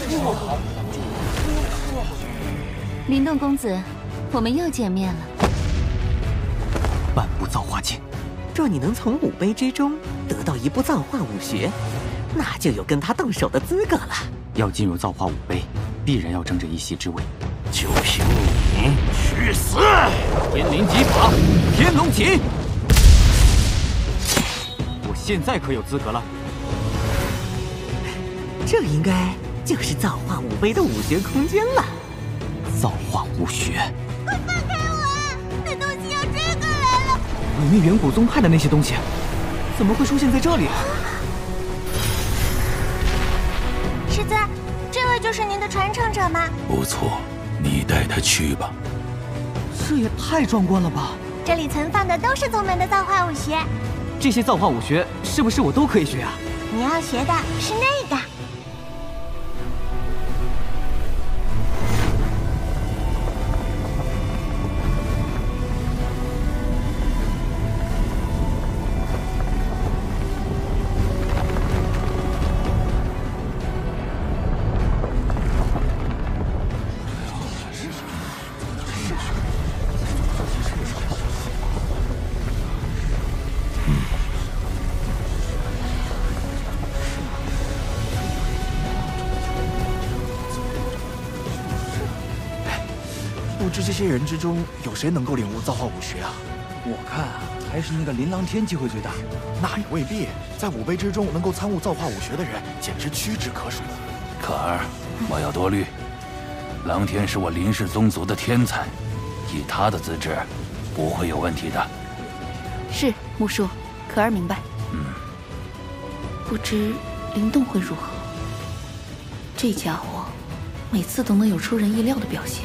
灵动公子，我们又见面了。 半部造化境， 若你能从5杯之中得到一部造化武学，那就有跟他动手的资格了。 要进入造化5杯，必然要争这一席之位。 就凭你去死！ 天灵极法，天龙戟。我现在可有资格了？ 这应该就是造化5杯的武学空间了。 造化武学， 快放开我啊！那东西要追过来了！ 你们远古宗派的那些东西，怎么会出现在这里？ 师尊，这位就是您的传承者吗？ 不错，你带他去吧。 这也太壮观了吧！ 这里存放的都是宗门的造化武学， 这些造化武学是不是我都可以学啊？ 你要学的是那个。 不知这些人之中有谁能够领悟造化武学啊？ 我看啊，还是那个林琅天机会最大。 那也未必，在5杯之中能够参悟造化武学的人，简直屈指可数。 可儿，莫要多虑。琅天是我林氏宗族的天才，以他的资质，不会有问题的。 是木叔，可儿明白。不知灵动会如何？这家伙每次都能有出人意料的表现。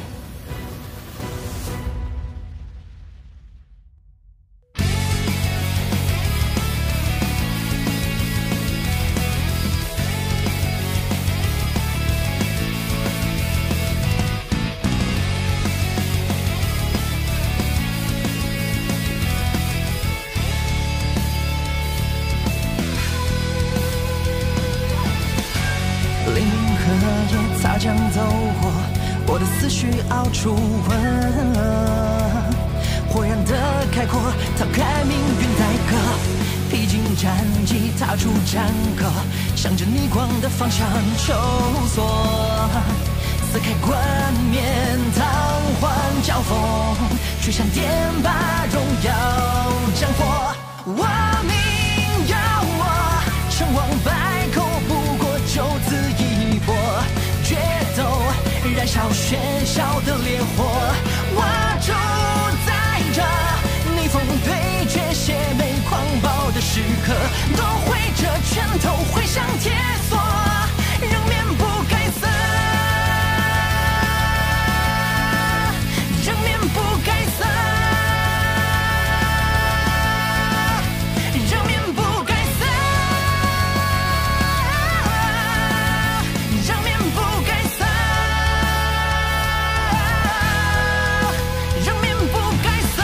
擦枪走火，我的思绪熬出魂。豁然的开阔，逃开命运宰割，披荆斩棘，踏出战歌，向着逆光的方向求索。撕开冠冕，堂皇交锋，去闪电，把荣耀斩获。我命要我，成王败寇，不过就此一搏。决斗，燃烧喧嚣的烈火，我主宰着逆风对决，血泪狂暴的时刻，都挥着拳头挥向铁索，仍面不改色，仍面不改色，仍面不改色，仍面不改色，仍面不改色。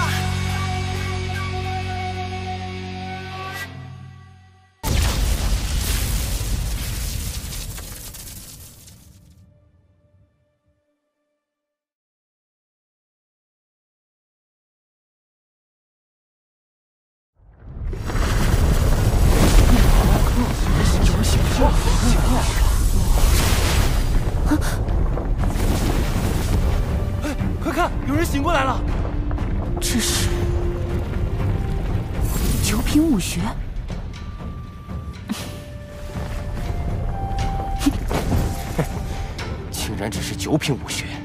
快看，有人醒过来了！ 这是九品武学。 竟然只是9品武学。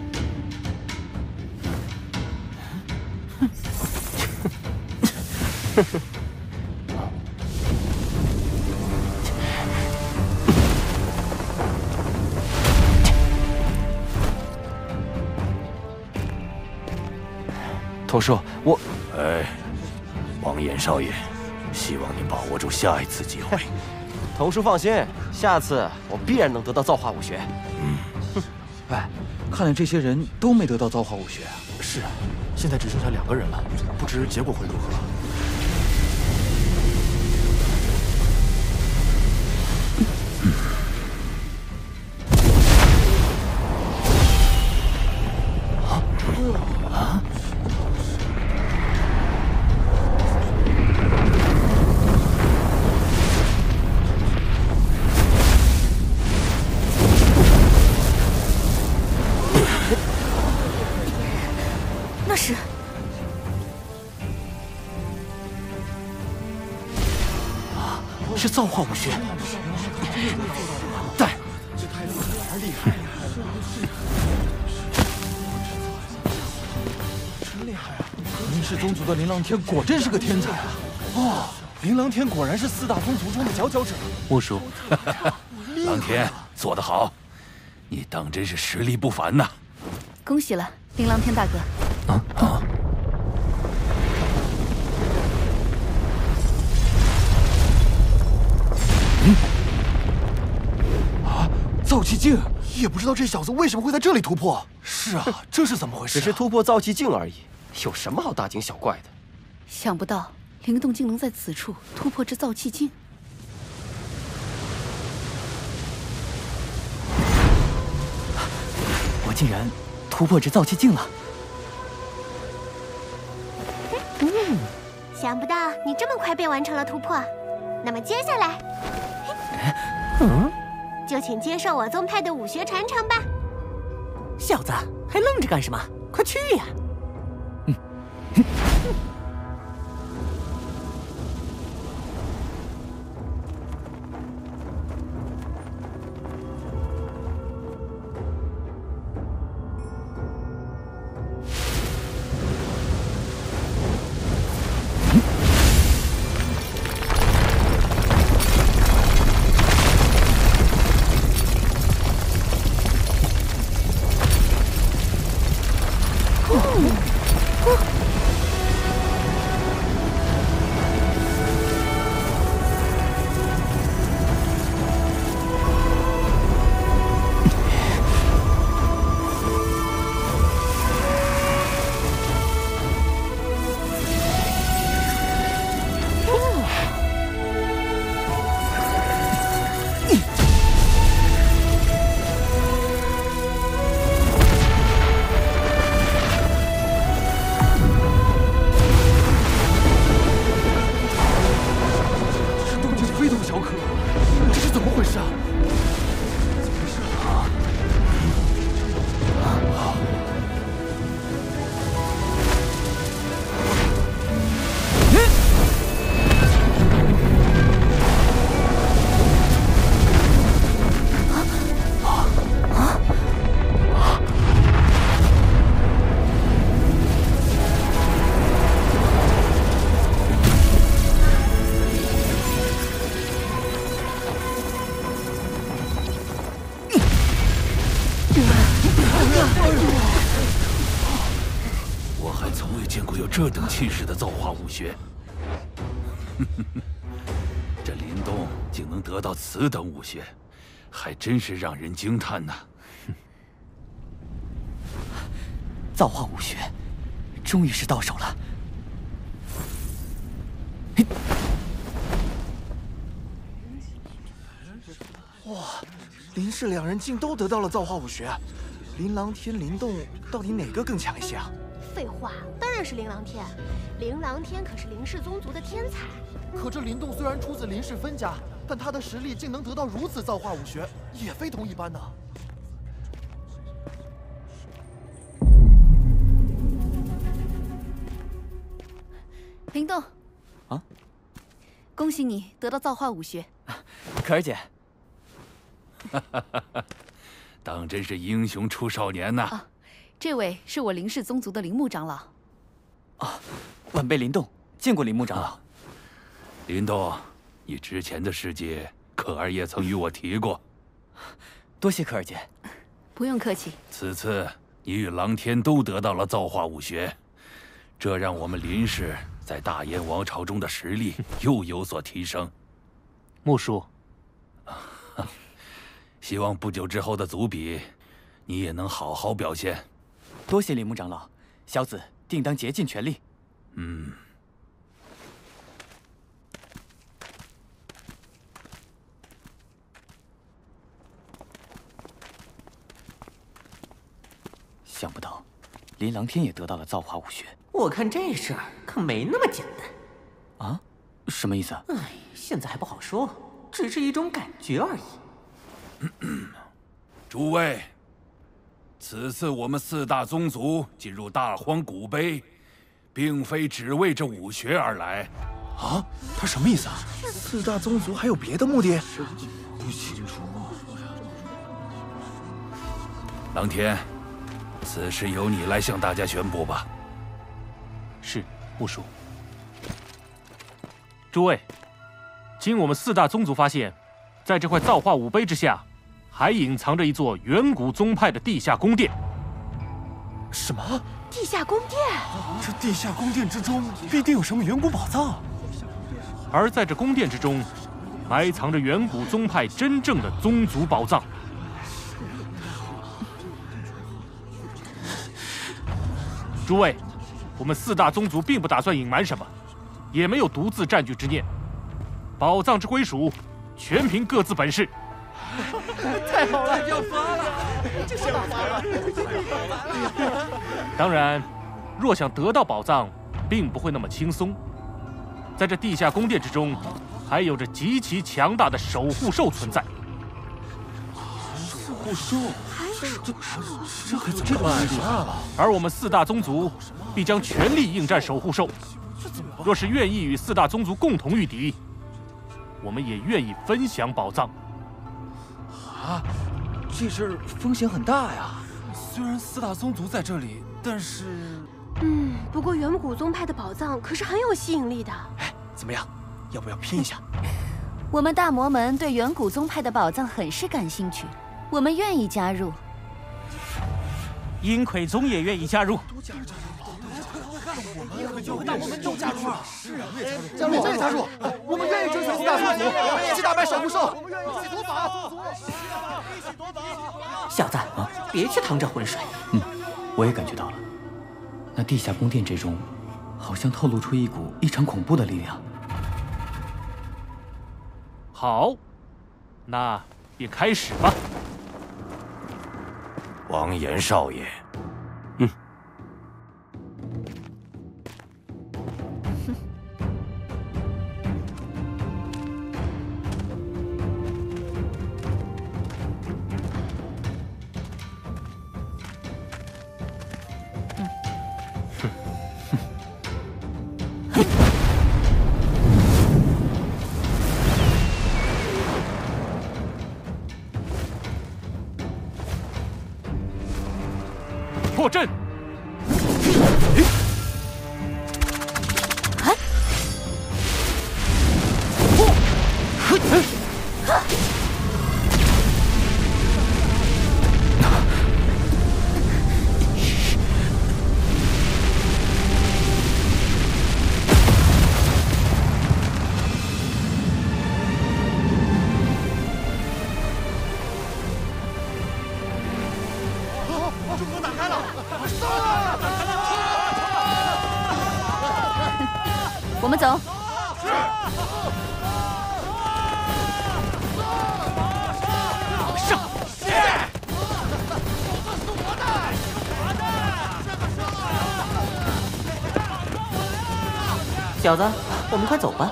头叔，我……哎，王岩少爷，希望你把握住下一次机会。 头叔放心，下次我必然能得到造化武学。 哎，看来这些人都没得到造化武学啊。 是啊，现在只剩下2个人了，不知结果会如何。 是造化武学。 带，这太厉害了！真厉害啊！ 林氏宗族的琳琅天果真是个天才啊！ 哦，琳琅天果然是4大宗族中的佼佼者。 木叔，琅天做得好，你当真是实力不凡呐！ 恭喜了，琳琅天大哥。 造气镜， 也不知道这小子为什么会在这里突破。是啊，这是怎么回事？ 只是突破造气境而已，有什么好大惊小怪的？ 想不到灵动竟能在此处突破这造气境。 我竟然突破这造气境了。 想不到你这么快便完成了突破。那么接下来，就请接受我宗派的武学传承吧。 小子，还愣着干什么？快去呀！ 我还从未见过有这等气势的造化武学。这林动竟能得到此等武学，还真是让人惊叹呐！ 造化武学，终于是到手了。 哇，林氏两人竟都得到了造化武学，琳琅天、灵动到底哪个更强一些啊？ 废话，当然是琳琅天。琳琅天可是林氏宗族的天才。 可这灵动虽然出自林氏分家，但他的实力竟能得到如此造化武学，也非同一般呐。 灵动， 啊， 恭喜你得到造化武学。 可儿姐， 当真是英雄出少年呐！ 啊，这位是我林氏宗族的铃木长老。 啊，晚辈林动见过铃木长老。 林动，你之前的事迹，可儿也曾与我提过。 多谢可儿姐。 不用客气。 此次你与琅天都得到了造化武学，这让我们林氏在大燕王朝中的实力又有所提升。 木叔， 希望不久之后的族比，你也能好好表现。 多谢铃木长老，小子定当竭尽全力。 嗯。 想不到，琳琅天也得到了造化武学。 我看这事儿可没那么简单。 啊？什么意思？ 哎，现在还不好说，只是一种感觉而已。 诸位，此次我们4大宗族进入大荒古碑，并非只为这武学而来。 啊，他什么意思啊？四大宗族还有别的目的？ 不清楚。 狼天，此事由你来向大家宣布吧。 是，木叔。诸位，经我们四大宗族发现，在这块造化五碑之下，还隐藏着一座远古宗派的地下宫殿。 什么？ 地下宫殿？ 这地下宫殿之中必定有什么远古宝藏。 而在这宫殿之中，埋藏着远古宗派真正的宗族宝藏。诸位，我们四大宗族并不打算隐瞒什么，也没有独自占据之念。宝藏之归属，全凭各自本事。 太好了，要发了！就是要发了！ 当然，若想得到宝藏，并不会那么轻松。在这地下宫殿之中，还有着极其强大的守护兽存在。 守护兽？这可怎么办啊？ 而我们四大宗族必将全力应战守护兽。若是愿意与四大宗族共同御敌，我们也愿意分享宝藏。 啊，这事儿风险很大呀。 虽然四大宗族在这里，但是…… 不过远古宗派的宝藏可是很有吸引力的。 哎，怎么样？要不要拼一下？ 我们大魔门对远古宗派的宝藏很是感兴趣，我们愿意加入。 阴魁宗也愿意加入。 大魔门都加入了！是啊，加入，我们也加入！我们愿意追随四大宗族，一起打败守护兽！我们愿意一起夺宝！一起夺宝！ 小子，别去趟这浑水。 我也感觉到了，那地下宫殿之中，好像透露出一股异常恐怖的力量。 好，那便开始吧。 王岩少爷。 破阵！ 我们走。 上！ 小子，我们快走吧。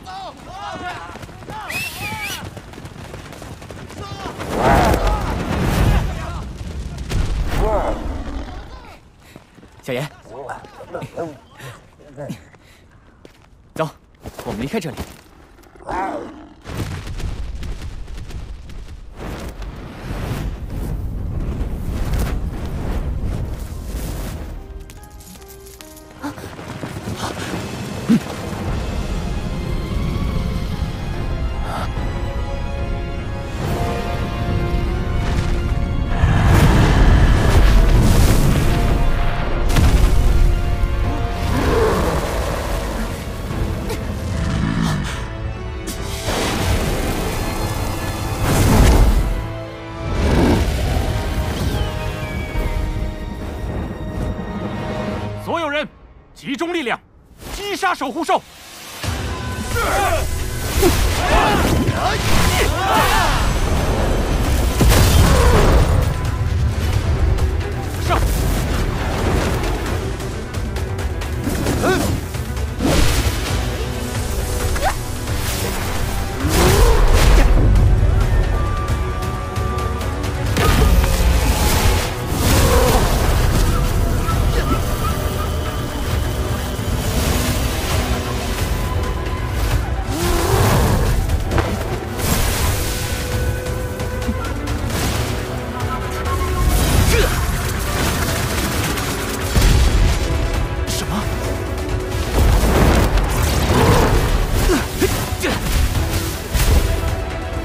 小严，走，我们离开这里。 所有人集中力量，击杀守护兽！上！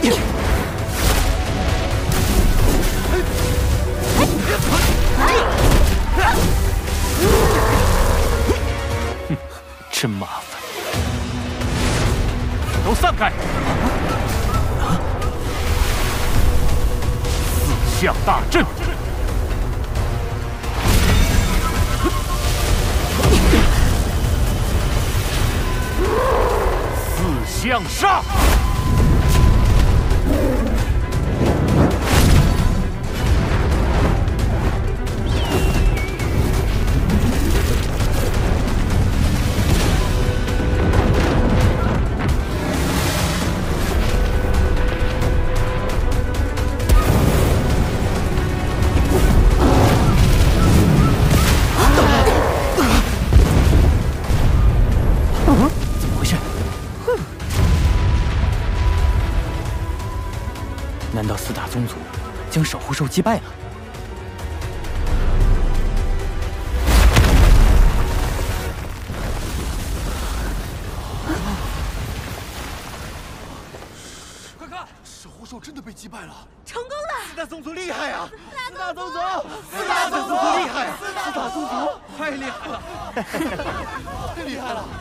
真麻烦，都散开！四象大阵。 向上！ 怎么回事？难道四大宗族将守护兽击败了？ 快看，守护兽真的被击败了！ 成功了！ 四大宗族厉害啊！四大宗族， 四大宗族厉害！四大宗族太厉害了，太厉害了！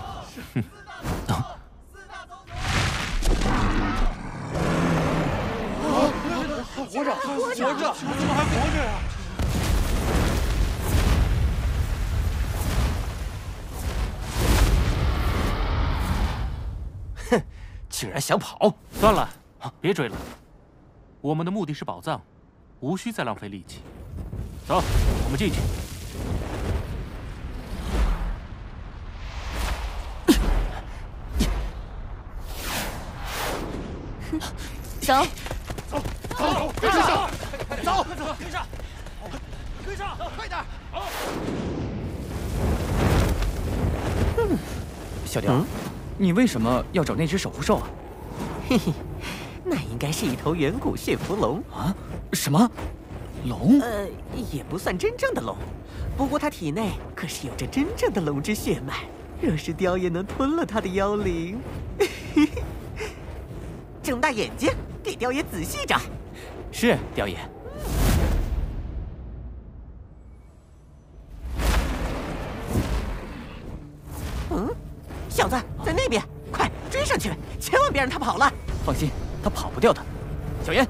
活着，活着，怎么还活着呀？ 哼，竟然想跑！ 算了，别追了。我们的目的是宝藏，无需再浪费力气。走，我们进去。 走。 走，跟上，走，跟上，跟上，快点！ 小雕，你为什么要找那只守护兽啊？ 嘿嘿，那应该是一头远古血蝠龙啊？什么？龙？ 也不算真正的龙，不过它体内可是有着真正的龙之血脉。若是雕爷能吞了他的妖灵，睁大眼睛，给雕爷仔细找。 是，雕爷。 小子在那边，快追上去，千万别让他跑了。 放心，他跑不掉的。小妍。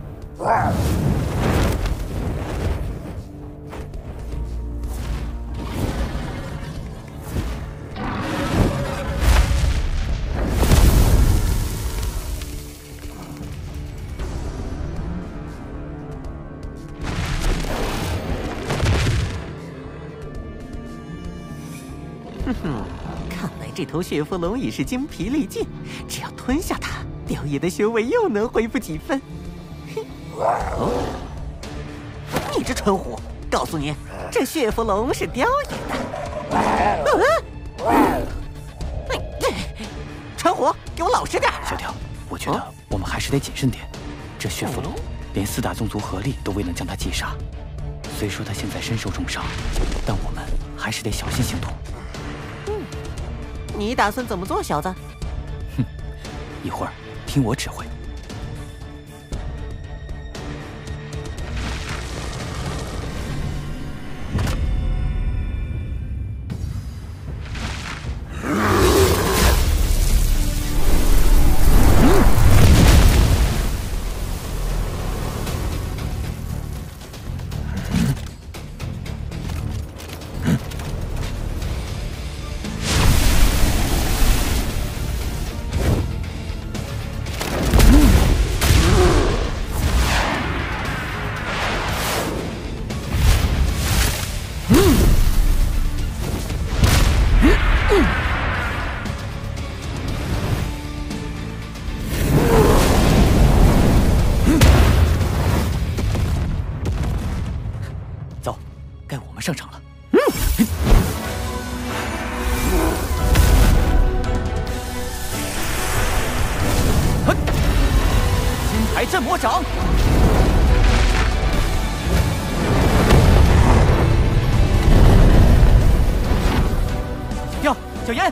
看来这头血蝠龙已是精疲力尽，只要吞下它，雕爷的修为又能恢复几分。你这蠢虎，告诉你，这血蝠龙是雕爷的。蠢虎，给我老实点！ 小雕，我觉得我们还是得谨慎点。这血蝠龙连四大宗族合力都未能将它击杀，虽说它现在身受重伤，但我们还是得小心行动。 你打算怎么做，小子？ 哼，一会儿听我指挥。上场了。金牌镇魔掌。小雕，小妍。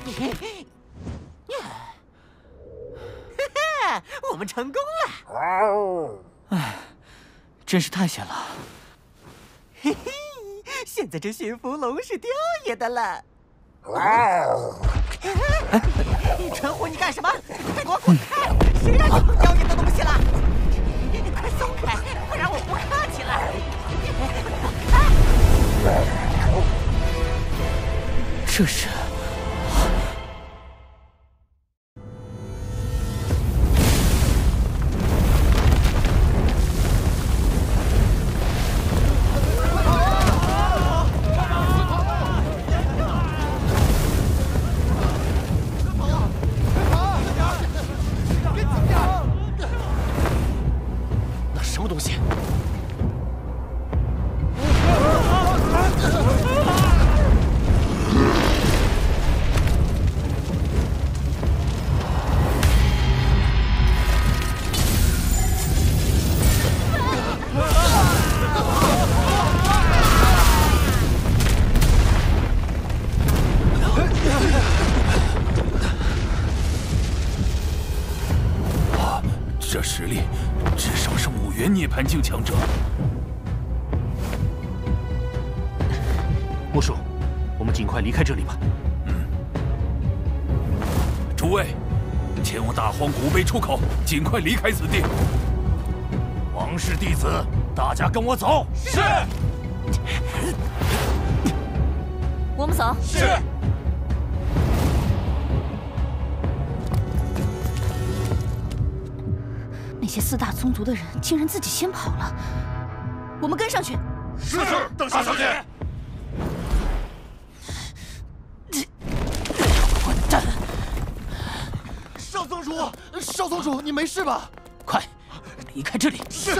我们成功了！哎，真是太险了。 嘿嘿，现在这驯服龙是雕爷的了。陈虎，你干什么？快给我滚开！谁让你碰雕爷的东西了？快松开，不然我不客气了。 这是。 这实力至少是5元涅槃境强者。 木叔，我们尽快离开这里吧。 诸位，前往大荒古碑出口，尽快离开此地。 王氏弟子，大家跟我走。 是。 我们走。 是。 那些4大宗族的人竟然自己先跑了，我们跟上去。 是，邓少小姐。 混蛋！ 少宗主，少宗主，你没事吧？ 快离开这里！ 是。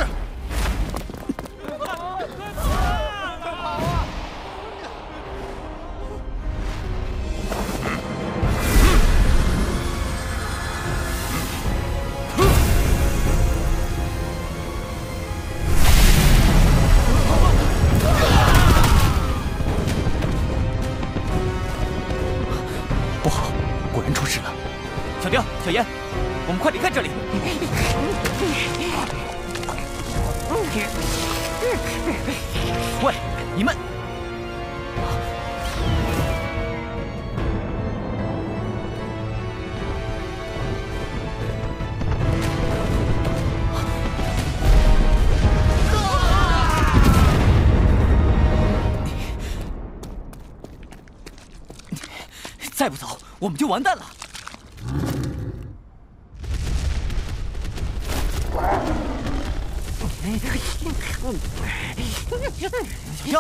小雕、小妍，我们快离开这里！喂，你们！再不走，我们就完蛋了！ 小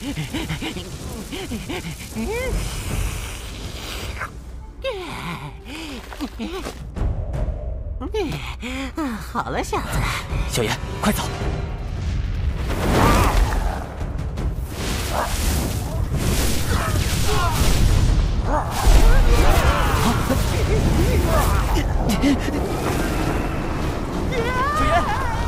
雕，好了，小子， 小妍，快走！小妍。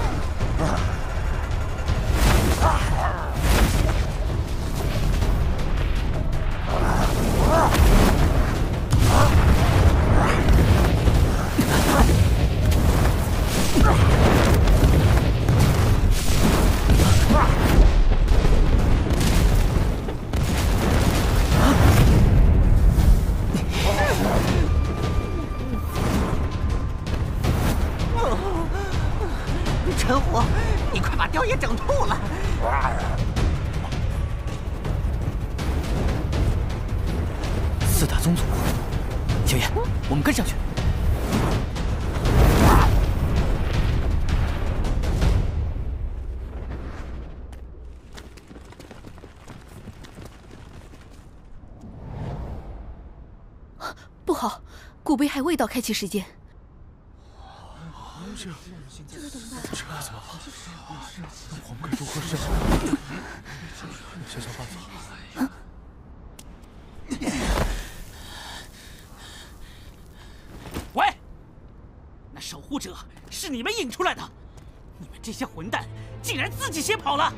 陈虎，你快把雕爷整吐了！ 4大宗族，小妍，我们跟上去。 不好，古碑还未到开启时间。 这怎么办？这怎么办？我们该如何是好？想想办法。 喂，那守护者是你们引出来的，你们这些混蛋竟然自己先跑了！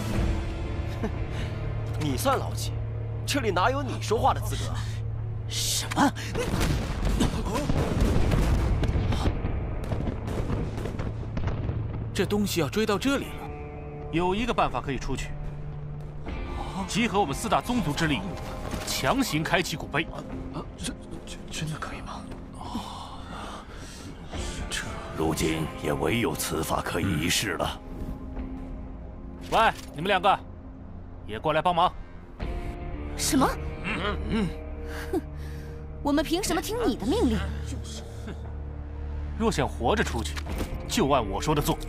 哼，你算老几？这里哪有你说话的资格？ 嘘。 啊！ 这东西要追到这里了， 有一个办法可以出去，集合我们4大宗族之力，强行开启古碑。 这真的可以吗？ 如今也唯有此法可以一试了。 喂，你们2个，也过来帮忙。 什么？哼，我们凭什么听你的命令？ 若想活着出去，就按我说的做。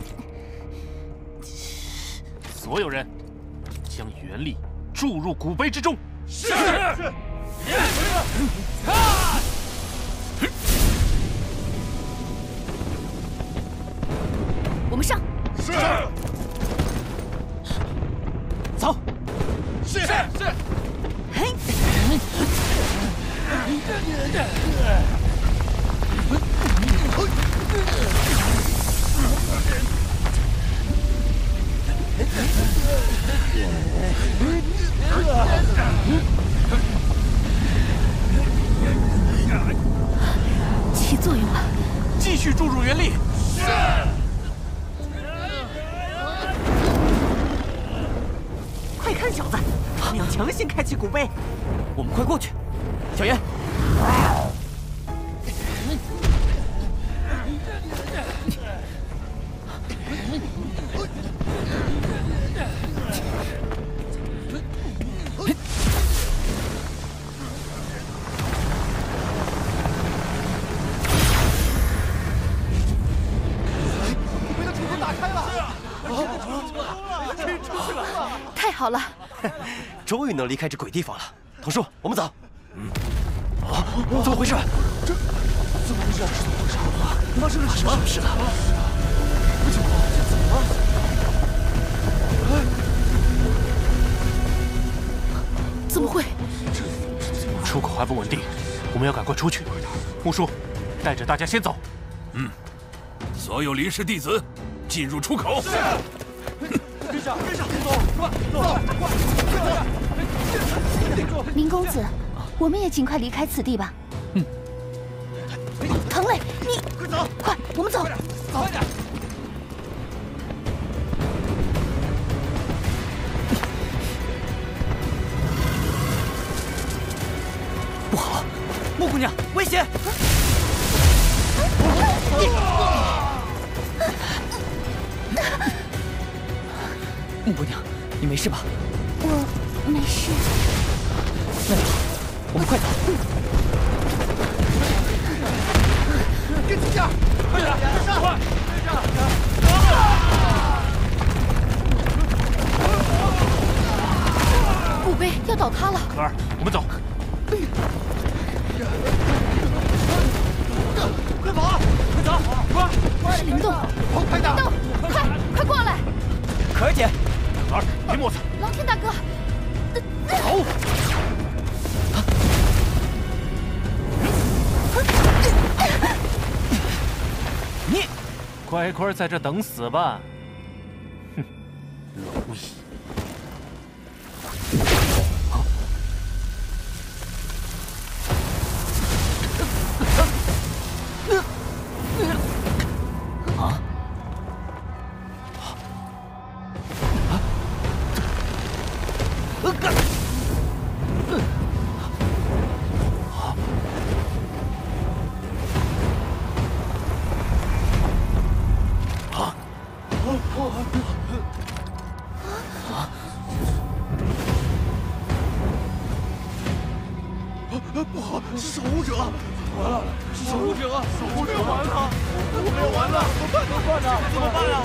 所有人将元力注入古碑之中。是。 我们上。 是。 走。 是。 嘿。起作用了， 继续注入元力。 是。 快看，小子，他们要强行开启古碑， 我们快过去。小严。 好了， 终于能离开这鬼地方了。童叔，我们走。啊，怎么回事？ 这怎么回事？发生了什么？ 是的。 不行，这怎么了？ 怎么会？ 出口还不稳定，我们要赶快出去。木叔，带着大家先走。 所有林氏弟子进入出口。 是。跟上，走，快！ 明公子，我们也尽快离开此地吧。唐磊，你快走！ 快，我们走！ 快点！ 不好，木姑娘，危险！木姑娘，你没事吧？ 我没事。 那就好，我们快走。 跟紧点，快点，跟上！快， 古碑要倒塌了。 可儿，我们走。 快跑！快走！快！ 是灵动！ 快点！ 灵动！快过来！ 可儿姐， 可儿，别磨蹭。 狼天大哥， 走！ 你乖在这等死吧！哼，蝼蚁！ 不好，是守护者！完了，是守护者！守护者完了！我们要完了！怎么办啊？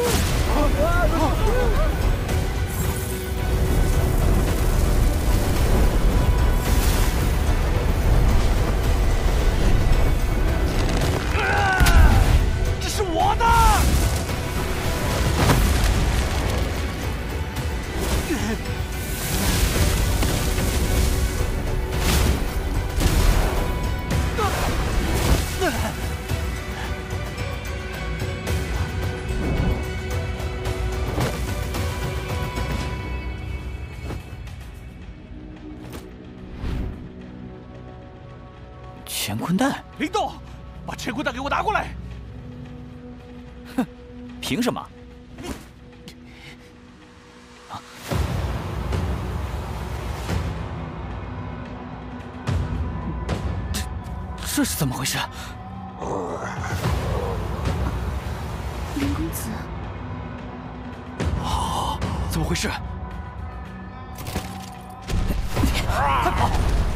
这是我的！ 乾坤袋。 灵动，把乾坤袋给我拿过来！ 哼，凭什么？啊！这是怎么回事？ 林公子， 怎么回事？快跑！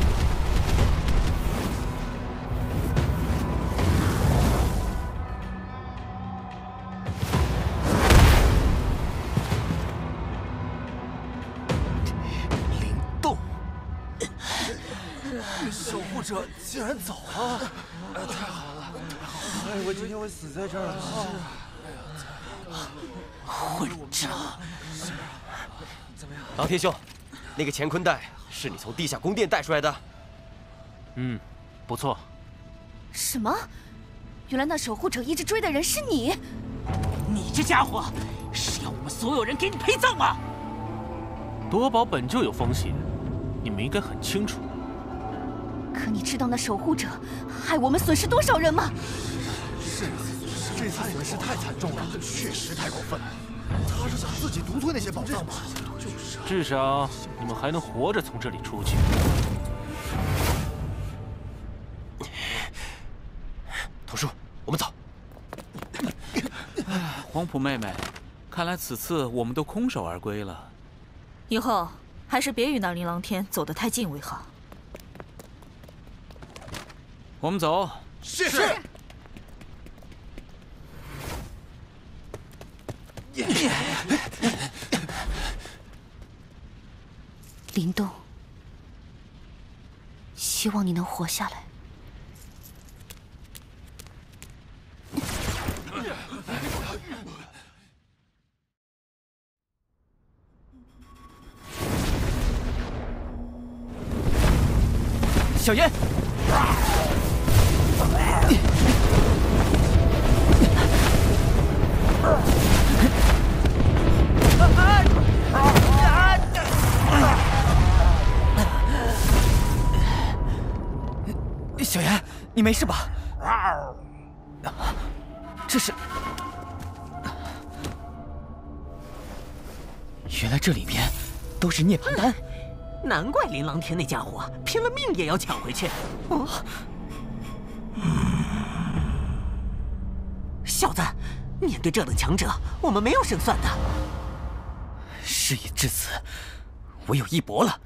灵动，守护者竟然走了！太好了！哎，我今天会死在这儿了。 混账！狼天兄，那个乾坤袋是你从地下宫殿带出来的？ 嗯，不错。 什么？原来那守护者一直追的人是你！ 你这家伙是要我们所有人给你陪葬吗？ 夺宝本就有风险，你们应该很清楚。 可你知道那守护者害我们损失多少人吗？ 是，这次损失太惨重了，确实太过分了。他是想自己独吞那些宝藏吧？就是。 至少你们还能活着从这里出去。 童叔，我们走。 黄埔妹妹，看来此次我们都空手而归了。 以后还是别与那琳琅天走得太近为好。 我们走。 是。 林动，希望你能活下来。 小烟。小妍，你没事吧？这是……原来这里面都是涅槃丹， 难怪琳琅天那家伙拼了命也要抢回去。哦，小子，面对这等强者，我们没有胜算的。 事已至此，唯有一搏了。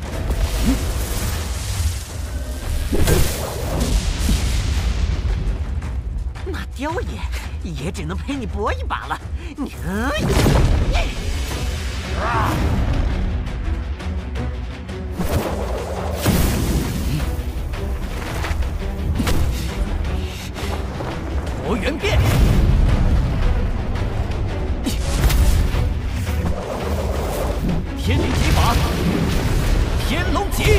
那雕爷也只能陪你搏一把了。 魔元变，天灵极法，天龙戟。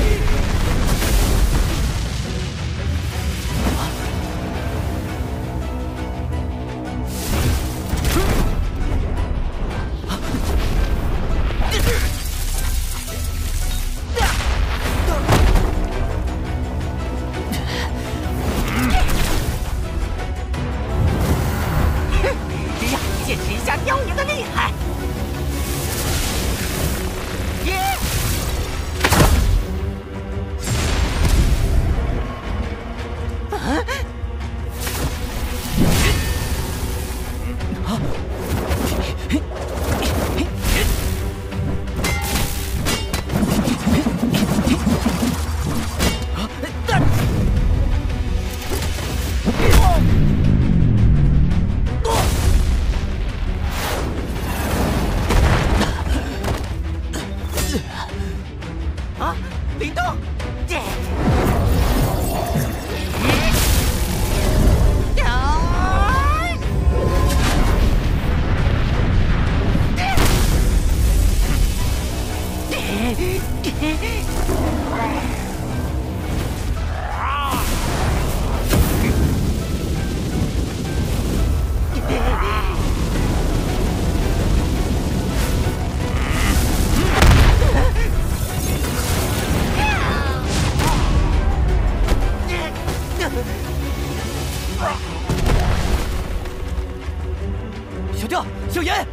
萧炎，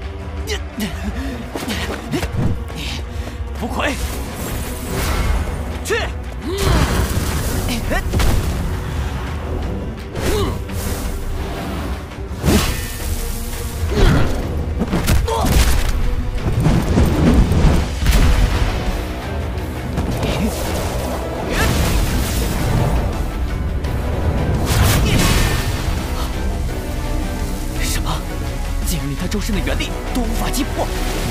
浮葵，去！什么？竟然连他周身的元力都无法击破！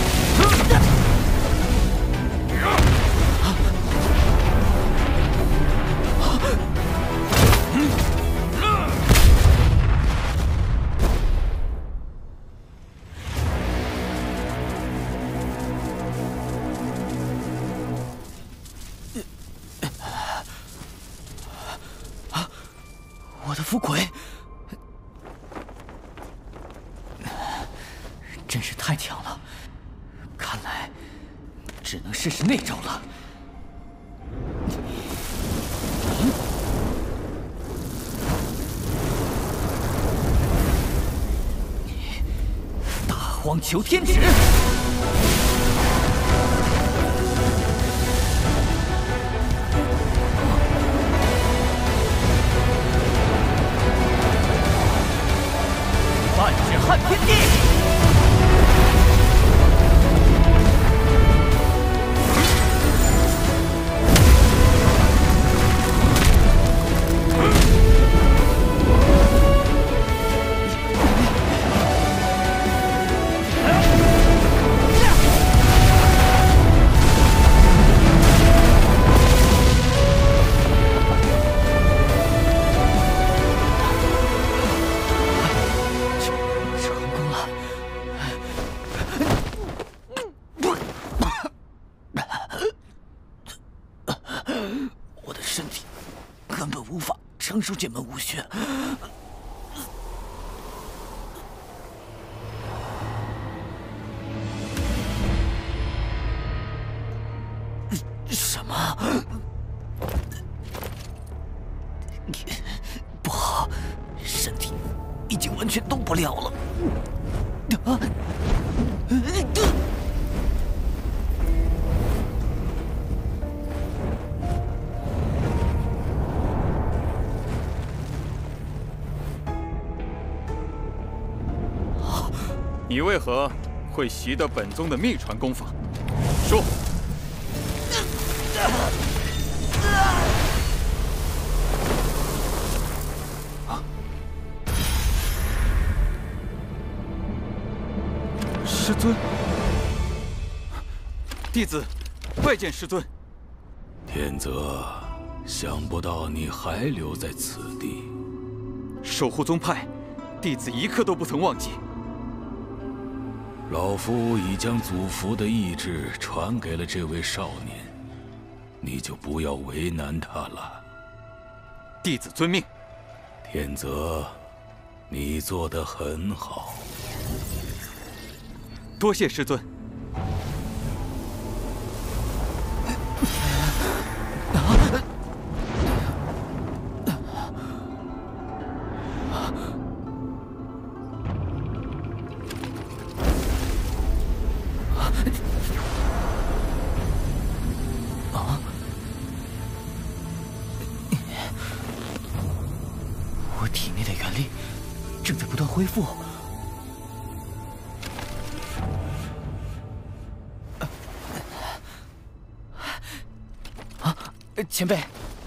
我的浮葵，真是太强了！看来只能试试那招了。大荒求天指！万指撼天地！我的身体根本无法承受这门武学。什么？不好，身体已经完全动不了了。 你为何会习得本宗的秘传功法？说。师尊，弟子拜见师尊。 天泽，想不到你还留在此地。 守护宗派，弟子一刻都不曾忘记。 老夫已将祖父的意志传给了这位少年，你就不要为难他了。 弟子遵命。 天泽，你做得很好。 多谢师尊。 我体内的元力正在不断恢复。前辈，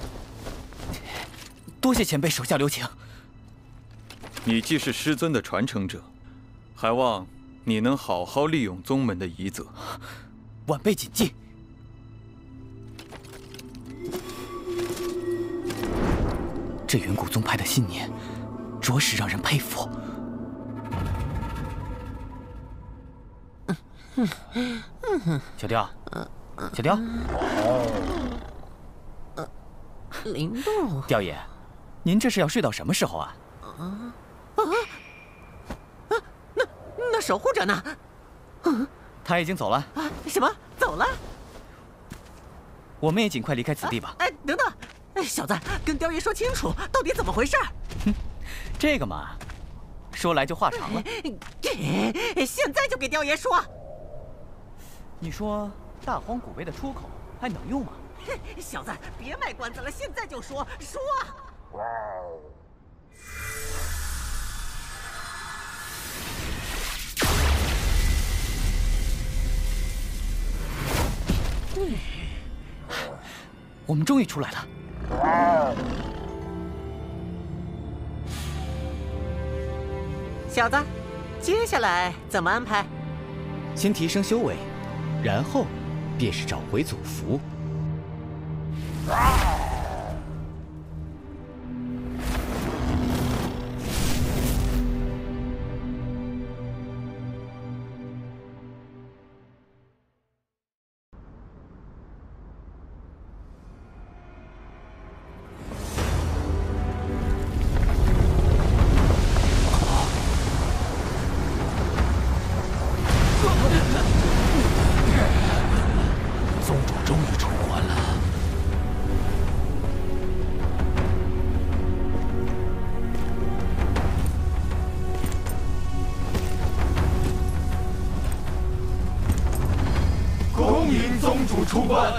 多谢前辈手下留情。 你既是师尊的传承者，还望你能好好利用宗门的遗泽。 晚辈谨记。这远古宗派的信念，着实让人佩服。小雕，小雕， 灵动， 雕爷，您这是要睡到什么时候啊？ 那守护者呢？ 他已经走了。 什么？走了？ 我们也尽快离开此地吧。 哎，等等，小子，跟雕爷说清楚，到底怎么回事？ 这个嘛， 说来就话长了。 现在就给雕爷说。 你说大荒古碑的出口还能用吗？ 小子，别卖关子了，现在就说说。 我们终于出来了。 小子，接下来怎么安排？ 先提升修为，然后便是找回祖符。 出关。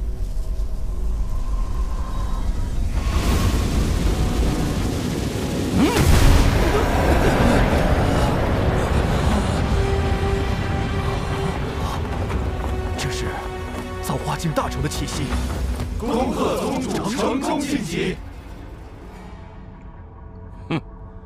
这是造化境大成的气息。 恭贺宗主成功晋级。 哼，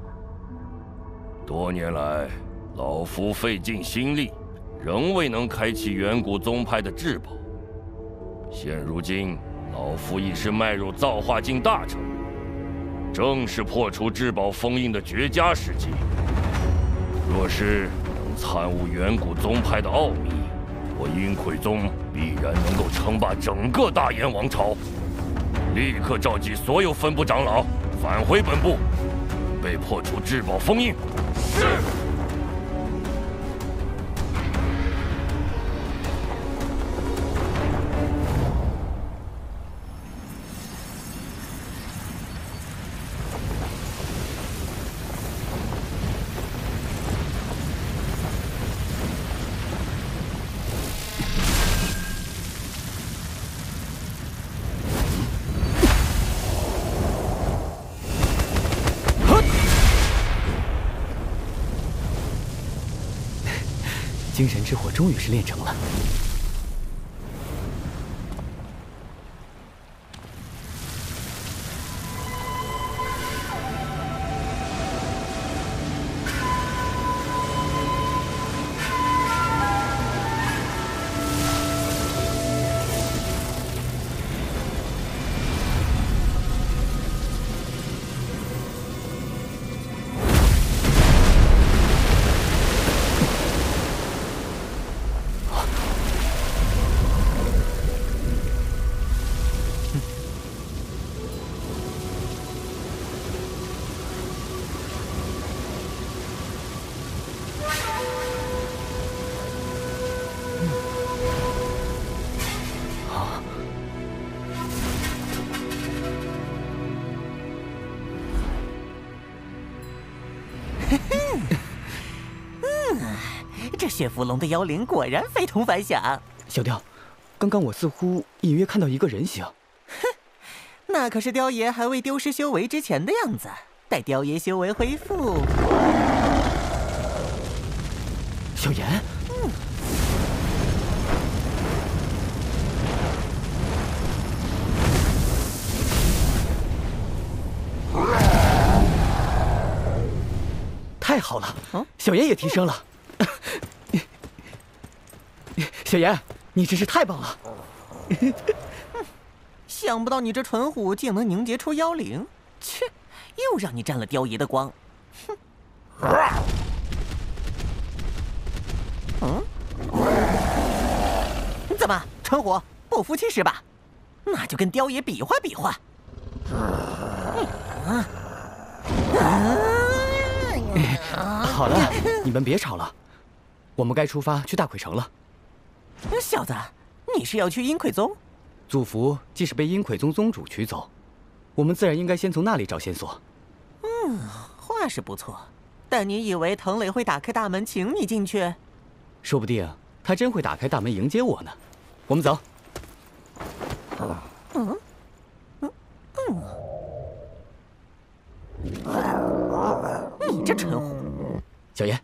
多年来，老夫费尽心力，仍未能开启远古宗派的至宝。现如今，老夫已是迈入造化境大成，正是破除至宝封印的绝佳时机。若是能参悟远古宗派的奥秘，我阴魁宗必然能够称霸整个大燕王朝。立刻召集所有分部长老返回本部，准备破除至宝封印。 是。 精神之火终于是炼成了。 这血符龙的妖灵果然非同凡响。 小雕，刚刚我似乎隐约看到一个人形。 哼，那可是雕爷还未丢失修为之前的样子。待雕爷修为恢复， 小妍。太好了，小妍也提升了。小妍，你真是太棒了！ 想不到你这纯虎竟能凝结出妖灵，切，又让你沾了雕爷的光。哼，怎么，纯虎不服气是吧？那就跟雕爷比划比划。 好了，你们别吵了，我们该出发去大魁城了。 小子，你是要去阴魁宗？ 祖符既是被阴魁宗宗主取走，我们自然应该先从那里找线索。 话是不错， 但你以为藤磊会打开大门请你进去？ 说不定他真会打开大门迎接我呢。我们走。 你这陈虎， 小爷。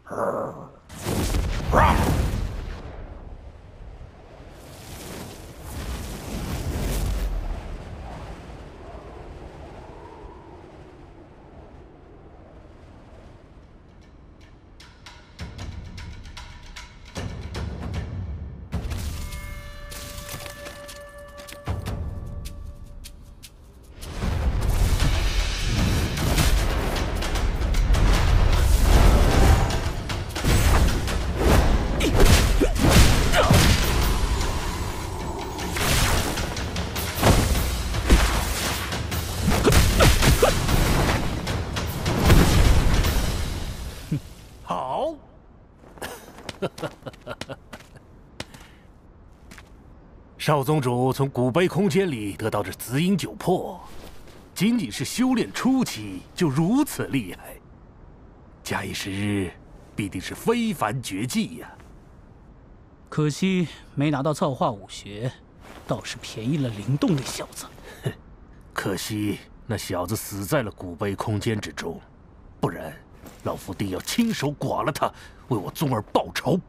好，少宗主从古碑空间里得到这紫影九魄，仅仅是修炼初期就如此厉害，假以时日，必定是非凡绝技呀。 可惜没拿到造化武学，倒是便宜了灵动那小子。 哼，可惜那小子死在了古碑空间之中，不然老夫定要亲手剐了他，为我宗儿报仇。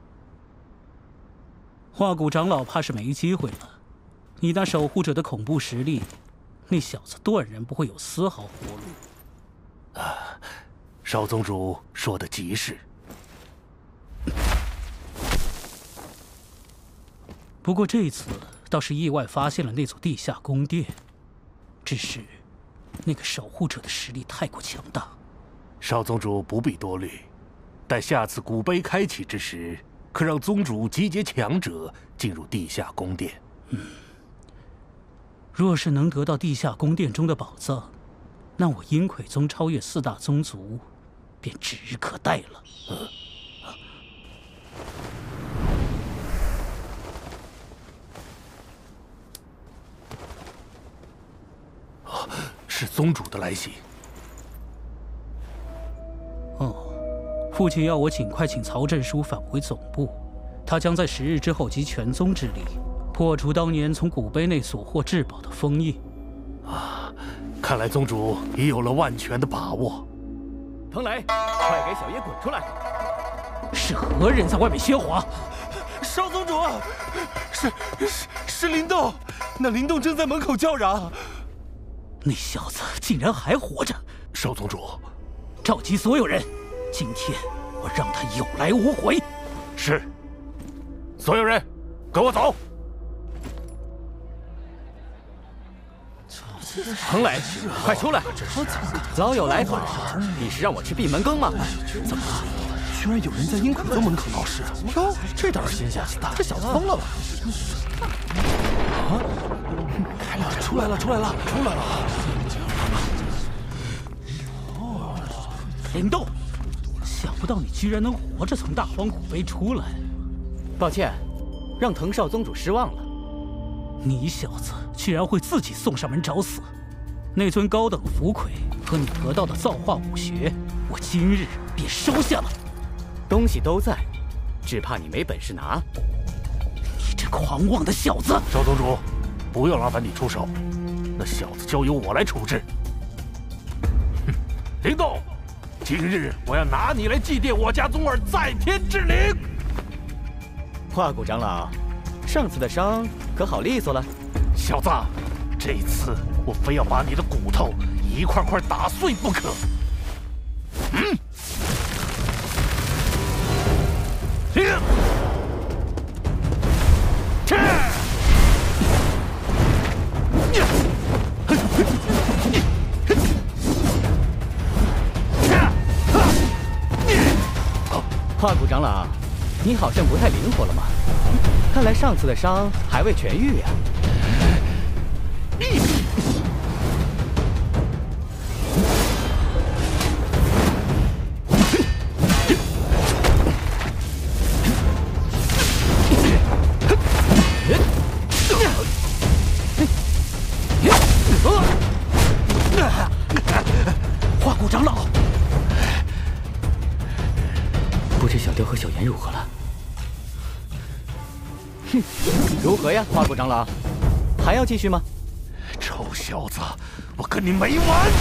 化骨长老怕是没机会了。你那守护者的恐怖实力，那小子断然不会有丝毫活路。 少宗主说的极是。 不过这次倒是意外发现了那座地下宫殿，只是那个守护者的实力太过强大。 少宗主不必多虑，待下次古碑开启之时，可让宗主集结强者进入地下宫殿。 若是能得到地下宫殿中的宝藏，那我阴魁宗超越4大宗族，便指日可待了。 是宗主的来信。 父亲要我尽快请曹振书返回总部，他将在10日之后集全宗之力，破除当年从古碑内所获至宝的封印。 看来宗主已有了万全的把握。 藤磊，快给小爷滚出来！ 是何人在外面喧哗？ 少宗主，是灵动，那灵动正在门口叫嚷。 那小子竟然还活着！ 少宗主， 召集所有人，今天我让他有来无回。 是。所有人，跟我走。 藤磊，快出来！老有来访，你是让我吃闭门羹吗？ 怎么，居然有人在阴魁宗门口闹事？哟，这倒是新鲜，这小子疯了吧？开了！出来了！ 灵动，想不到你居然能活着从大荒古碑出来。 抱歉，让藤少宗主失望了。 你小子居然会自己送上门找死！那尊高等符魁和你得到的造化武学，我今日便收下了。 东西都在，只怕你没本事拿。 你这狂妄的小子！ 少宗主，不要麻烦你出手，那小子交由我来处置。哼，灵动，今日我要拿你来祭奠我家宗儿在天之灵。 化骨长老，上次的伤可好利索了？ 小子，这次我非要把你的骨头一块块打碎不可。 化骨长老，你好像不太灵活了嘛？看来上次的伤还未痊愈呀。 化骨长老， 小雕和小妍如何了？哼，如何呀，花果长老？还要继续吗？ 臭小子，我跟你没完！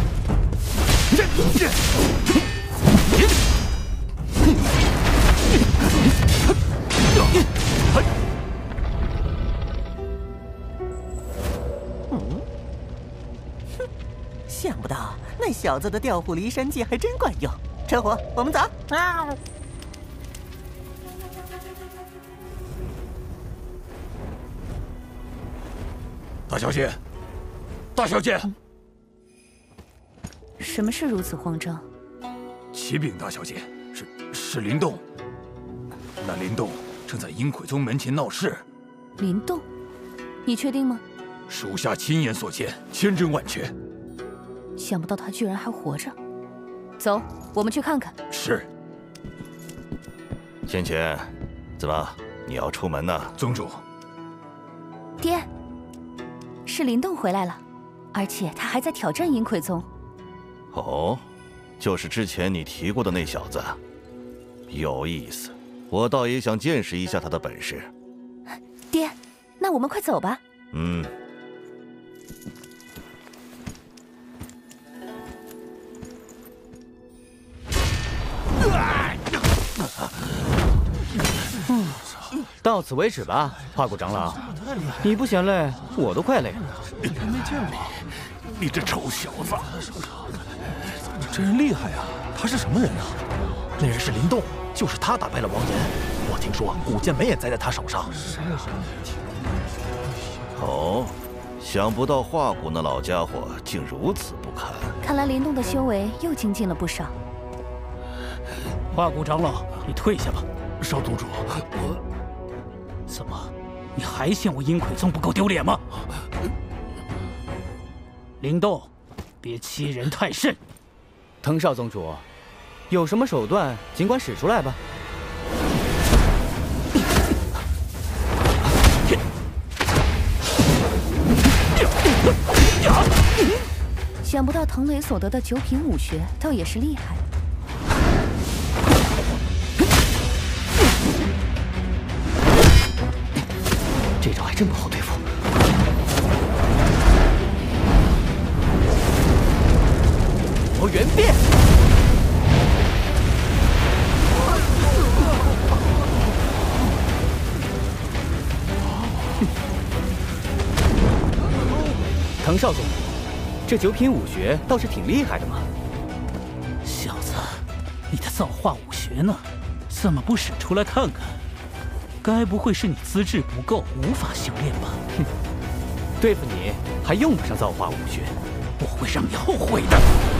想不到那小子的调虎离山计还真管用。陈虎，我们走。 大小姐，大小姐， 什么事如此慌张？ 启禀大小姐，是林动。那林动正在阴魁宗门前闹事。 林动，你确定吗？ 属下亲眼所见，千真万确。 想不到他居然还活着。走，我们去看看。 是。 芊芊，怎么你要出门呢？ 宗主。 爹，是林动回来了，而且他还在挑战阴魁宗。 哦，就是之前你提过的那小子，有意思。我倒也想见识一下他的本事。 爹，那我们快走吧。 嗯。 到此为止吧，花果长老。你不嫌累，我都快累了。 没见过，你这臭小子！ 这人厉害啊！他是什么人啊？那人是林动，就是他打败了王岩。我听说古剑梅也栽在他手上。 哦，想不到化骨那老家伙竟如此不堪。 看来林动的修为又精进了不少。 化骨长老，你退下吧。 少宗主， 怎么，你还嫌我阴魁宗不够丢脸吗？林动，别欺人太甚。 藤少宗主，有什么手段尽管使出来吧。 想不到藤雷所得的九品武学倒也是厉害。 这招还真不好对付。我元变。藤少宗主，这九品武学倒是挺厉害的嘛。 小子，你的造化武学呢？怎么不使出来看看？该不会是你资质不够，无法修炼吧？ 哼，对付你还用不上造化武学， 我会让你后悔的。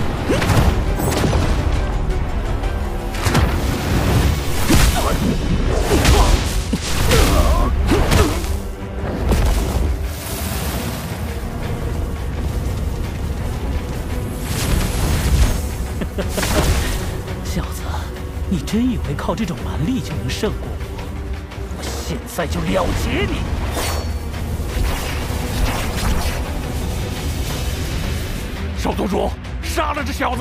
小子，你真以为靠这种蛮力就能胜过我？现在就了结你！ 少宗主，杀了这小子！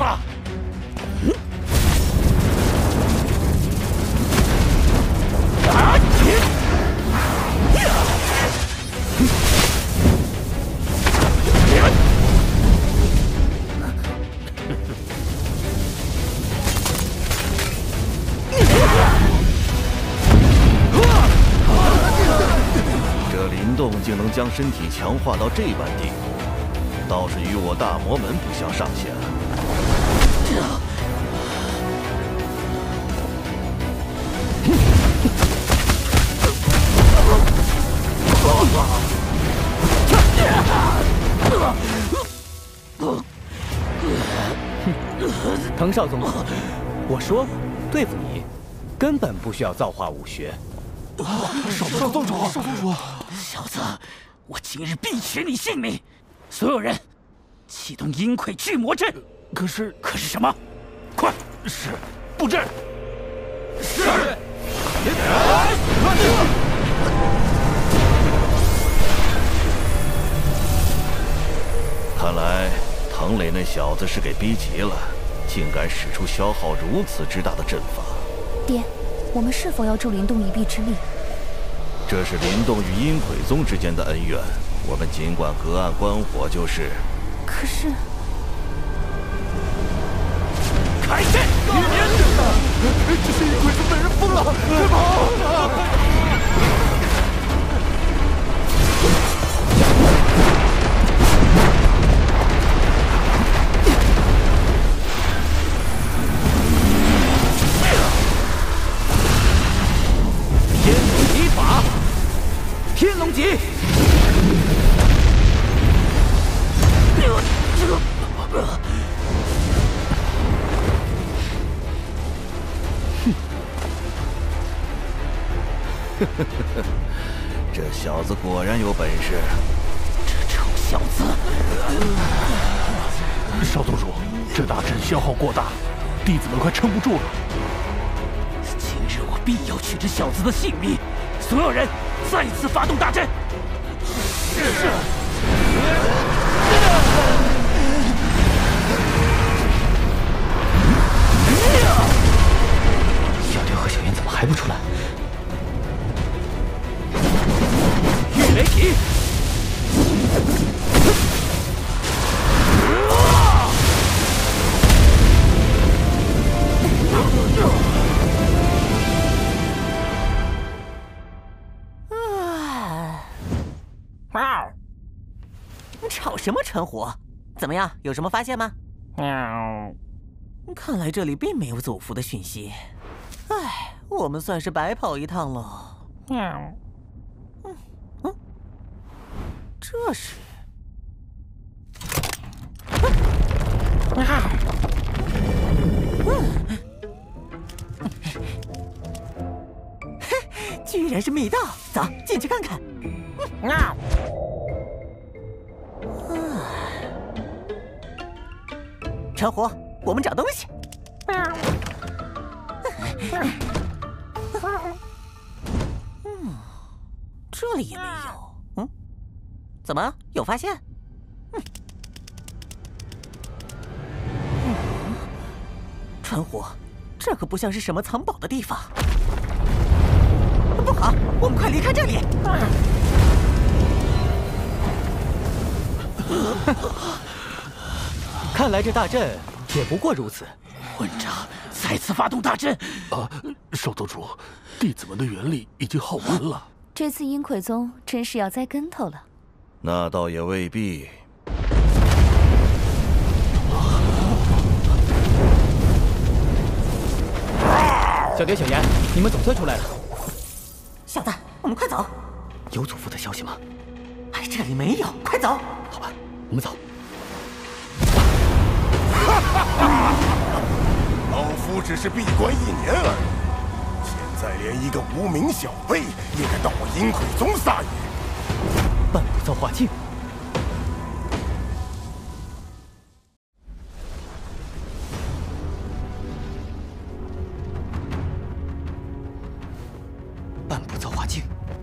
这林动竟能将身体强化到这般地步，倒是与我大魔门不相上下。 藤少宗主，我说过，对付你根本不需要造化武学。 少宗主， 小子，我今日必取你性命！所有人，启动阴魁巨魔阵。可是什么？快！ 是，布阵。是。 看来藤磊那小子是给逼急了，竟敢使出消耗如此之大的阵法。 爹，我们是否要助灵洞一臂之力？ 这是灵洞与阴鬼宗之间的恩怨，我们尽管隔岸观火就是。 可是， 开阵！这是阴鬼宗的人疯了，快跑！ 天龙戟！ 这小子果然有本事。 这臭小子！ 少宗主，这大阵消耗过大，弟子们快撑不住了。 今日我必要取这小子的性命！所有人，再次发动大阵！是。小六和小燕怎么还不出来？御雷劈！ 吵什么陈虎？怎么样，有什么发现吗？看来这里并没有走符的讯息。唉，我们算是白跑一趟了。这是。居然是密道，走，进去看看。陈虎，我们找东西。这里也没有。怎么有发现？陈虎，这可不像是什么藏宝的地方。不好，我们快离开这里！ 看来这大阵也不过如此。混账！再次发动大阵！ 少宗主，弟子们的元力已经耗完了。 这次阴魁宗真是要栽跟头了。 那倒也未必。 小蝶、小妍，你们总算出来了。 小子，我们快走！ 有祖父的消息吗？ 哎，这里没有，快走！ 好吧，我们走。 老夫只是闭关1年而已，现在连一个无名小辈也敢到我阴魁宗撒野， 半步造化境。半步造化境。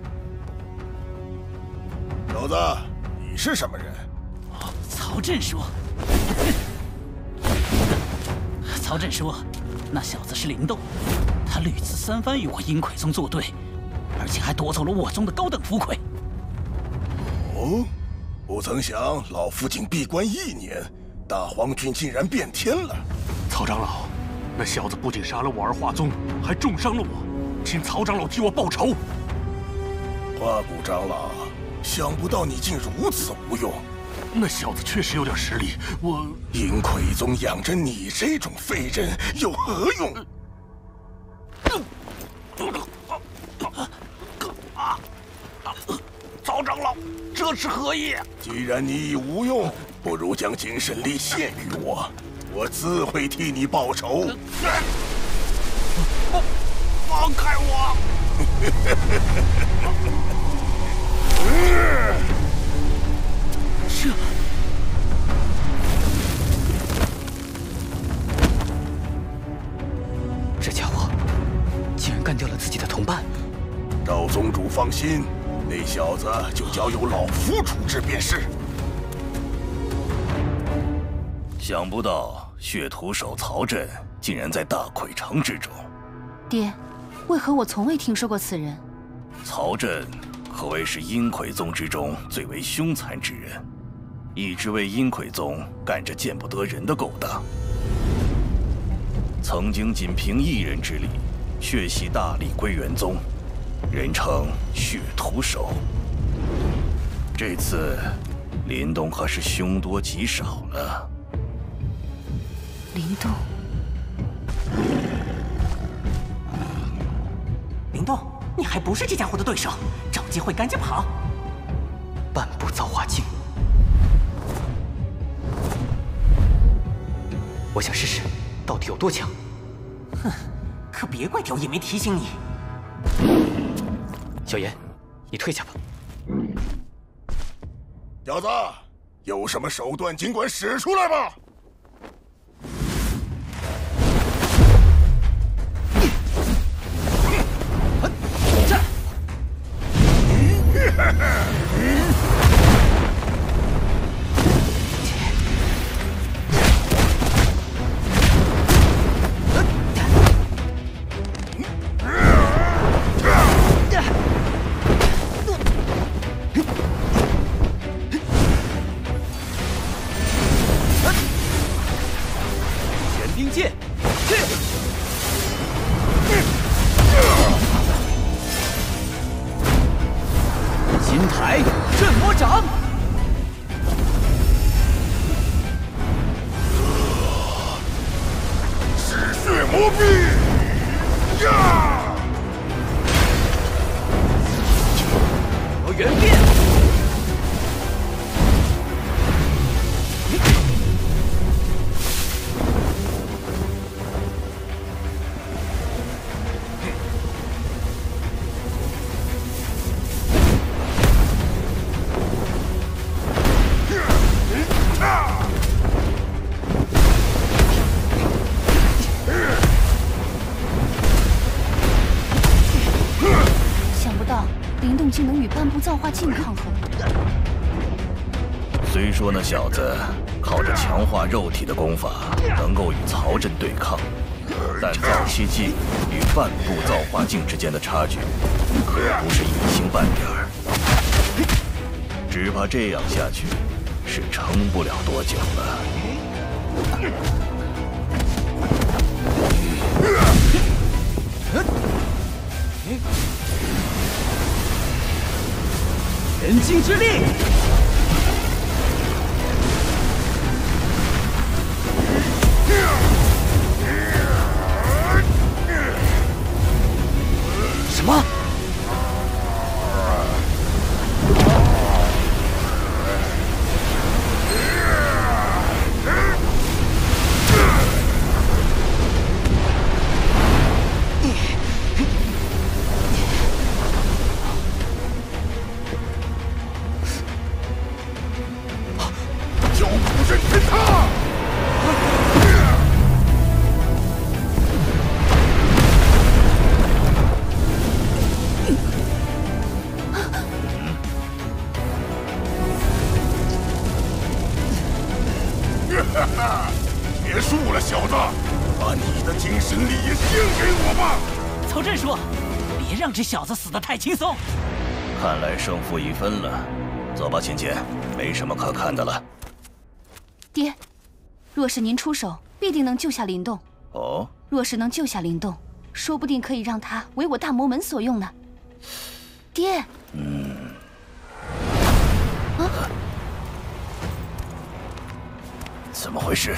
小子，你是什么人？ 曹震说。曹震说，那小子是灵动，他屡次3番与我阴魁宗作对，而且还夺走了我宗的高等符魁。 哦，不曾想老夫仅闭关1年，大皇军竟然变天了。 曹长老，那小子不仅杀了我儿华宗，还重伤了我，请曹长老替我报仇。 花骨长老，想不到你竟如此无用。 那小子确实有点实力，我阴魁宗养着你这种废人有何用？ 曹长老，这是何意？ 既然你已无用，不如将精神力献于我，我自会替你报仇。 放开我！ 这家伙竟然干掉了自己的同伴。 赵宗主放心，那小子就交由老夫处置便是。 想不到血屠手曹震竟然在大溃城之中， 爹，为何我从未听说过此人？ 曹震可谓是阴魁宗之中最为凶残之人，一直为阴魁宗干着见不得人的勾当。曾经仅凭一人之力，血洗大力归元宗，人称血屠手。这次林动可是凶多吉少了。 林动， 林动，你还不是这家伙的对手，找机会赶紧跑！ 半步造化境，我想试试到底有多强。 哼，可别怪tiểu野没提醒你。 小严，你退下吧。 小子，有什么手段尽管使出来吧！ 竟能与半步造化境抗衡。 虽说那小子靠着强化肉体的功法能够与曹震对抗，但早期境与半步造化境之间的差距可不是一星半点儿，只怕这样下去是撑不了多久了。 人精之力， 什么？ 别输了，小子，把你的精神力也献给我吧。 曹震说：“别让这小子死得太轻松。” 看来胜负已分了，走吧，芊芊，没什么可看的了。 爹，若是您出手，必定能救下林动。 哦， 若是能救下林动，说不定可以让他为我大魔门所用呢。爹， 怎么回事？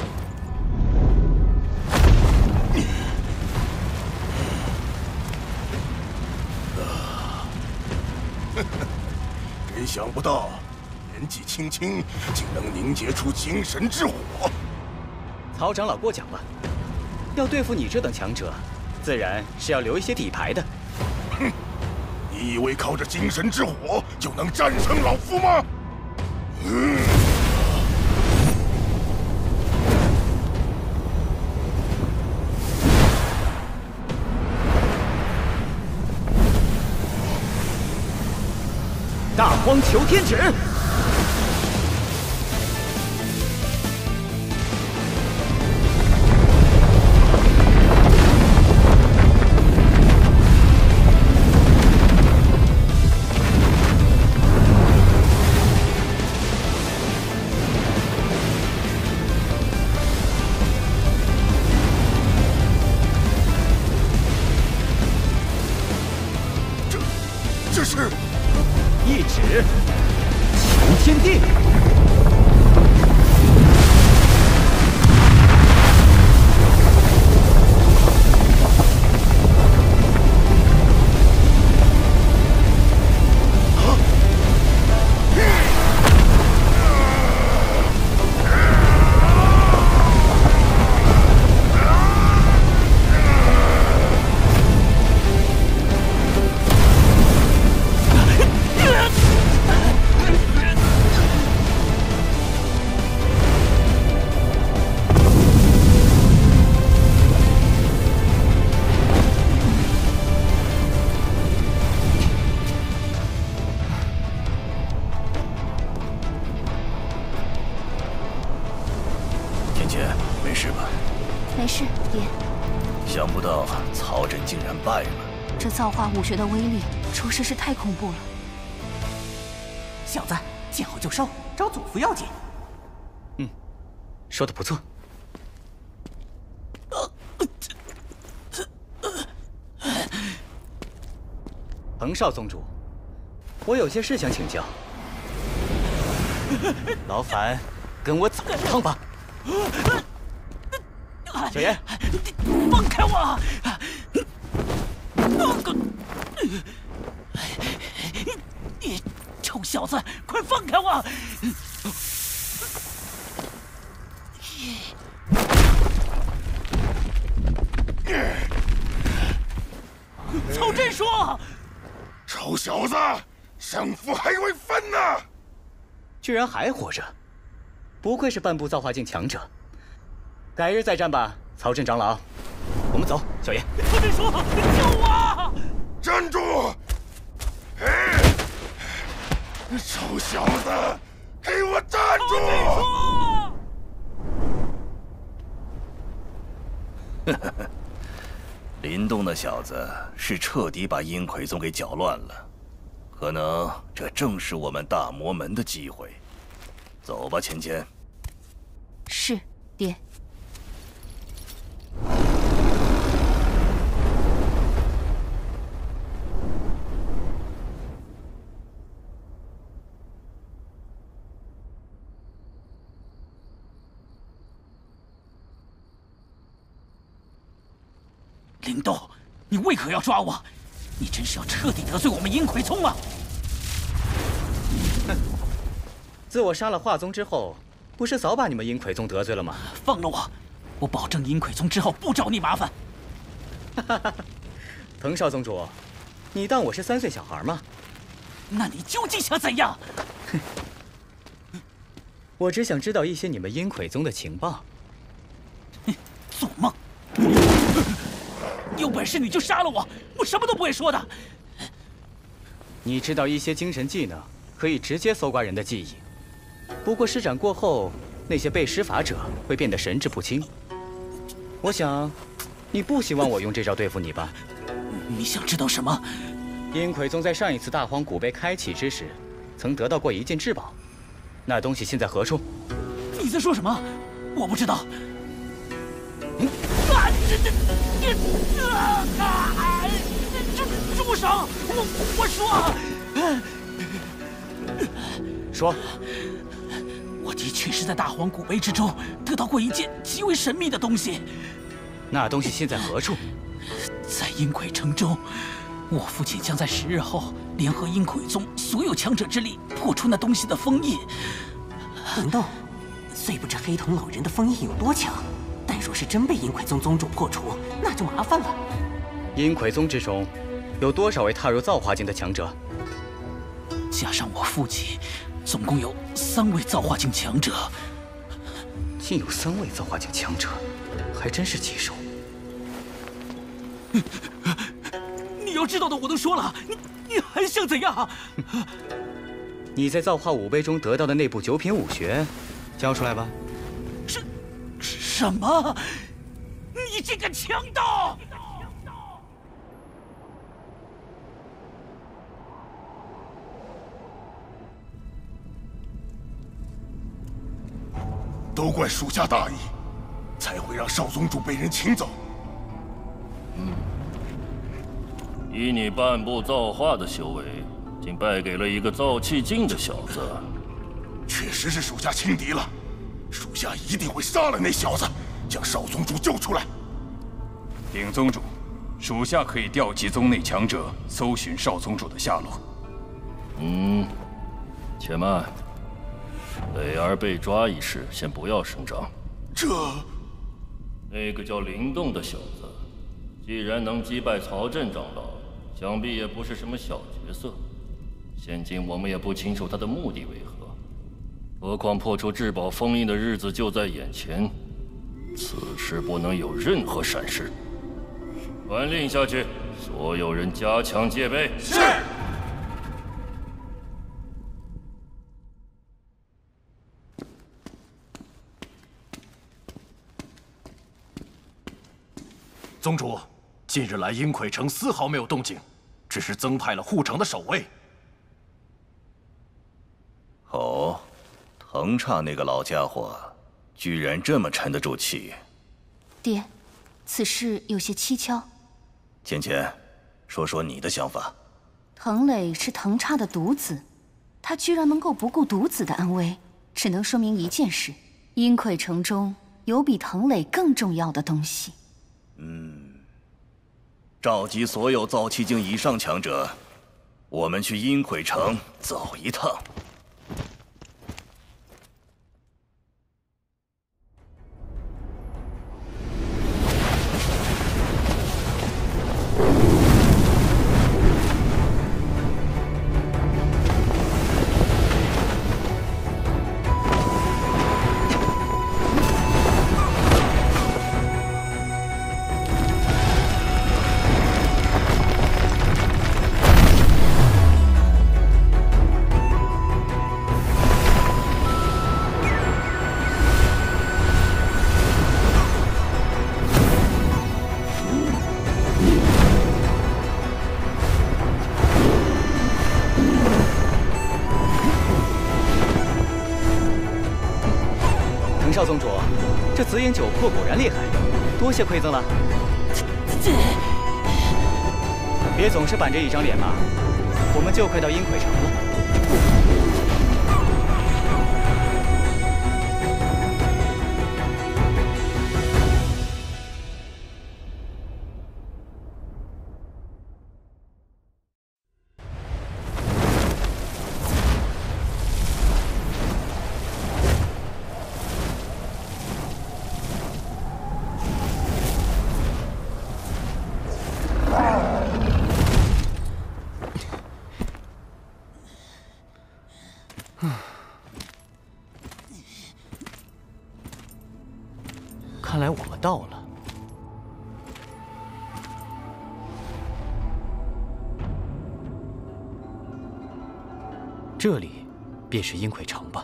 真想不到，年纪轻轻竟能凝结出精神之火。 曹长老过奖了，要对付你这等强者，自然是要留一些底牌的。 哼，你以为靠着精神之火就能战胜老夫吗？ 大荒求天指， 姐，没事吧？ 没事，爹。 想不到曹真竟然败了。 这造化武学的威力，着实是太恐怖了。 小子，见好就收，找祖父要紧。 说的不错。彭少宗主，我有些事想请教，劳烦跟我走一趟吧。小爷， 放开我！你臭小子，快放开我！曹真说：“ 臭小子，胜负还未分呢！” 居然还活着，不愧是半步造化境强者。改日再战吧，曹真长老。我们走，小爷。 曹真说：“救我！” 站住！臭小子，给我站住！ 林动那小子是彻底把阴魁宗给搅乱了，可能这正是我们大魔门的机会。走吧，芊芊。 是，爹。 林动，你为何要抓我？你真是要彻底得罪我们阴魁宗吗？ 哼！自我杀了华宗之后，不是早把你们阴魁宗得罪了吗？ 放了我！我保证阴魁宗之后不找你麻烦。 彭少宗主，你当我是3岁小孩吗？ 那你究竟想怎样？ 我只想知道一些你们阴魁宗的情报。 做梦！有本事你就杀了我，我什么都不会说的。 你知道一些精神技能可以直接搜刮人的记忆，不过施展过后，那些被施法者会变得神志不清。我想，你不希望我用这招对付你吧？ 你想知道什么？ 阴魁宗在上一次大荒古碑开启之时，曾得到过一件至宝，那东西现在何处？ 你在说什么？我不知道。住手！我说，我的确是在大荒古碑之中得到过一件极为神秘的东西。 那东西现在何处？ 在阴魁城中。我父亲将在10日后联合阴魁宗所有强者之力破除那东西的封印。 林动，虽不知黑瞳老人的封印有多强，但若是真被阴魁宗宗主破除，那就麻烦了。 阴魁宗之中，有多少位踏入造化境的强者？ 加上我父亲，总共有3位造化境强者。 竟有3位造化境强者，还真是棘手。 你要知道的我都说了，你还想怎样？ 你在造化武碑中得到的那部9品武学，交出来吧。 什么？你这个强盗！ 都怪属下大意，才会让少宗主被人请走。 以你半步造化的修为，竟败给了一个造气境的小子， 确实是属下轻敌了。属下一定会杀了那小子，将少宗主救出来。 禀宗主，属下可以调集宗内强者，搜寻少宗主的下落。 且慢，磊儿被抓一事，先不要声张。那个叫林动的小子，既然能击败曹震长老，想必也不是什么小角色。现今我们也不清楚他的目的为何，何况破除至宝封印的日子就在眼前，此时不能有任何闪失。传令下去，所有人加强戒备。 是。 宗主，近日来阴魁城丝毫没有动静，只是增派了护城的守卫。 哦，藤叉那个老家伙，居然这么沉得住气。 爹，此事有些蹊跷。 芊芊，说说你的想法。 藤磊是藤叉的独子，他居然能够不顾独子的安危，只能说明一件事：阴魁城中有比藤磊更重要的东西。 召集所有造气境以上强者，我们去阴魁城走一趟。 少宗主，这紫影九魄果然厉害，多谢馈赠了。别总是板着一张脸嘛，我们就快到阴魁城了。 看来我们到了。这里便是阴魁城吧？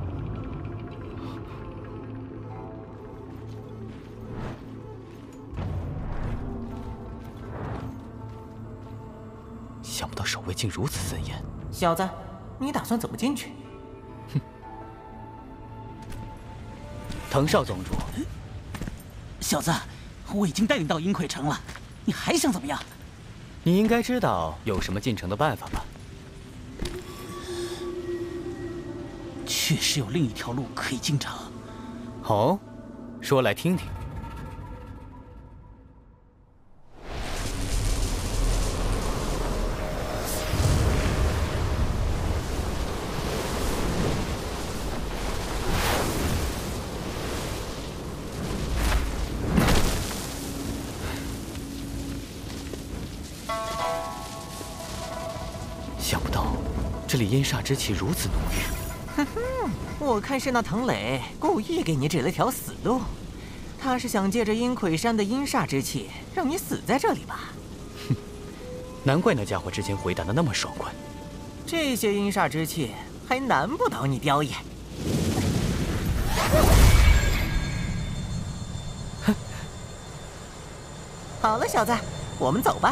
想不到守卫竟如此森严。 小子，你打算怎么进去？ 藤少宗主。 小子，我已经带你到阴魁城了，你还想怎么样？ 你应该知道有什么进城的办法吧？ 确实有另一条路可以进城。 哦，说来听听。想不到，这里阴煞之气如此浓郁。 哼哼，我看是那藤磊故意给你指了条死路，他是想借着阴魁山的阴煞之气，让你死在这里吧？ 哼，难怪那家伙之前回答的那么爽快。 这些阴煞之气还难不倒你雕爷。哼，好了，小子，我们走吧。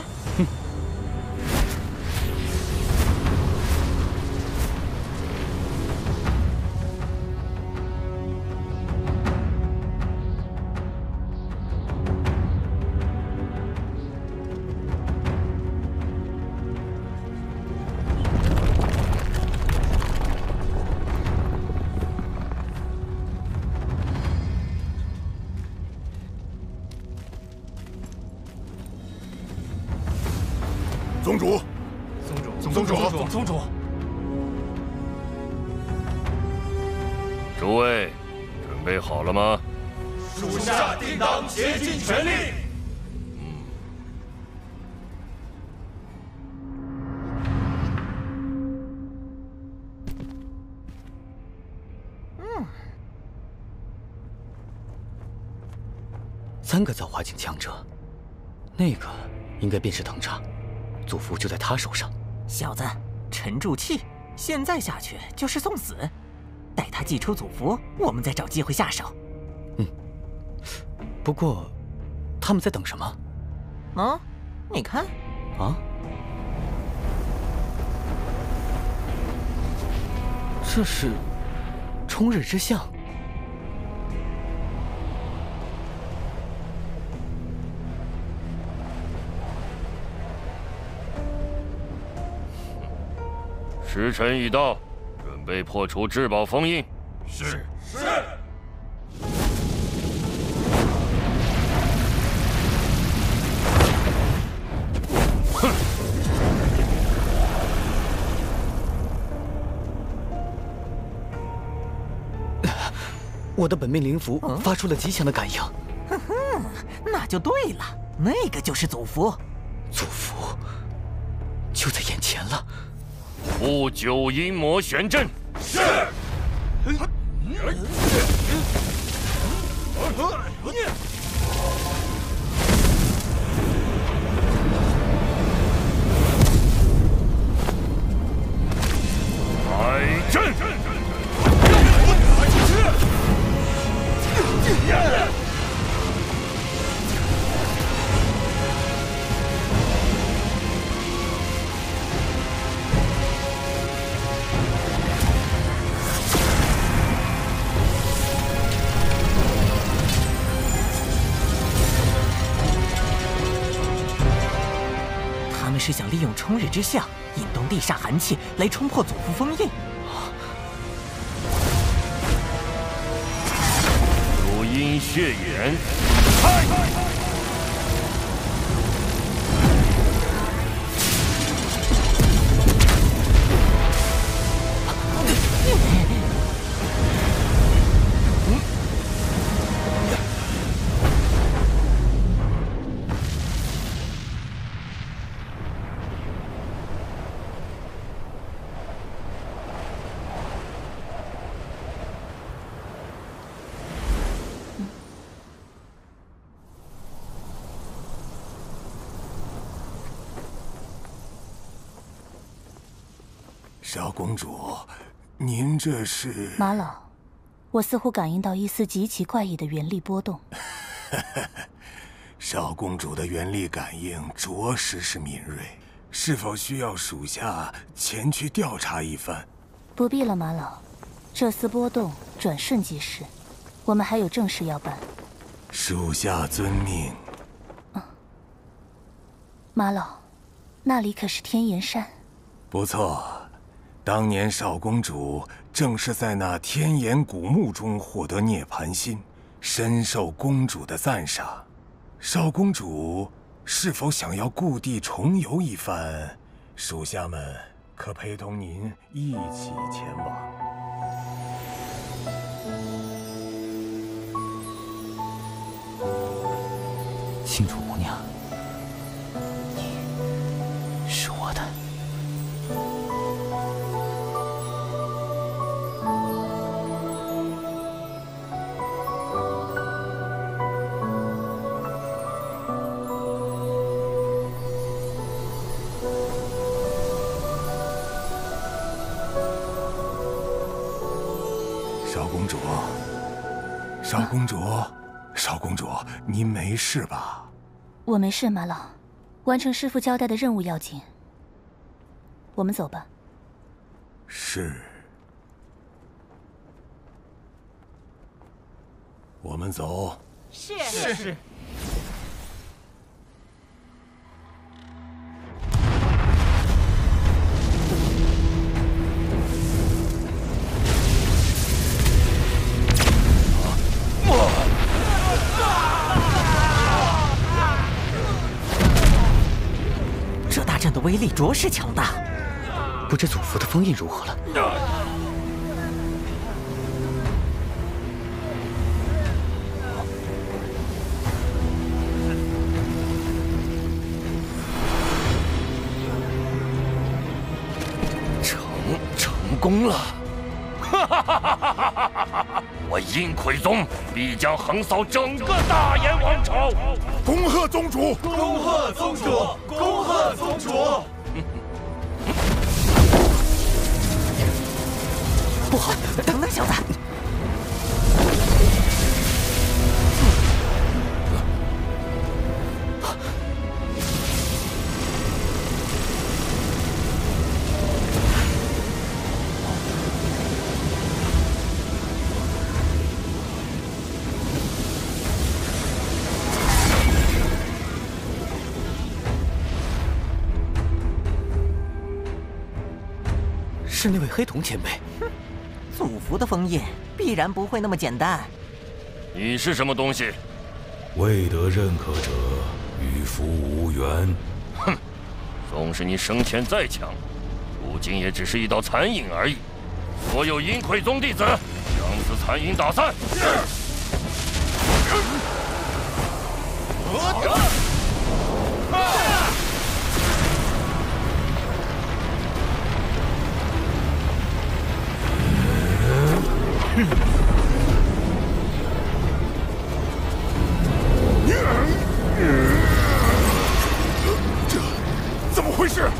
宗主， 宗主， 诸位，准备好了吗？ 属下定当竭尽全力。 3个造化境强者，那个应该便是藤叉。祖符就在他手上。 小子，沉住气，现在下去就是送死。待他祭出祖符，我们再找机会下手。 不过，他们在等什么？ 啊，你看， 啊，这是冲日之象。 时辰已到，准备破除至宝封印。 是。 哼！ 我的本命灵符发出了极强的感应。 哼哼，那就对了，那个就是祖符。 祖符就在眼前了。 布九阴魔玄阵。 是。 海阵。 他们是想利用冲日之象引动地煞寒气来冲破祖符封印。 九阴血眼， 少公主，您这是？ 马老，我似乎感应到一丝极其怪异的元力波动。 少公主的元力感应着实是敏锐，是否需要属下前去调查一番？ 不必了，马老，这丝波动转瞬即逝，我们还有正事要办。 属下遵命。 马老，那里可是天岩山？ 不错。当年少公主正是在那天岩古墓中获得涅槃心，深受公主的赞赏。少公主是否想要故地重游一番？属下们可陪同您一起前往。 青竹姑娘，你是我的。少公主，您没事吧？ 我没事，马老，完成师父交代的任务要紧。我们走吧。 是。我们走。 是。这大阵的威力着实强大， 不知祖符的封印如何了？ 成功了！哈哈哈哈哈！我阴魁宗必将横扫整个大炎王朝！ 恭贺宗主！ 恭贺宗主！恭贺宗主！ 不好，等等，小子！ 是那位黑瞳前辈。 哼，祖符的封印必然不会那么简单。 你是什么东西？ 未得认可者，与符无缘。 哼，纵使你生前再强，如今也只是一道残影而已。所有阴魁宗弟子，将此残影打散。 这怎么回事？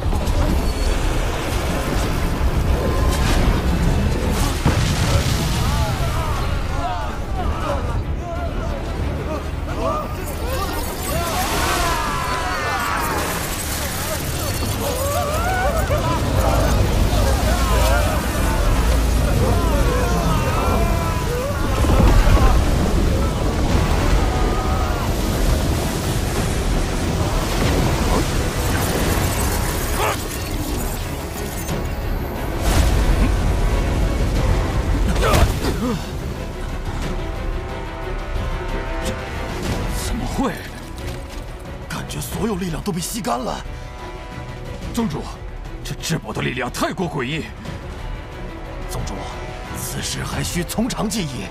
所有力量都被吸干了。宗主，这至宝的力量太过诡异。宗主，此事还需从长计议。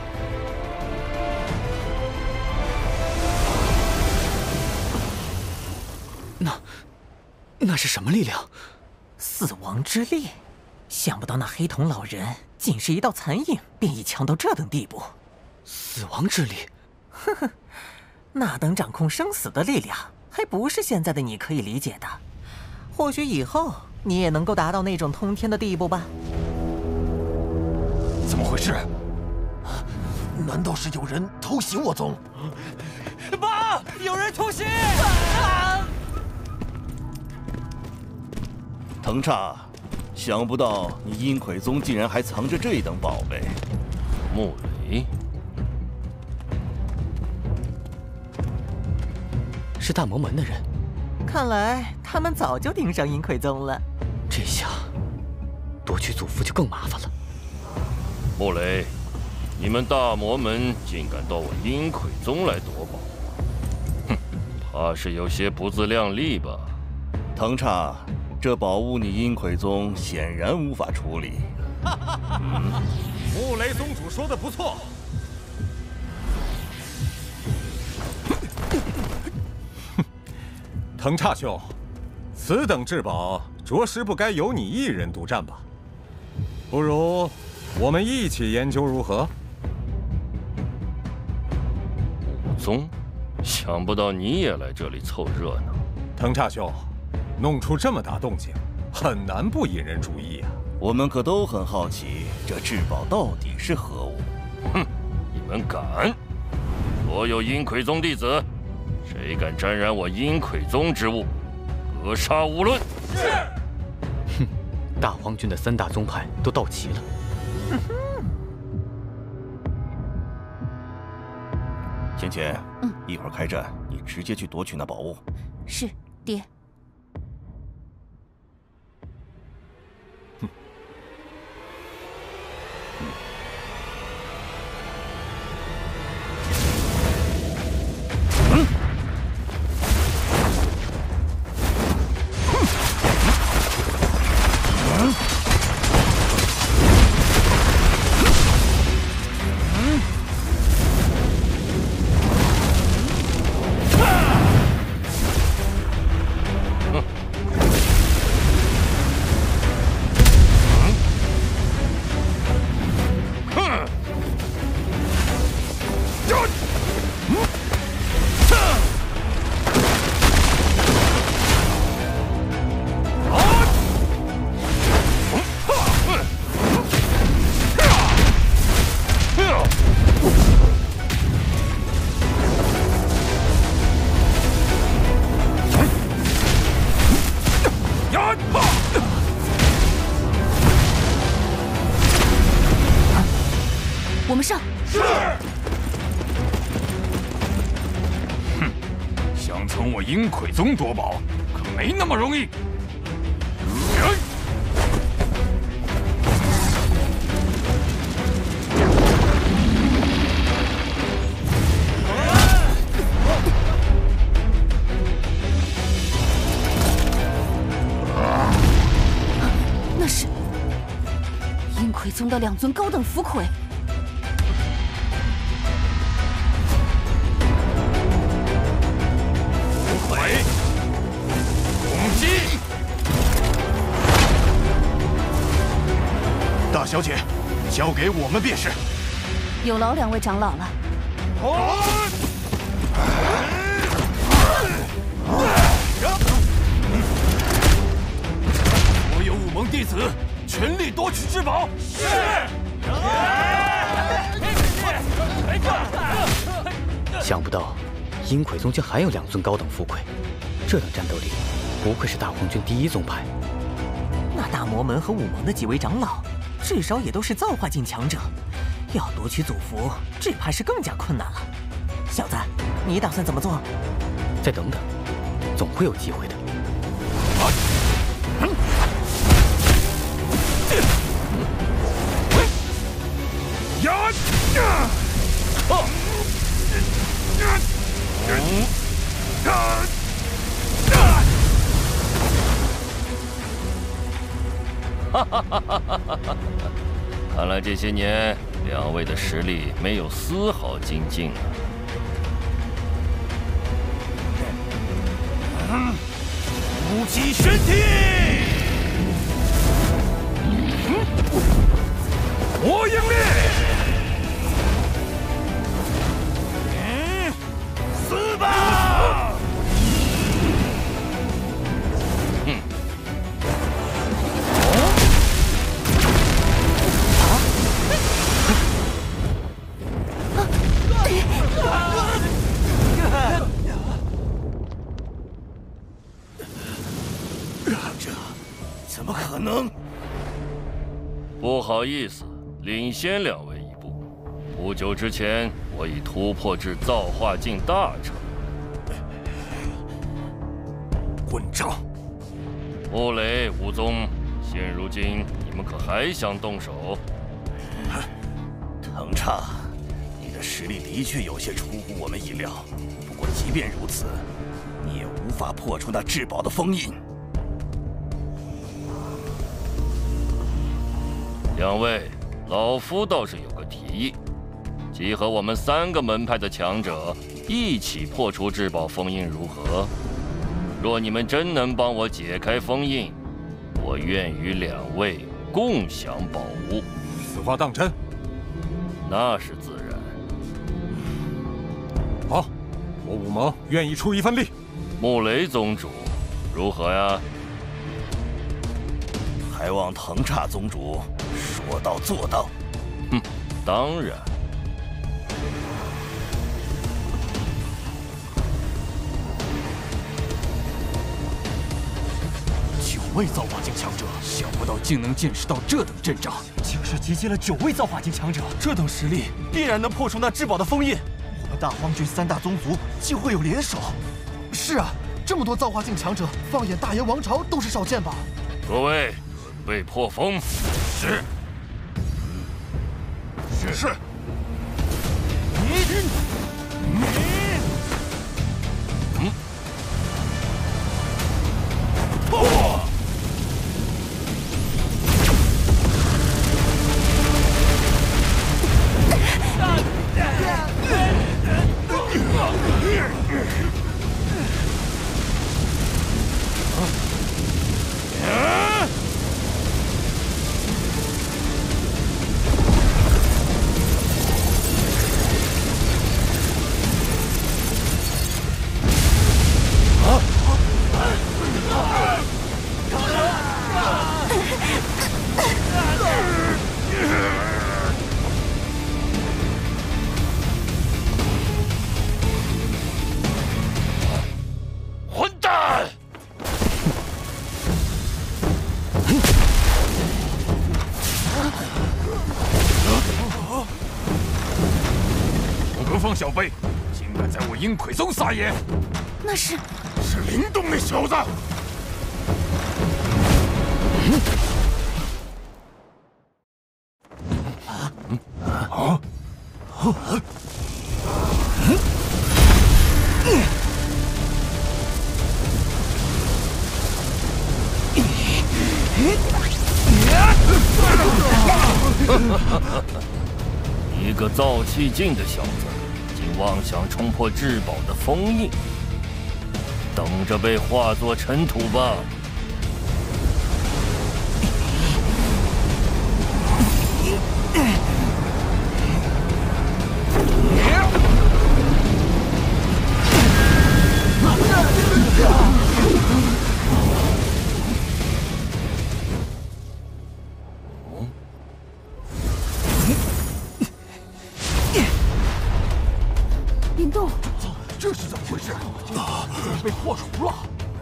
那是什么力量？ 死亡之力。想不到那黑瞳老人仅是一道残影，便已强到这等地步。 死亡之力？ 呵呵，那等掌控生死的力量，还不是现在的你可以理解的。或许以后你也能够达到那种通天的地步吧。 怎么回事？难道是有人偷袭我宗？ 爸，有人偷袭！ 藤叉，想不到你阴魁宗竟然还藏着这等宝贝。 穆雷， 是大魔门的人。 看来他们早就盯上阴魁宗了。 这下夺取祖符就更麻烦了。 穆雷，你们大魔门竟敢到我阴魁宗来夺宝，哼，怕是有些不自量力吧？ 藤叉，这宝物你阴魁宗显然无法处理。 穆雷宗主说的不错。藤叉兄，此等至宝着实不该由你一人独占吧？不如我们一起研究如何？ 武宗，想不到你也来这里凑热闹。 藤叉兄，弄出这么大动静，很难不引人注意啊。 我们可都很好奇，这至宝到底是何物？ 哼，你们敢！所有阴魁宗弟子，谁敢沾染我阴魁宗之物，格杀勿论。 是。哼，大荒军的3大宗派都到齐了。 芊芊，一会儿开战，你直接去夺取那宝物。 是，爹。我们上！是。 哼，想从我阴魁宗夺宝，可没那么容易。 宗的2尊高等符魁。 符魁，攻击！大小姐，交给我们便是。 有劳2位长老了。 所有武盟弟子，全力夺取至宝。是。 想不到，阴魁宗竟还有2尊高等符魁，这等战斗力，不愧是大荒军第1宗派。 那大魔门和武盟的几位长老，至少也都是造化境强者，要夺取祖符，只怕是更加困难了。小子，你打算怎么做？ 再等等，总会有机会的。 看来这些年2位的实力没有丝毫精进啊！ 武器旋踢，火影烈，死吧！ 这怎么可能？ 不好意思，领先2位一步。不久之前，我已突破至造化境大成。 混账！ 穆雷、武宗，现如今你们可还想动手？ 藤叉，你的实力的确有些出乎我们意料。不过即便如此，你也无法破除那至宝的封印。 2位，老夫倒是有个提议，集合我们3个门派的强者，一起破除至宝封印，如何？若你们真能帮我解开封印，我愿与2位共享宝物。 此话当真？ 那是自然。 好，我武盟愿意出一份力。 穆雷宗主，如何呀？ 还望藤叉宗主说到做到。 哼，当然。 9位造化境强者，想不到竟能见识到这等阵仗，竟是集结了9位造化境强者，这等实力必然能破除那至宝的封印。我们大荒军3大宗族竟会有联手。 是啊，这么多造化境强者，放眼大炎王朝都是少见吧？ 各位，准备破封。 是。是。破！ 混蛋！ 何方小辈，竟敢在我阴魁宗撒野？ 那是林动那小子。 个造气境的小子，竟妄想冲破至宝的封印，等着被化作尘土吧！ 林动， 这是怎么回事？怎么被破除了？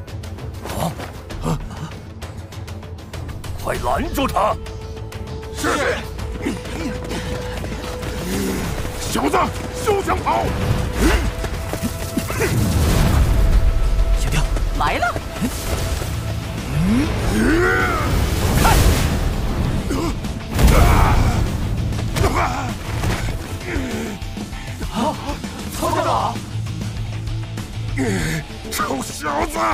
快拦住他！ 是。小子，休想跑！ 小雕，来了！ 曹长老，臭小子！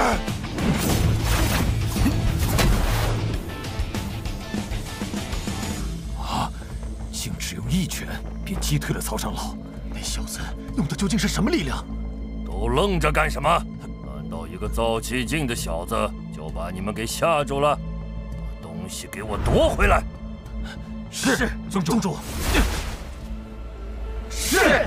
竟只用一拳便击退了曹长老，那小子用的究竟是什么力量？ 都愣着干什么？难道一个造气境的小子就把你们给吓住了？把东西给我夺回来！ 是，宗主。 是。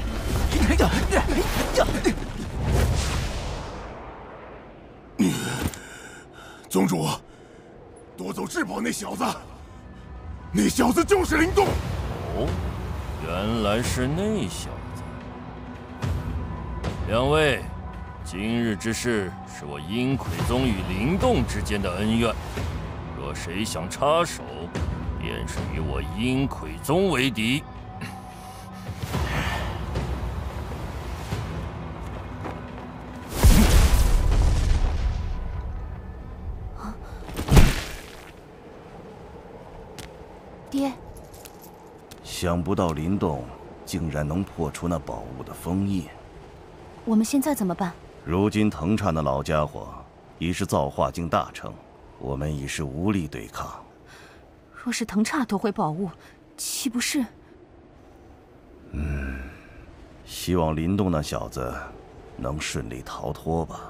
宗主，夺走至宝那小子，那小子就是灵动。 哦，原来是那小子。两位，今日之事是我阴魁宗与灵动之间的恩怨，若谁想插手，便是与我阴魁宗为敌。 爹， 想不到林动竟然能破除那宝物的封印。 我们现在怎么办？ 如今藤刹那老家伙已是造化境大成，我们已是无力对抗。 若是藤刹夺回宝物，岂不是？ 希望林动那小子能顺利逃脱吧。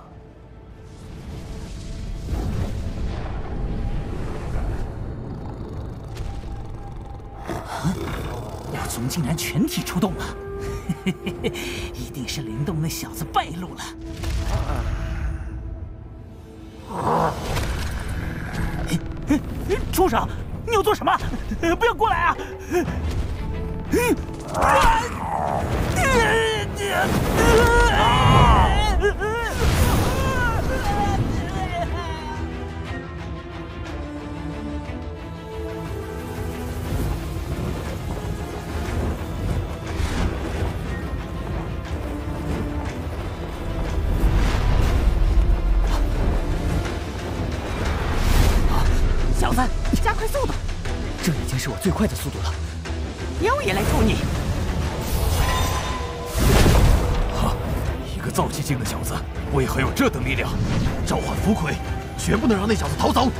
妖宗竟然全体出动了，一定是林动那小子败露了。畜生，你要做什么？不要过来啊！ 小子，加快速度！这已经是我最快的速度了。妖也来助你！ 一个造气境的小子，为何有这等力量？召唤符魁，绝不能让那小子逃走。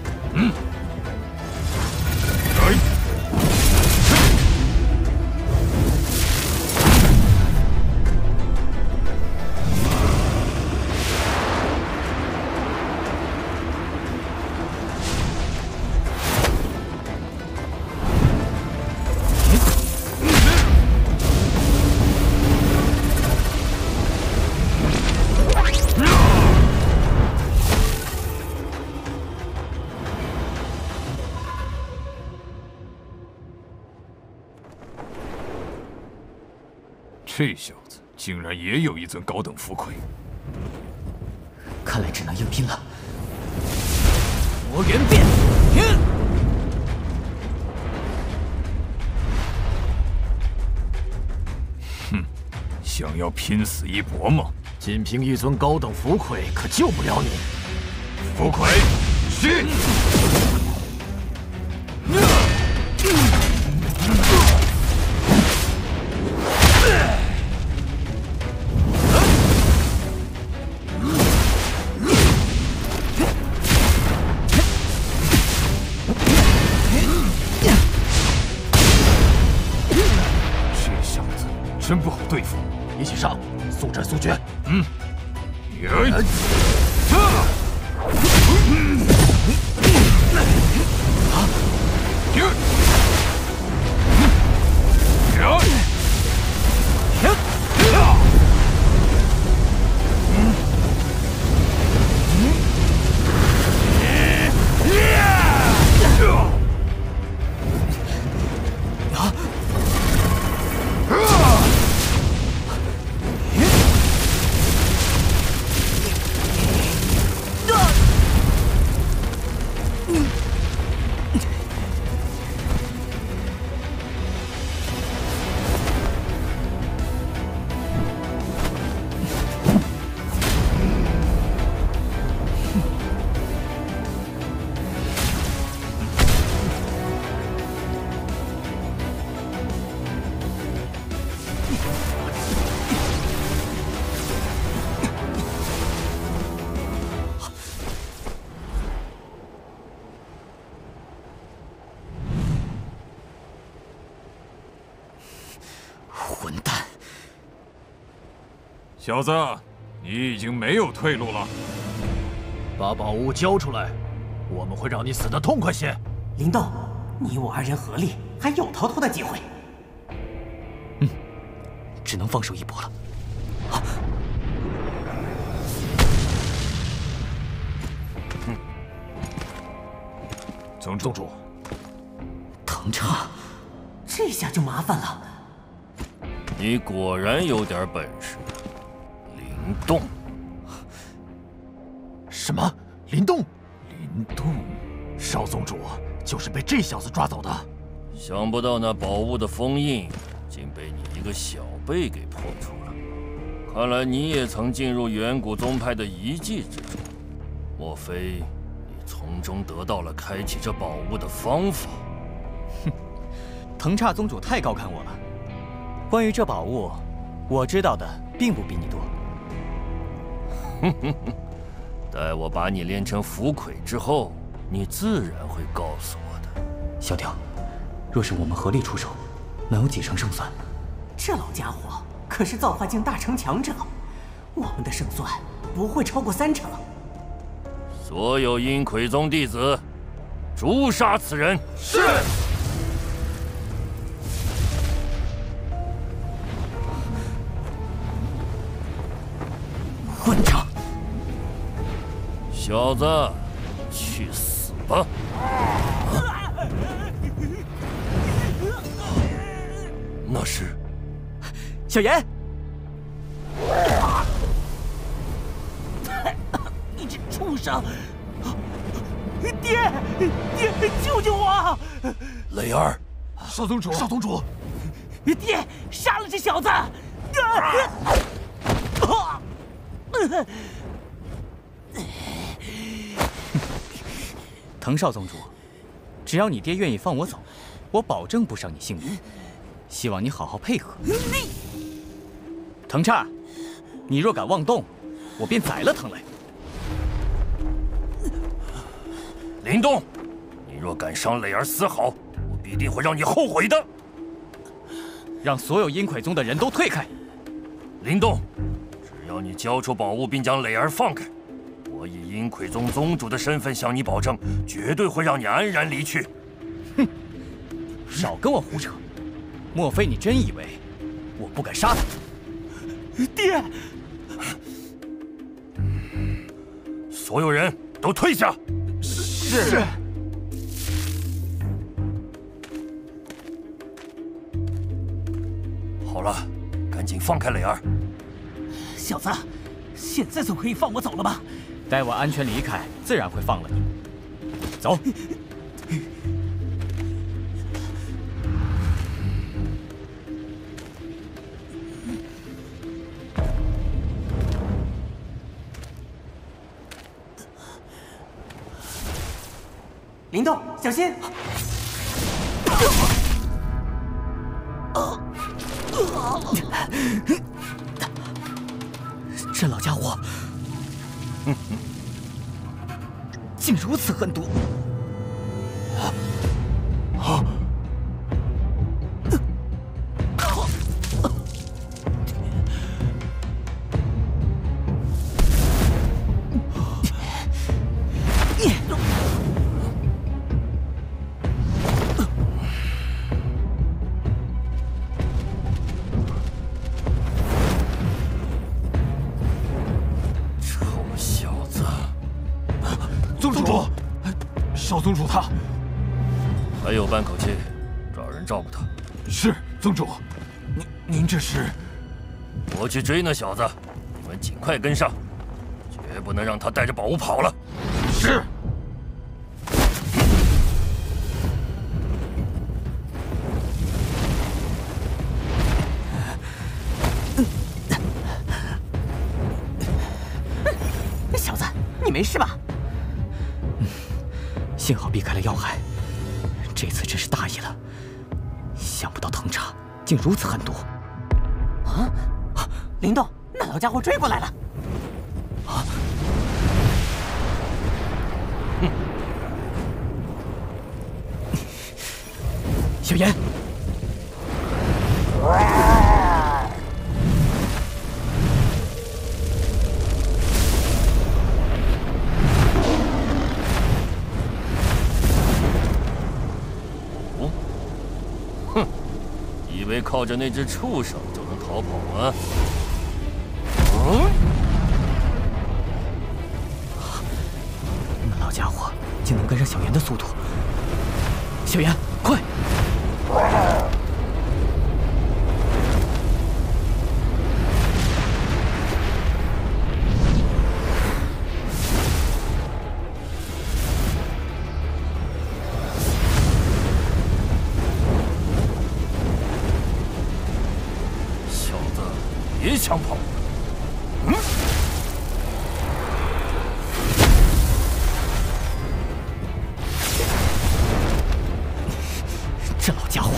这小子竟然也有一尊高等符魁， 看来只能硬拼了。 魔元变！哼，想要拼死一搏吗？仅凭一尊高等符魁可救不了你。符魁，去！ 对付，一起上，速战速决。 嗯。 混蛋！ 小子，你已经没有退路了。 把宝物交出来，我们会让你死得痛快些。 林动，你我2人合力，还有逃脱的机会。 只能放手一搏了。 宗主， 藤叉，这下就麻烦了。 你果然有点本事，灵动。 什么？林动？ 林动， 少宗主就是被这小子抓走的。 想不到那宝物的封印，竟被你一个小辈给破除了。看来你也曾进入远古宗派的遗迹之中，莫非你从中得到了开启这宝物的方法？ 哼，藤叉宗主太高看我了。关于这宝物，我知道的并不比你多。 哼哼哼，待我把你练成符魁之后，你自然会告诉我的。 小雕，若是我们合力出手，能有几成胜算？ 这老家伙可是造化境大成强者，我们的胜算不会超过3成。 所有阴魁宗弟子，诛杀此人。 是。 混账！ 小子，去死吧！那是小妍。 你这畜生！爹，救救我！ 磊儿， 少宗主， 少宗主， 爹，杀了这小子！ 藤少宗主，只要你爹愿意放我走，我保证不伤你性命。希望你好好配合。藤叉，你若敢妄动，我便宰了藤磊。 林动，你若敢伤磊儿丝毫，我必定会让你后悔的。 让所有阴魁宗的人都退开。 林动，只要你交出宝物并将磊儿放开，我以阴魁宗宗主的身份向你保证，绝对会让你安然离去。 哼，少跟我胡扯！莫非你真以为我不敢杀他？ 爹， 所有人都退下。 是。 好了，赶紧放开磊儿。 小子，现在总可以放我走了吧？ 待我安全离开，自然会放了你。走。 林动，小心！ 这老家伙，竟如此狠毒！ 少宗主他还有半口气，找人照顾他。 是宗主。您这是？ 我去追那小子，你们尽快跟上，绝不能让他带着宝物跑了。 是。 小子，你没事吧？幸好避开了要害，这次真是大意了。想不到藤茶竟如此狠毒。啊！灵动，那老家伙追过来了。啊！小妍。 以为靠着那只畜生就能逃跑吗？ 那老家伙竟能跟上小妍的速度。小妍，快！ 别想跑！ 这老家伙！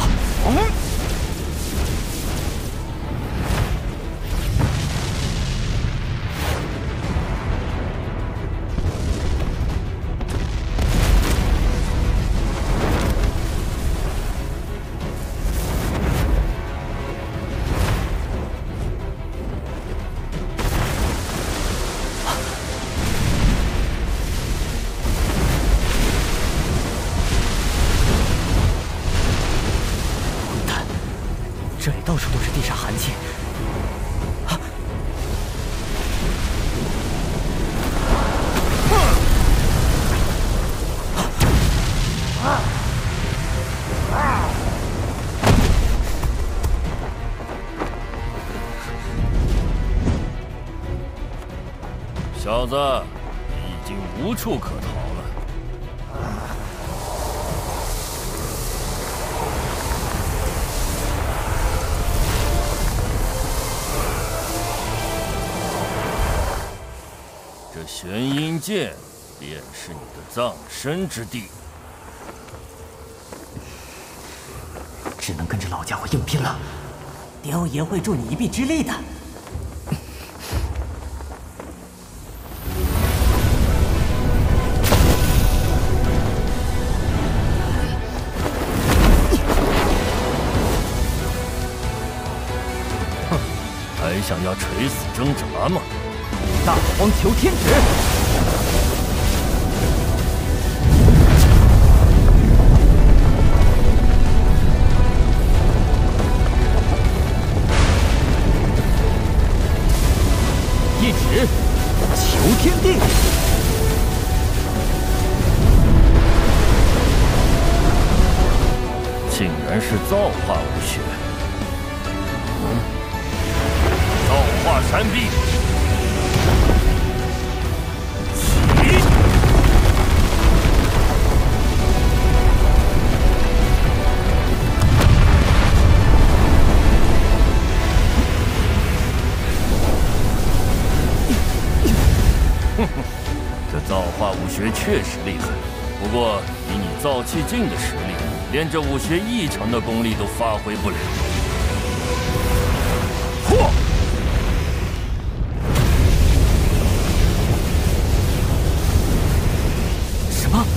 这里到处都是地煞寒气。 小子，你已经无处可逃了。这玄阴剑便是你的葬身之地， 只能跟着老家伙硬拼了。雕爷会助你一臂之力的。 还想要垂死挣扎吗？ 大荒求天旨！一指求天地！ 竟然是造化武学！造化山壁！这造化武学确实厉害，不过以你造气境的实力，连这武学1成的功力都发挥不了。嚯！ 什么？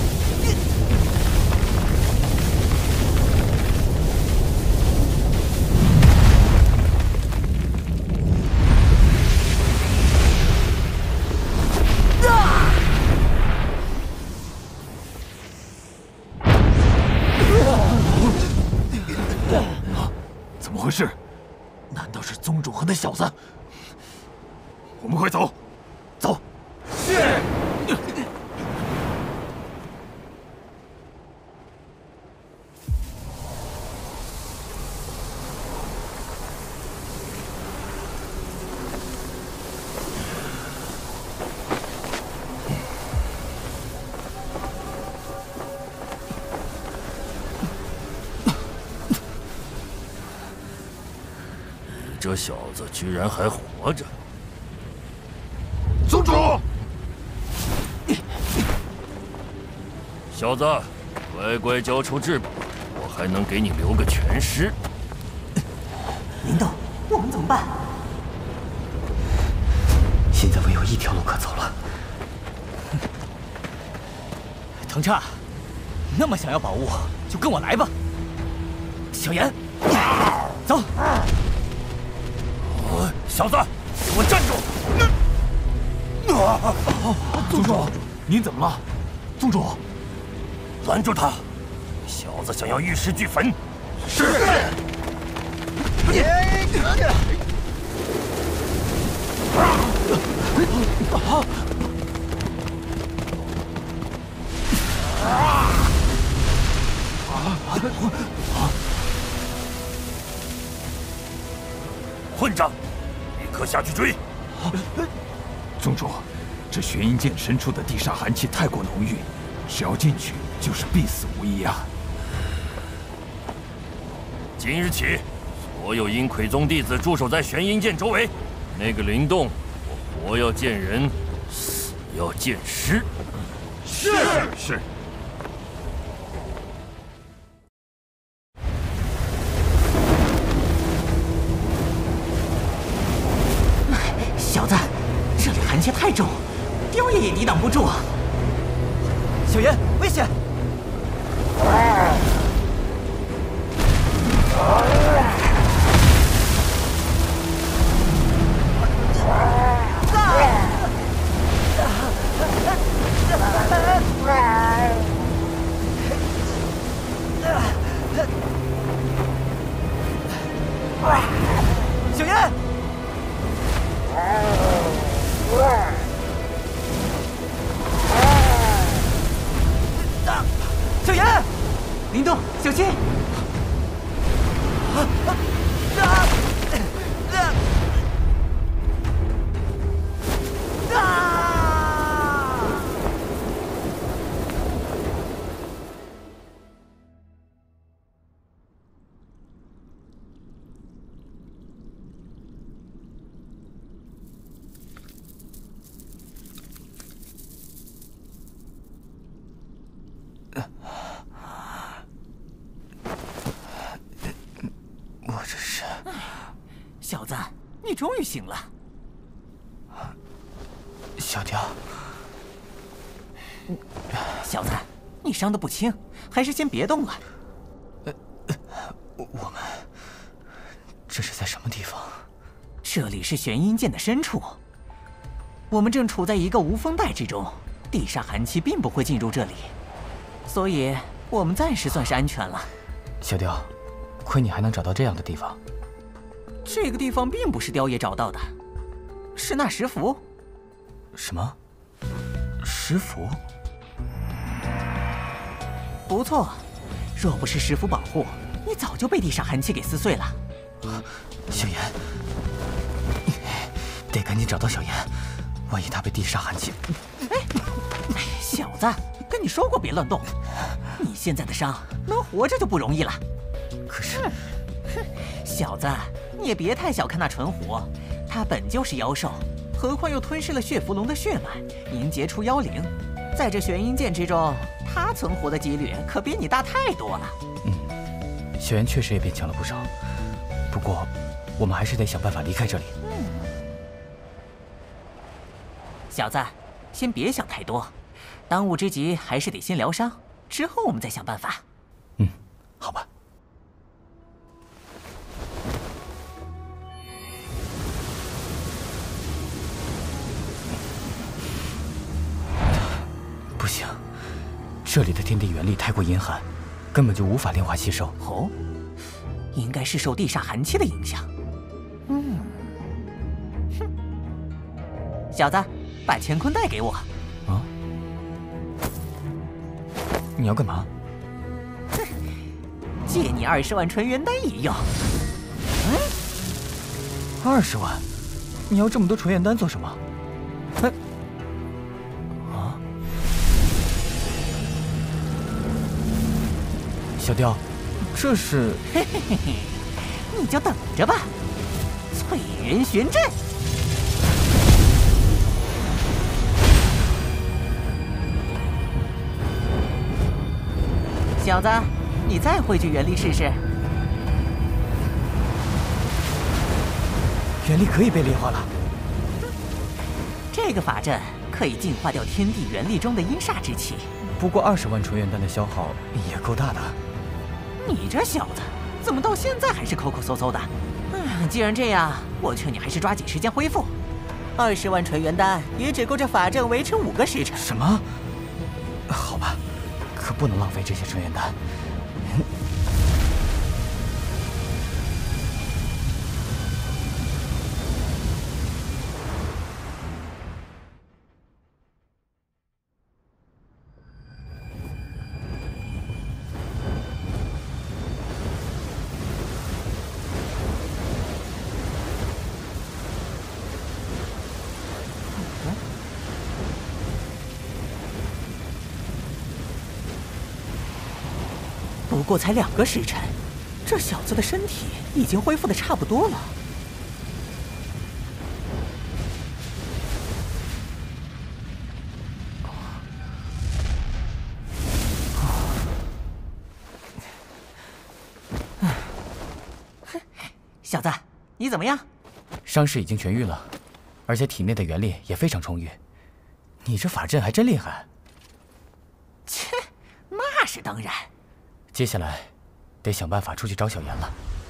怎么回事？难道是宗主和那小子？我们快走！走！ 是。 这小子居然还活着！ 宗主， 小子，乖乖交出至宝，我还能给你留个全尸。 林动，我们怎么办？ 现在唯有一条路可走了。藤叉，那么想要宝物，就跟我来吧。小妍，走。 小子，给我站住！ 宗主，您怎么了？宗主， 拦住他！小子想要玉石俱焚。 是。 混账！立刻下去追！ 宗主，这玄阴涧深处的地煞寒气太过浓郁，只要进去就是必死无疑啊！ 今日起，所有阴魁宗弟子驻守在玄阴涧周围。那个灵动，我活要见人，死要见尸。 是。 小子，这里寒气太重，雕爷也抵挡不住啊！ 小妍，危险！小妍！小妍，林动，小心！ 小子，你终于醒了。 小雕， 小子，你伤得不轻，还是先别动了。 我们这是在什么地方？ 这里是玄阴涧的深处，我们正处在一个无风带之中，地煞寒气并不会进入这里，所以我们暂时算是安全了。 小雕，亏你还能找到这样的地方。 这个地方并不是雕爷找到的，是那石符。 什么？石符？ 不错，若不是石符保护，你早就被地煞寒气给撕碎了。 小妍，得赶紧找到小妍，万一她被地煞寒气…… 小子，跟你说过别乱动。你现在的伤，能活着就不容易了。 可是， 小子，你也别太小看那纯虎，他本就是妖兽，何况又吞噬了血符龙的血脉，凝结出妖灵。在这玄阴涧之中，他存活的几率可比你大太多了。 小妍确实也变强了不少，不过我们还是得想办法离开这里。 小子，先别想太多，当务之急还是得先疗伤，之后我们再想办法。 好吧。不行，这里的天地元力太过阴寒，根本就无法炼化吸收。 哦，应该是受地煞寒气的影响。小子，把乾坤袋给我。 啊？你要干嘛？ 借你20万纯元丹一用。 20万？你要这么多纯元丹做什么？小雕，这是…… 嘿，你就等着吧。 退元玄阵。小子，你再汇聚元力试试。 元力可以被炼化了。 这个法阵可以净化掉天地元力中的阴煞之气。 不过20万纯元丹的消耗也够大的。 你这小子怎么到现在还是抠抠搜搜的？既然这样，我劝你还是抓紧时间恢复。20万纯元丹也只够这法阵维持5个时辰。 什么？好吧，可不能浪费这些纯元丹。 不过才2个时辰，这小子的身体已经恢复的差不多了。小子，你怎么样？ 伤势已经痊愈了，而且体内的元力也非常充裕。你这法阵还真厉害。 切，那是当然。 接下来，得想办法出去找小妍了。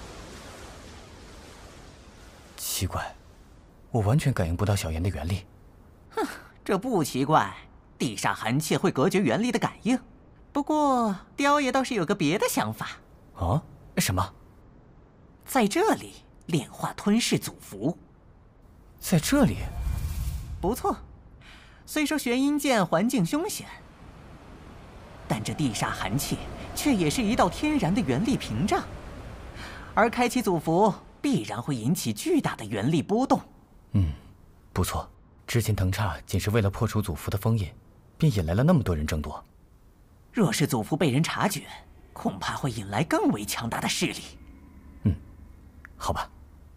奇怪，我完全感应不到小妍的元力。 哼，这不奇怪，地煞寒气会隔绝元力的感应。不过，雕爷倒是有个别的想法。 哦，什么？ 在这里炼化吞噬祖符。 在这里？ 不错。虽说玄阴剑环境凶险，但这地煞寒气却也是一道天然的元力屏障，而开启祖符必然会引起巨大的元力波动。 不错。之前藤叉仅是为了破除祖符的封印，便引来了那么多人争夺。 若是祖符被人察觉，恐怕会引来更为强大的势力。 好吧。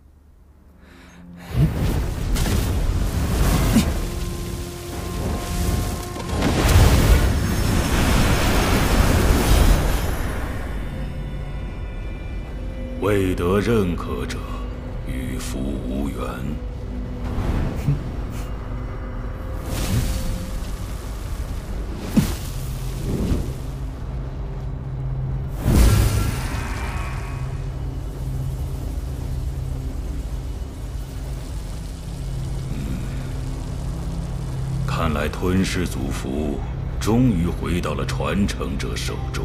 未得认可者，与符无缘。看来吞噬祖符终于回到了传承者手中。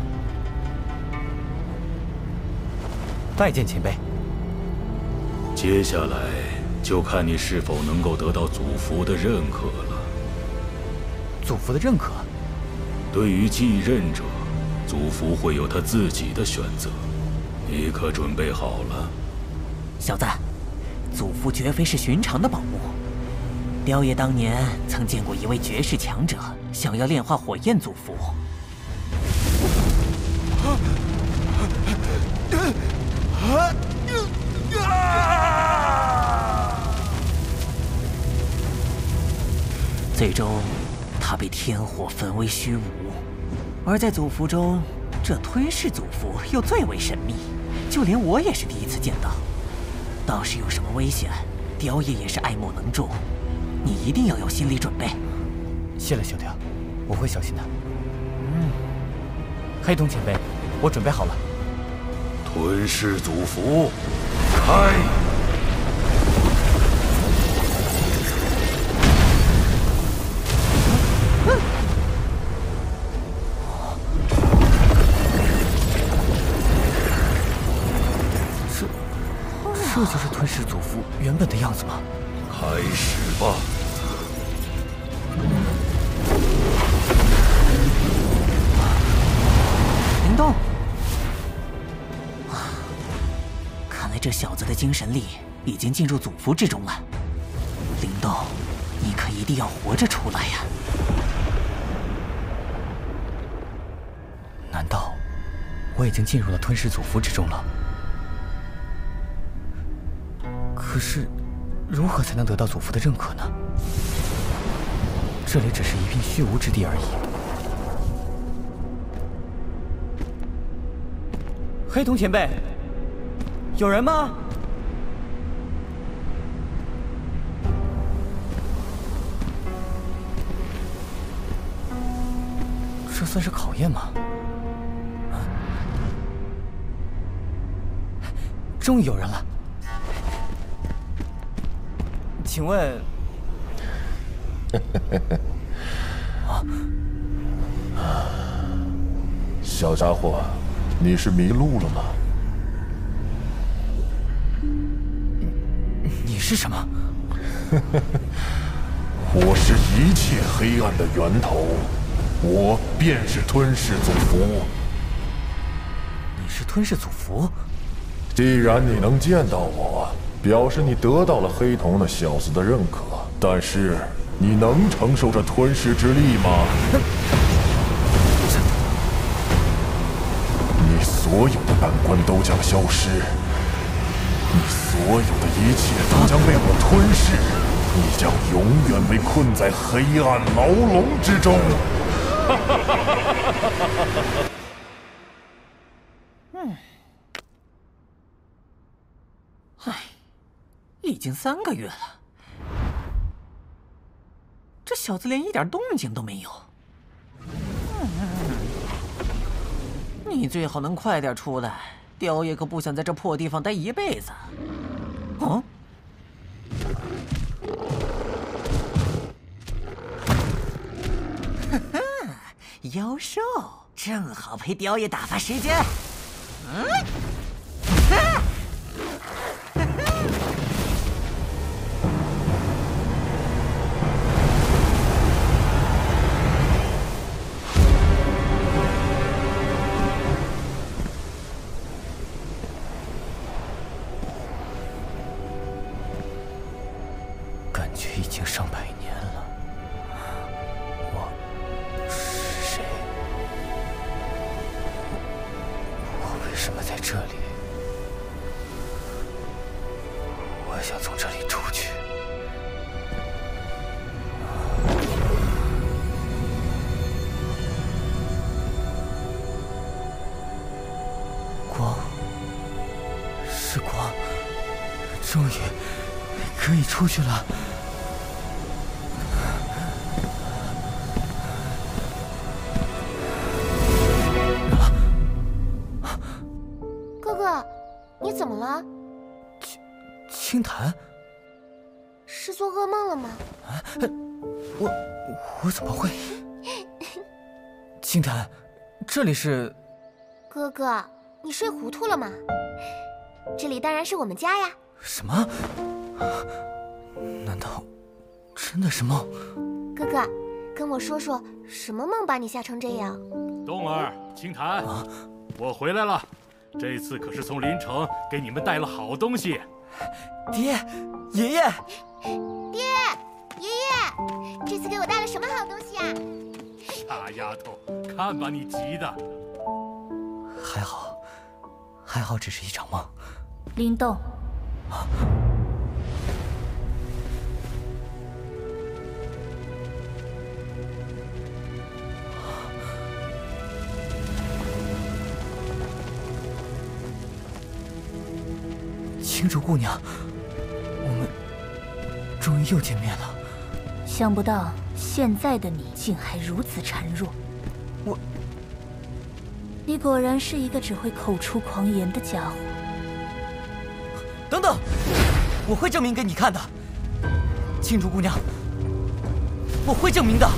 拜见前辈。 接下来就看你是否能够得到祖符的认可了。 祖符的认可？ 对于继任者，祖符会有他自己的选择。你可准备好了？ 小子，祖符绝非是寻常的宝物。雕爷当年曾见过一位绝世强者想要炼化火焰祖符。最终，他被天火焚为虚无。而在祖符中，这吞噬祖符又最为神秘，就连我也是第一次见到。倒是有什么危险，雕爷也是爱莫能助。你一定要有心理准备。 谢了，小雕，我会小心的。黑瞳前辈，我准备好了。 吞噬祖符，开！ 这就是吞噬祖符原本的样子吗？ 开始吧。 灵动，看来这小子的精神力已经进入祖符之中了。灵动，你可一定要活着出来呀！ 难道我已经进入了吞噬祖符之中了？ 可是，如何才能得到祖父的认可呢？这里只是一片虚无之地而已。黑瞳前辈，有人吗？这算是考验吗？终于有人了。请问， 小家伙，你是迷路了吗？ 你是什么？ 我是一切黑暗的源头，我便是吞噬祖符。 你是吞噬祖符？ 既然你能见到我，表示你得到了黑瞳那小子的认可。但是，你能承受这吞噬之力吗？你所有的感官都将消失，你所有的一切都将被我吞噬，你将永远被困在黑暗牢笼之中。 已经3个月了，这小子连一点动静都没有。你最好能快点出来，雕爷可不想在这破地方待一辈子。哦？哈哈，妖兽，正好陪雕爷打发时间。 感觉已经上百年了，我是谁？我为什么在这里？我想从这里出去。光，是光，终于可以出去了。 哥哥，你怎么了？ 青檀， 是做噩梦了吗？ 我怎么会？青檀，这里是…… 哥哥，你睡糊涂了吗？这里当然是我们家呀。 什么？难道真的是梦？ 哥哥，跟我说说什么梦把你吓成这样？ 冬儿，青檀，我回来了。这次可是从临城给你们带了好东西。 爹，爷爷， 爹，爷爷，这次给我带了什么好东西啊？ 傻丫头，看把你急的。 还好，只是一场梦。 灵动。 青竹姑娘，我们终于又见面了。 想不到现在的你竟还如此孱弱。你果然是一个只会口出狂言的家伙。 等等，我会证明给你看的，青竹姑娘，我会证明的。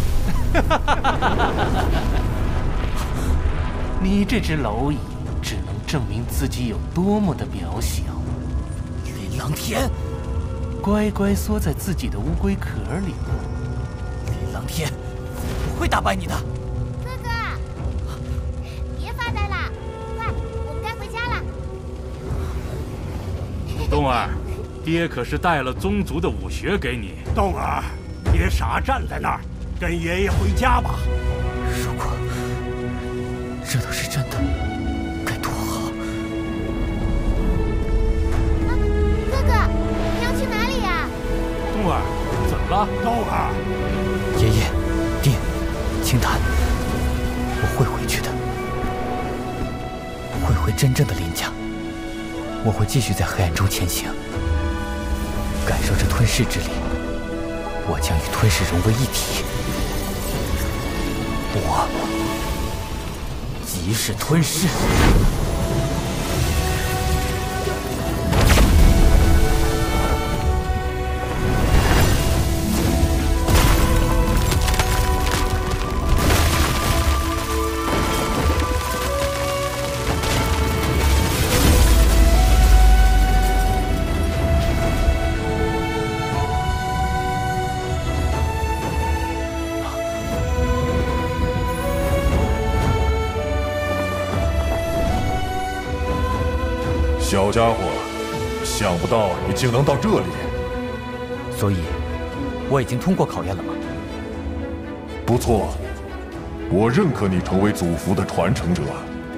你这只蝼蚁只能证明自己有多么的渺小。 林琅天， 乖乖缩在自己的乌龟壳里吧。 林琅天，我会打败你的。 哥哥，别发呆啦，快，我们该回家了。 冬儿，爹可是带了宗族的武学给你。 冬儿，别傻站在那儿，跟爷爷回家吧。 如果这都是真的，该多好！ 哥哥。 了，够了。 爷爷，爹，青檀，我会回去的，我会回真正的林家，我会继续在黑暗中前行，感受着吞噬之力，我将与吞噬融为一体，我即是吞噬。 小家伙，想不到你竟能到这里。 所以，我已经通过考验了吗？ 不错，我认可你成为祖符的传承者。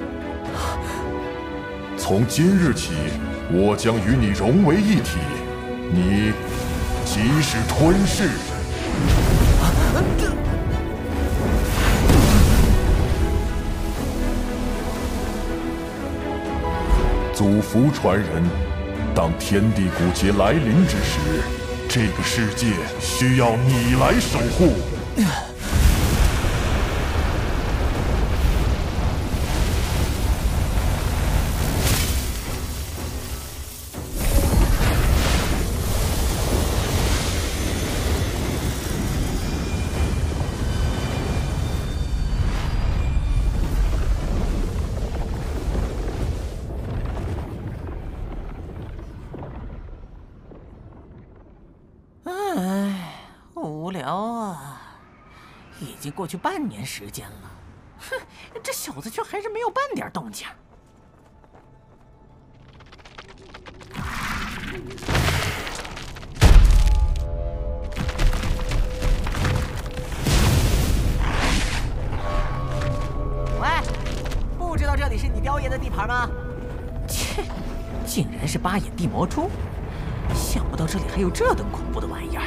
从今日起，我将与你融为一体，你即是吞噬。祖符传人，当天地古劫来临之时，这个世界需要你来守护。 无聊啊！已经过去半年时间了，哼，这小子却还是没有半点动静。喂，不知道这里是你雕爷的地盘吗？切，竟然是八眼地魔蛛！想不到这里还有这等恐怖的玩意儿。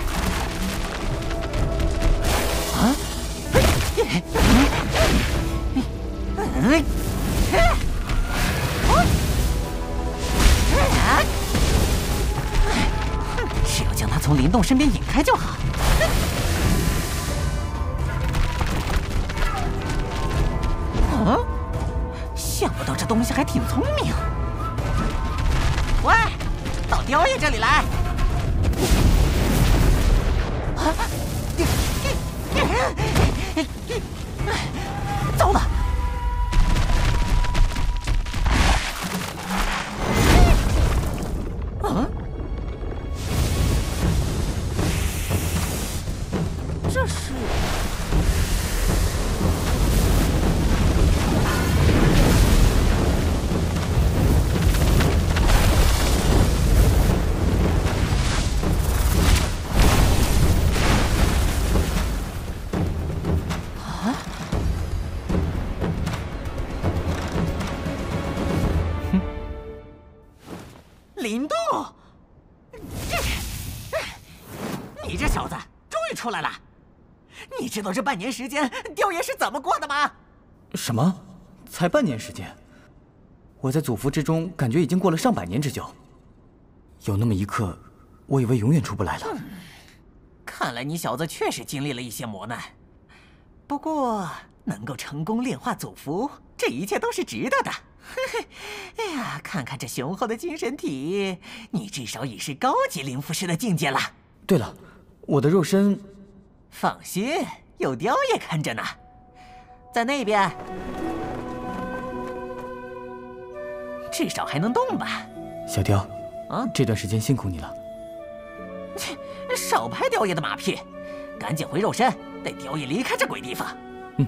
啊！只要将他从林动身边引开就好。啊！想不到这东西还挺聪明。喂，到雕爷这里来！啊！糟了！啊！这是……林动，你这小子终于出来了！你知道这半年时间雕爷是怎么过的吗？ 什么？才半年时间？我在祖符之中感觉已经过了上百年之久。有那么一刻，我以为永远出不来了。 看来你小子确实经历了一些磨难，不过能够成功炼化祖符，这一切都是值得的。哎呀，看看这雄厚的精神体，你至少已是高级灵符师的境界了。 对了，我的肉身…… 放心，有雕爷看着呢，在那边，至少还能动吧。 小雕， 啊， 这段时间辛苦你了。 切，少拍雕爷的马屁，赶紧回肉身，带雕爷离开这鬼地方。 嗯。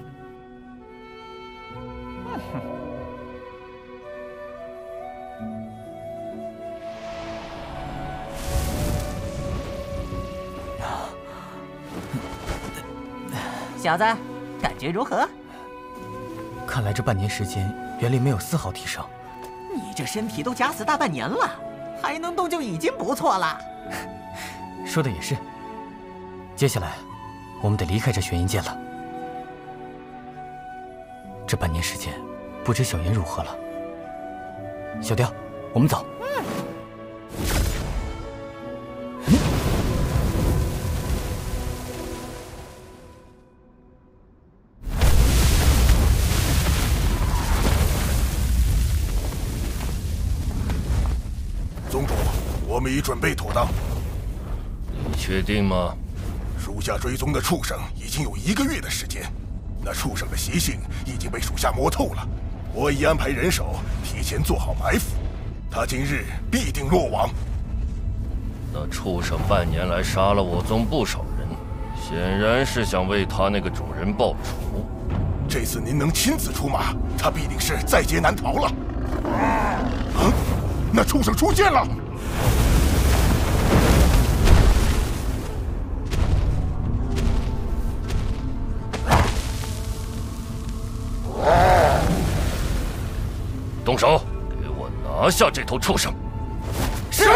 小子，感觉如何？ 看来这半年时间，元力没有丝毫提升。 你这身体都假死大半年了，还能动就已经不错了。 说的也是。 接下来，我们得离开这玄阴界了。这半年时间，不知小妍如何了。小雕，我们走。 宗主，我们已准备妥当。 你确定吗？ 属下追踪的畜生已经有1个月的时间，那畜生的习性已经被属下摸透了。我已安排人手提前做好埋伏，他今日必定落网。 那畜生半年来杀了我宗不少人，显然是想为他那个主人报仇。 这次您能亲自出马，他必定是在劫难逃了。那畜生出现了！ 动手，给我拿下这头畜生！ 是。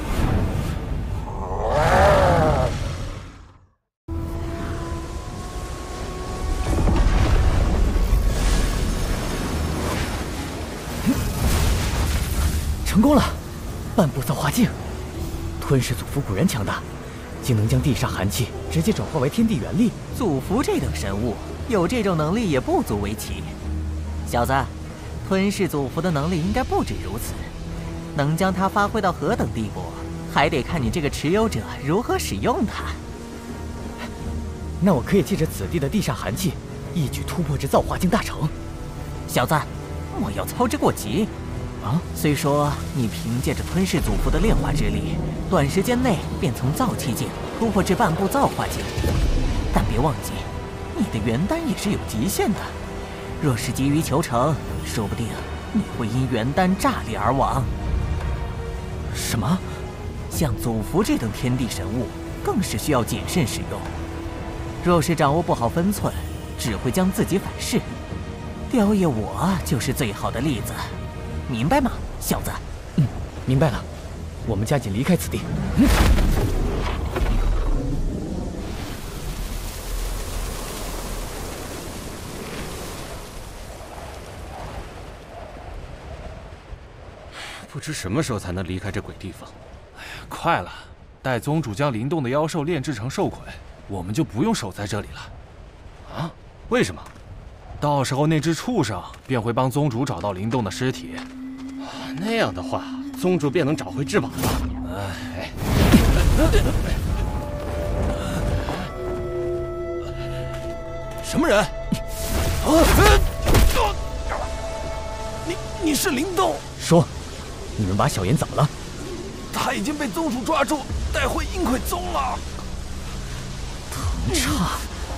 成功了！半步造化境，吞噬祖符果然强大，竟能将地煞寒气直接转化为天地元力。 祖符这等神物，有这种能力也不足为奇。小子，吞噬祖符的能力应该不止如此，能将它发挥到何等地步，还得看你这个持有者如何使用它。 那我可以借着此地的地煞寒气，一举突破至造化境大成。 小子，莫要操之过急。虽说你凭借着吞噬祖符的炼化之力，短时间内便从造气境突破至半步造化境，但别忘记，你的元丹也是有极限的。若是急于求成，说不定你会因元丹炸裂而亡。 什么？ 像祖符这等天地神物，更是需要谨慎使用。若是掌握不好分寸，只会将自己反噬。雕爷我就是最好的例子。明白吗，小子？ 明白了。我们加紧离开此地。 不知什么时候才能离开这鬼地方。哎呀，快了！待宗主将灵动的妖兽炼制成兽魁，我们就不用守在这里了。啊？为什么？到时候那只畜生便会帮宗主找到灵动的尸体。那样的话，宗主便能找回至宝了。哎， 什么人？你是灵动？ 说，你们把小妍怎么了？ 他已经被宗主抓住，带回阴魁宗了。 藤叉。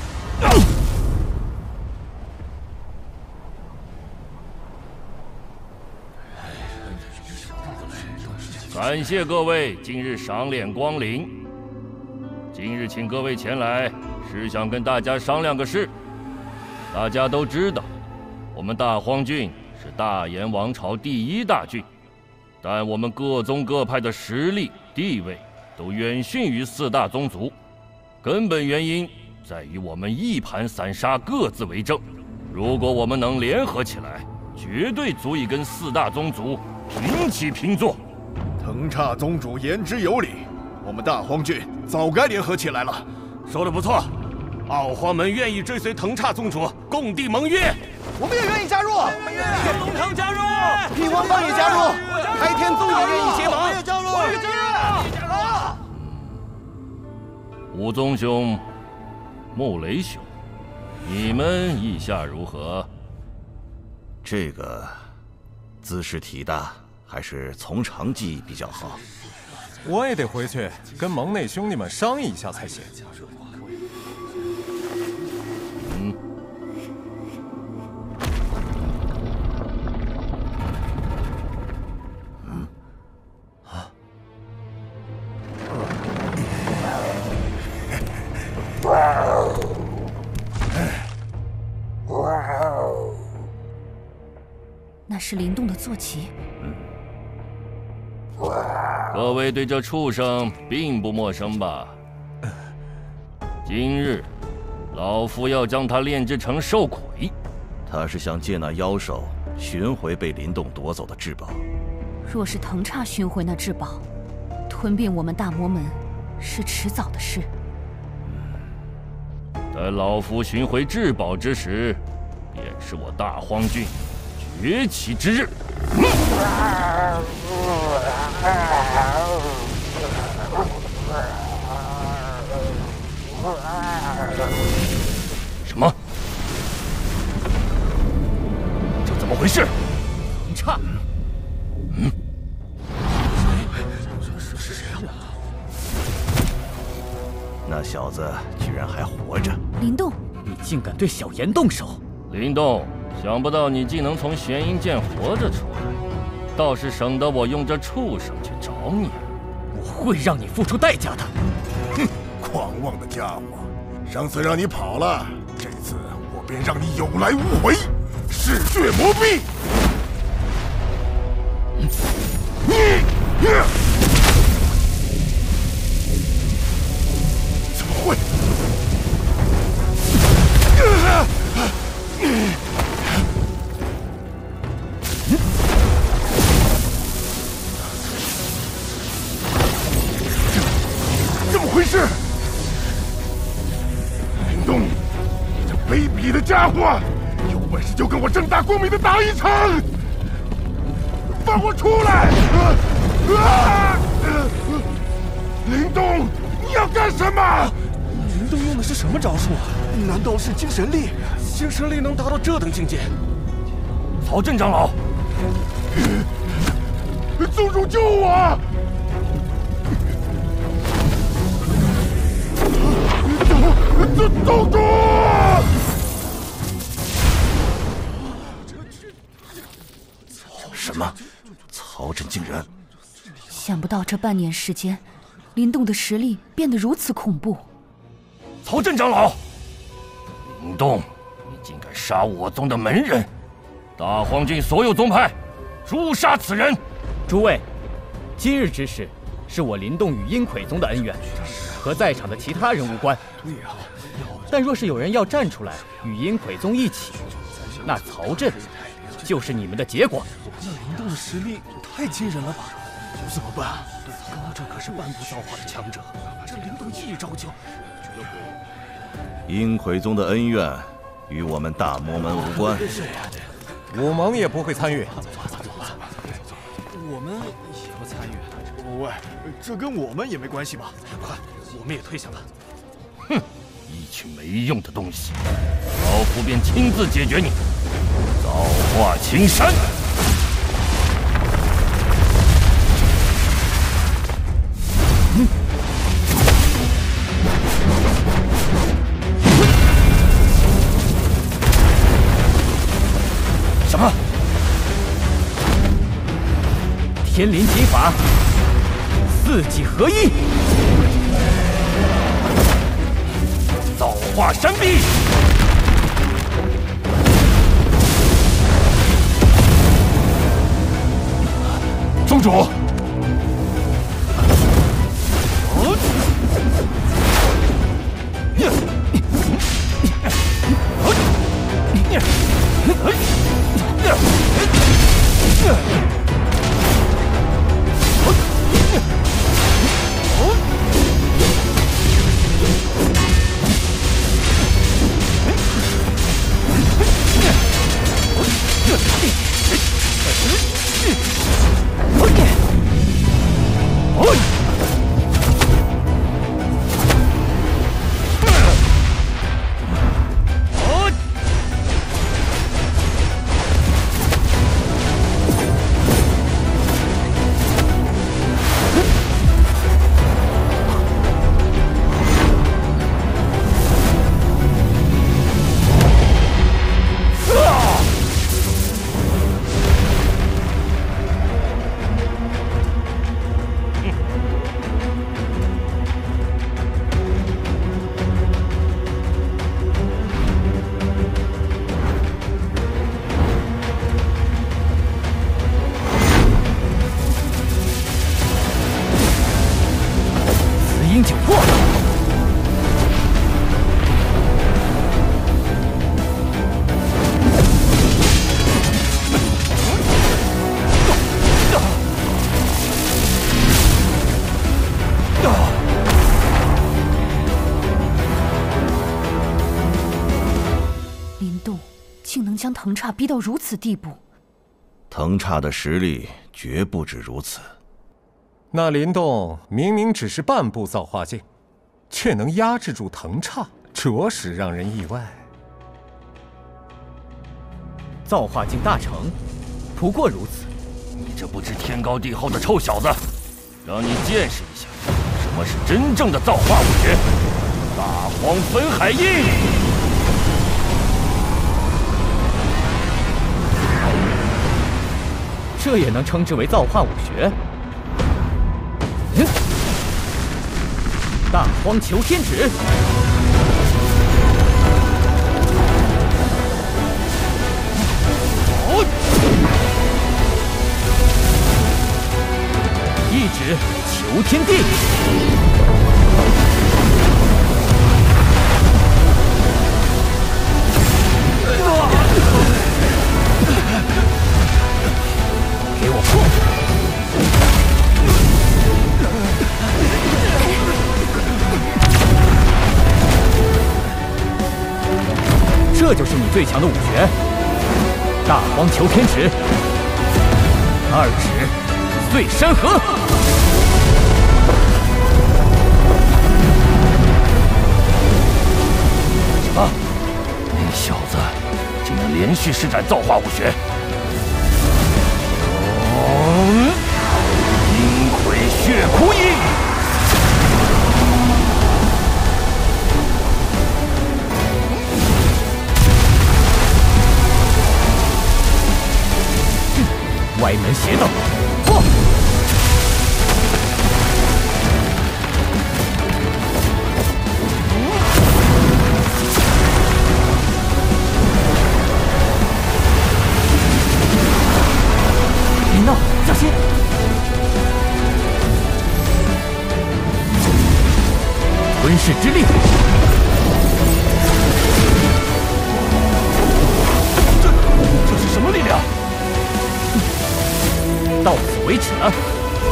感谢各位今日赏脸光临。今日请各位前来，是想跟大家商量个事。大家都知道，我们大荒郡是大炎王朝第1大郡，但我们各宗各派的实力、地位都远逊于4大宗族。根本原因在于我们一盘散沙，各自为政。如果我们能联合起来，绝对足以跟4大宗族平起平坐。 藤叉宗主言之有理，我们大荒郡早该联合起来了。 说得不错，傲荒门愿意追随藤叉宗主共缔盟约。 我们也愿意加入。 龙腾加入， 匹王帮也加入，开天宗也愿意结盟。 我也加入， 我也加入。武宗兄、穆雷兄，你们意下如何？ 这个姿势体大，还是从长计议比较好。 我也得回去跟盟内兄弟们商议一下才行。 那是灵动的坐骑。 各位对这畜生并不陌生吧？ 今日，老夫要将他炼制成兽魁。 他是想借那妖兽寻回被林动夺走的至宝。 若是藤叉寻回那至宝，吞并我们大魔门是迟早的事。 待老夫寻回至宝之时，便是我大荒郡崛起之日。什么？这怎么回事？ 藤叉， 是谁啊？ 那小子居然还活着！ 林动， 你竟敢对小妍动手！ 林动，想不到你竟能从玄阴剑活着出来，倒是省得我用这畜生去找你。 我会让你付出代价的！ 哼，狂妄的家伙！上次让你跑了，这次我便让你有来无回，嗜血磨逼！怎么会？怎么回事？林动，你这卑鄙的家伙，有本事就跟我正大光明的打一场！放我出来！林动，你要干什么？ 林动用的是什么招数啊？难道是精神力？精神力能达到这等境界？ 曹镇长老， 宗主救我！宗主！ 什么？曹震竟然…… 想不到这半年时间，林动的实力变得如此恐怖。 曹镇长老，林动，你竟敢杀我宗的门人！大荒郡所有宗派，诛杀此人！ 诸位，今日之事是我林动与阴魁宗的恩怨，和在场的其他人无关。 对呀， 但若是有人要站出来与阴魁宗一起，那曹震就是你们的结果。 那林动的实力太惊人了吧？怎么办？这可是半步造化的强者，这林动一招就…… 阴魁宗的恩怨与我们大魔门无关， 我盟也不会参与。 我们也不参与。喂，这跟我们也没关系吧？快，我们也退下吧。 哼，一群没用的东西，老夫便亲自解决你。造化青山。什么？ 天灵极法，四季合一， 造化山壁。宗主。 将藤叉逼到如此地步。 藤叉的实力绝不止如此。 那林动明明只是半步造化境，却能压制住藤叉，着实让人意外。 造化境大成，不过如此。 你这不知天高地厚的臭小子，让你见识一下什么是真正的造化武学——大荒分海印。 这也能称之为造化武学？大荒求天指。一指求天地。给我破！这就是你最强的武学——大荒求天指。二指碎山河。 什么？那小子竟能连续施展造化武学！阴魁血哭印。 歪门邪道，嚯！林动，小心！吞噬之力。这是什么力量？到此为止了。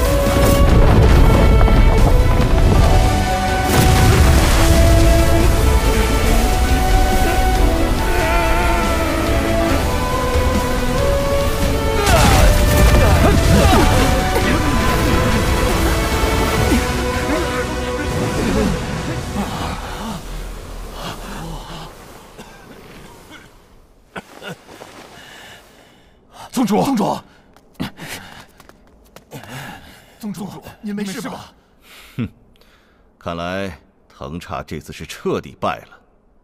宗主，宗主。宗主，您没事吧？ 哼，看来藤叉这次是彻底败了。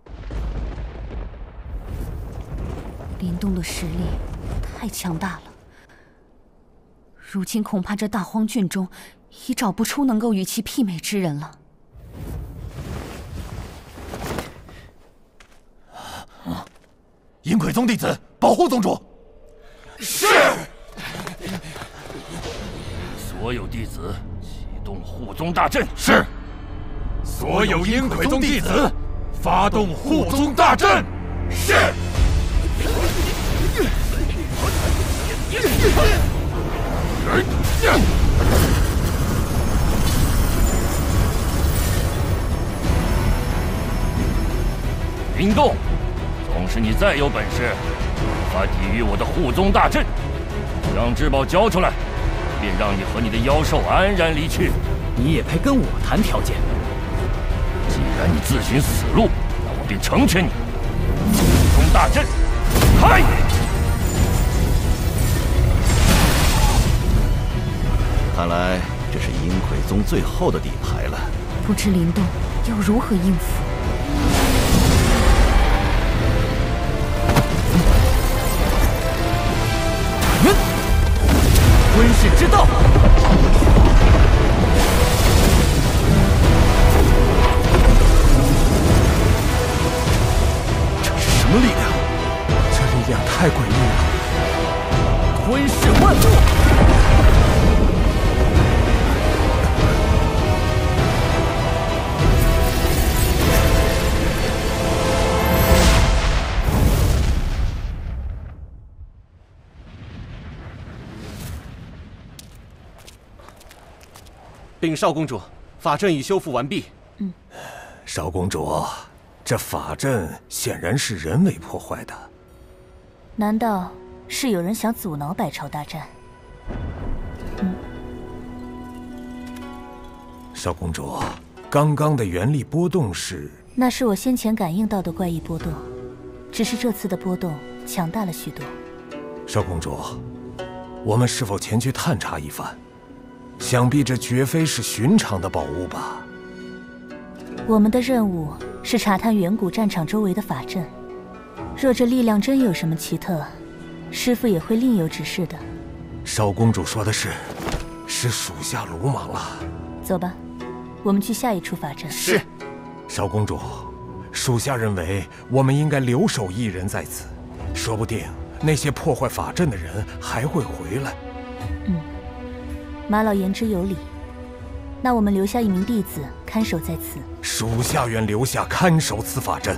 林动的实力太强大了，如今恐怕这大荒郡中已找不出能够与其媲美之人了。 阴魁宗弟子，保护宗主。 是。所有弟子启动护宗大阵。 是。所有阴魁宗弟子发动护宗大阵。是。 林动，纵使你再有本事，无法抵御我的护宗大阵。将至宝交出来，便让你和你的妖兽安然离去。 你也配跟我谈条件？ 既然你自寻死路，那我便成全你。护宗大阵，开！ 看来这是阴魁宗最后的底牌了。 不知林动要如何应付？ 吞噬之道。 这是什么力量？这力量太诡异了。 吞噬万物。 禀少公主，法阵已修复完毕。 少公主，这法阵显然是人为破坏的。 难道是有人想阻挠百朝大战？ 少公主，刚刚的原力波动是？ 那是我先前感应到的怪异波动，只是这次的波动强大了许多。 少公主，我们是否前去探查一番？想必这绝非是寻常的宝物吧？ 我们的任务是查探远古战场周围的法阵，若这力量真有什么奇特，师父也会另有指示的。 少公主说的是属下鲁莽了。 走吧，我们去下一处法阵。 是。少公主，属下认为我们应该留守一人在此，说不定那些破坏法阵的人还会回来。 马老言之有理，那我们留下一名弟子看守在此。 属下愿留下看守此法阵。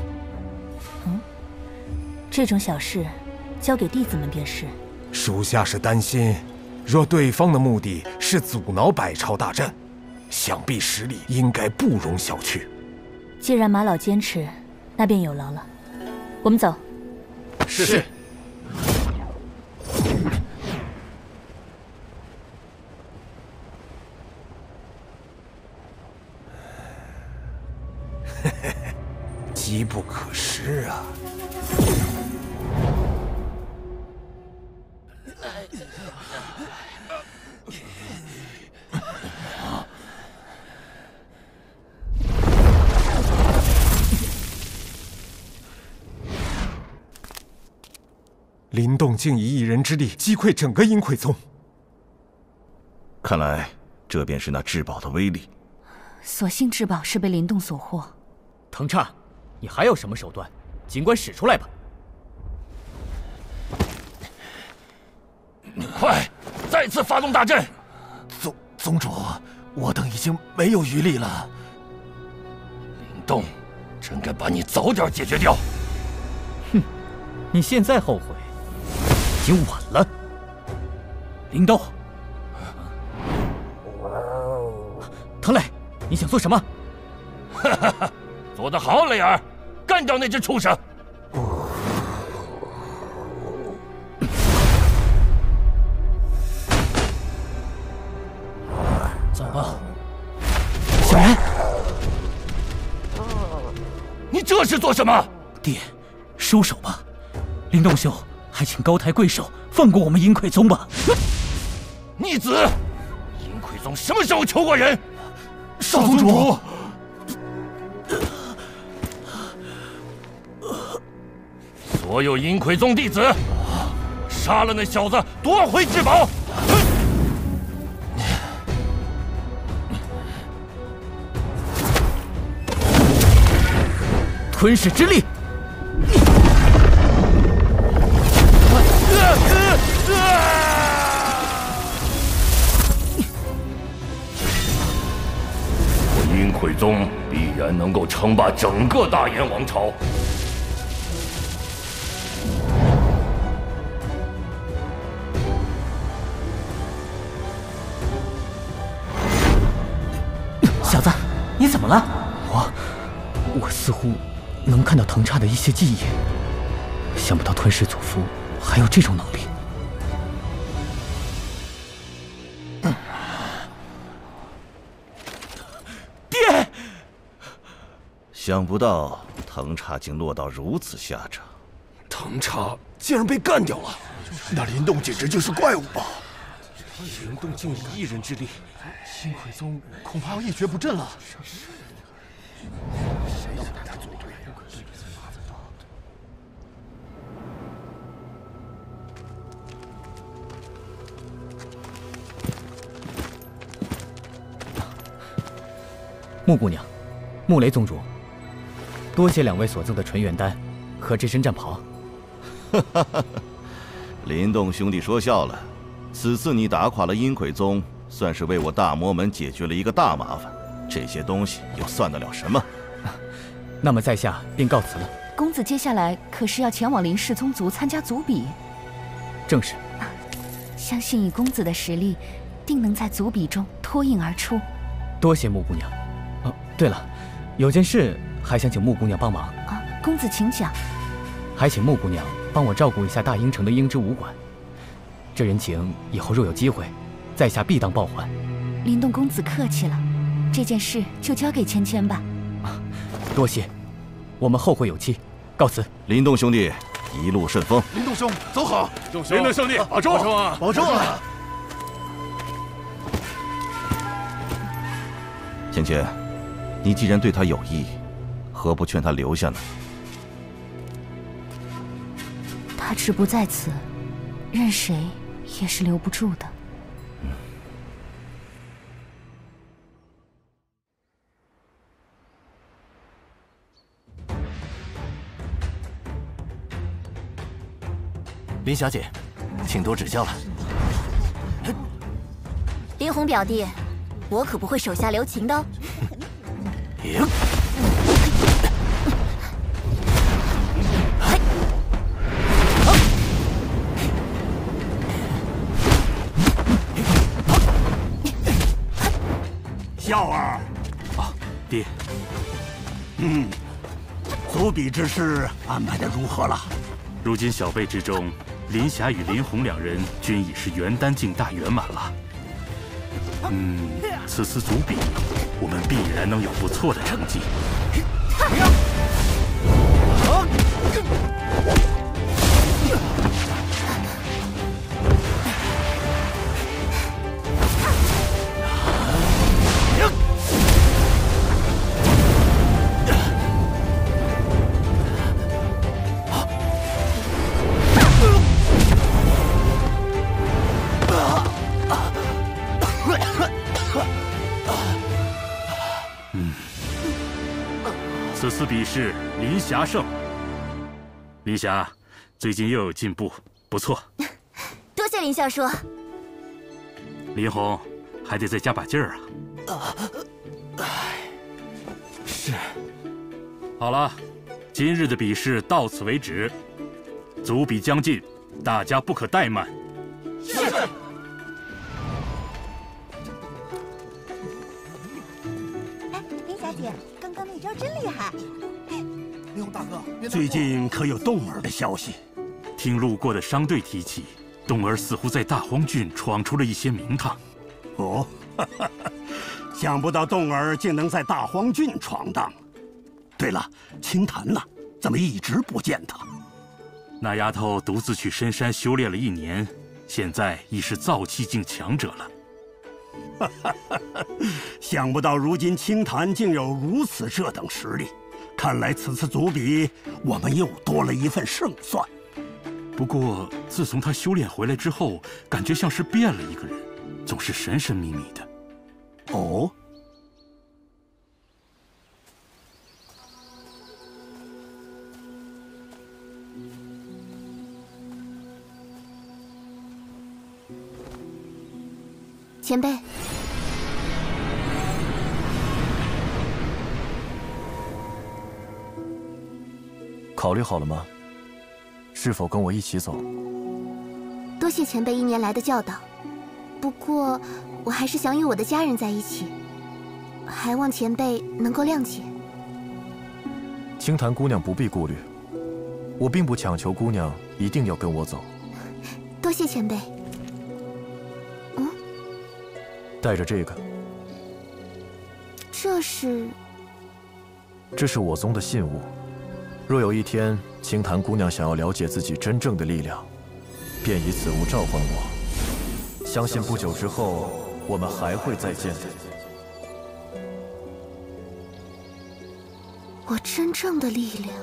这种小事交给弟子们便是。 属下是担心，若对方的目的是阻挠百朝大战，想必实力应该不容小觑。 既然马老坚持，那便有劳了。我们走。 是。机不可失啊！林动竟以一人之力击溃整个阴魁宗， 看来这便是那至宝的威力。 所幸至宝是被林动所获。 藤叉，你还有什么手段，尽管使出来吧。 快，再次发动大阵！ 宗主，我等已经没有余力了。 林动，真该把你早点解决掉。 哼，你现在后悔，已经晚了。林动，藤磊，你想做什么？ 哈哈哈，做得好，磊儿，干掉那只畜生！ 走吧，小然。 你这是做什么？ 爹，收手吧。林动兄，还请高抬贵手，放过我们阴魁宗吧。 逆子！阴魁宗什么时候求过人？ 少宗主。 所有阴魁宗弟子，杀了那小子，夺回至宝！ 吞噬之力！ 我阴魁宗必然能够称霸整个大燕王朝。 小子，你怎么了？ 我似乎能看到藤叉的一些记忆，想不到吞噬祖父还有这种能力。 爹！想不到藤叉竟落到如此下场。 藤叉竟然被干掉了，那林动简直就是怪物吧？ 林动竟以一人之力，阴魁宗恐怕要一蹶不振了。 穆姑娘，穆雷宗主，多谢两位所赠的纯元丹和这身战袍。 林动兄弟说笑了，此次你打垮了阴魁宗，算是为我大魔门解决了一个大麻烦。这些东西又算得了什么？ 那么在下便告辞了。 公子接下来可是要前往林氏宗族参加族比？ 正是。 相信以公子的实力，定能在族比中脱颖而出。 多谢穆姑娘。对了，有件事还想请穆姑娘帮忙。 公子请讲。 还请穆姑娘帮我照顾一下大英城的英之武馆，这人情以后若有机会，在下必当报还。 林动公子客气了，这件事就交给芊芊吧。 多谢，我们后会有期，告辞。 林动兄弟，一路顺风。 林动兄，走好。 林动兄弟，保重啊！ 保重啊！ 芊芊，你既然对他有意，何不劝他留下呢？ 他志不在此，任谁也是留不住的。 林小姐，请多指教了。 林红表弟，我可不会手下留情的哦。 孝儿， 爹。 族比之事安排的如何了？ 如今小辈之中，林霞与林红两人均已是元丹境大圆满了。此次族比，我们必然能有不错的成绩。此次比试，林霞胜。林霞，最近又有进步，不错。 多谢林校叔。 林红，还得再加把劲儿啊。 是。 好了，今日的比试到此为止。族比将近，大家不可怠慢。 是。 林小姐，刚刚那招真厉害。 林红大哥， 最近可有动儿的消息？ 听路过的商队提起，动儿似乎在大荒郡闯出了一些名堂。 哦，想不到动儿竟能在大荒郡闯荡。对了，青檀呢？怎么一直不见她？ 那丫头独自去深山修炼了1年，现在已是造气境强者了。 想不到如今青檀竟有如此这等实力，看来此次族比我们又多了一份胜算。 不过自从他修炼回来之后，感觉像是变了一个人，总是神神秘秘的。 哦。 前辈， 考虑好了吗？是否跟我一起走？ 多谢前辈1年来的教导，不过我还是想与我的家人在一起，还望前辈能够谅解。 青檀姑娘不必顾虑，我并不强求姑娘一定要跟我走。 多谢前辈。 带着这个，这是我宗的信物。若有一天青檀姑娘想要了解自己真正的力量，便以此物召唤我。相信不久之后，我们还会再见的。 我真正的力量。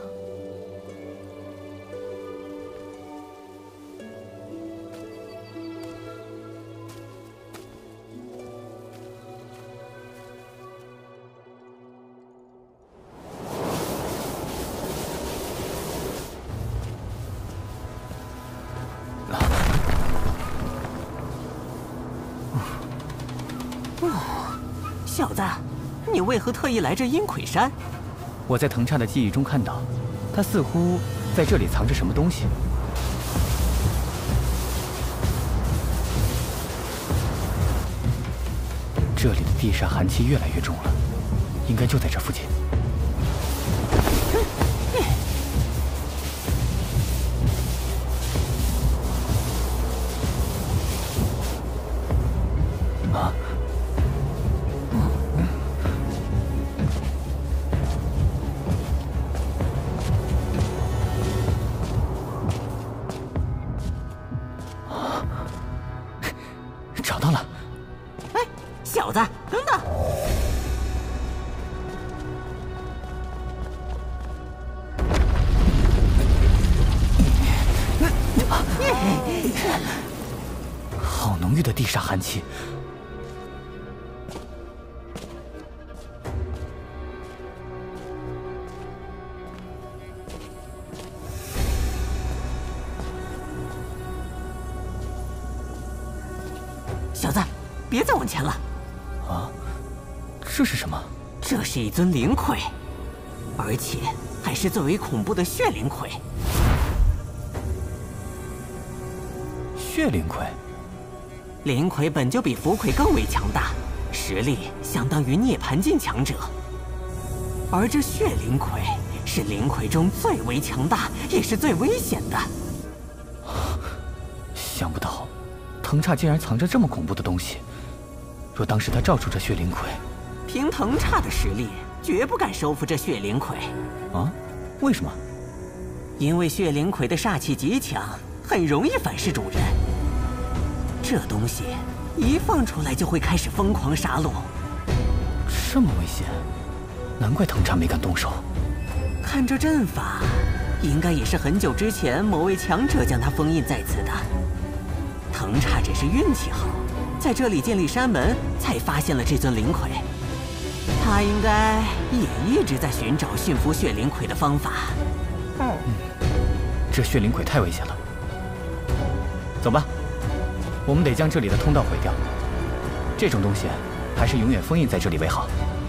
小子，你为何特意来这阴魁山？ 我在藤刹的记忆中看到，他似乎在这里藏着什么东西。这里的地煞寒气越来越重了，应该就在这附近。 浓郁的地煞寒气。 小子，别再往前了。 啊，这是什么？ 这是一尊灵魁，而且还是最为恐怖的血灵魁。 血灵魁， 灵魁本就比符魁更为强大，实力相当于涅槃境强者。而这血灵魁是灵魁中最为强大，也是最危险的。 想不到，藤叉竟然藏着这么恐怖的东西。若当时他罩住这血灵魁， 凭藤叉的实力，绝不敢收服这血灵魁。 啊？为什么？ 因为血灵魁的煞气极强，很容易反噬主人。这东西一放出来就会开始疯狂杀戮。 这么危险，难怪藤叉没敢动手。 看这阵法，应该也是很久之前某位强者将它封印在此的。藤叉只是运气好，在这里建立山门，才发现了这尊灵魁。他应该也一直在寻找驯服血灵魁的方法。 这血灵魁太危险了。走吧，我们得将这里的通道毁掉。这种东西还是永远封印在这里为好。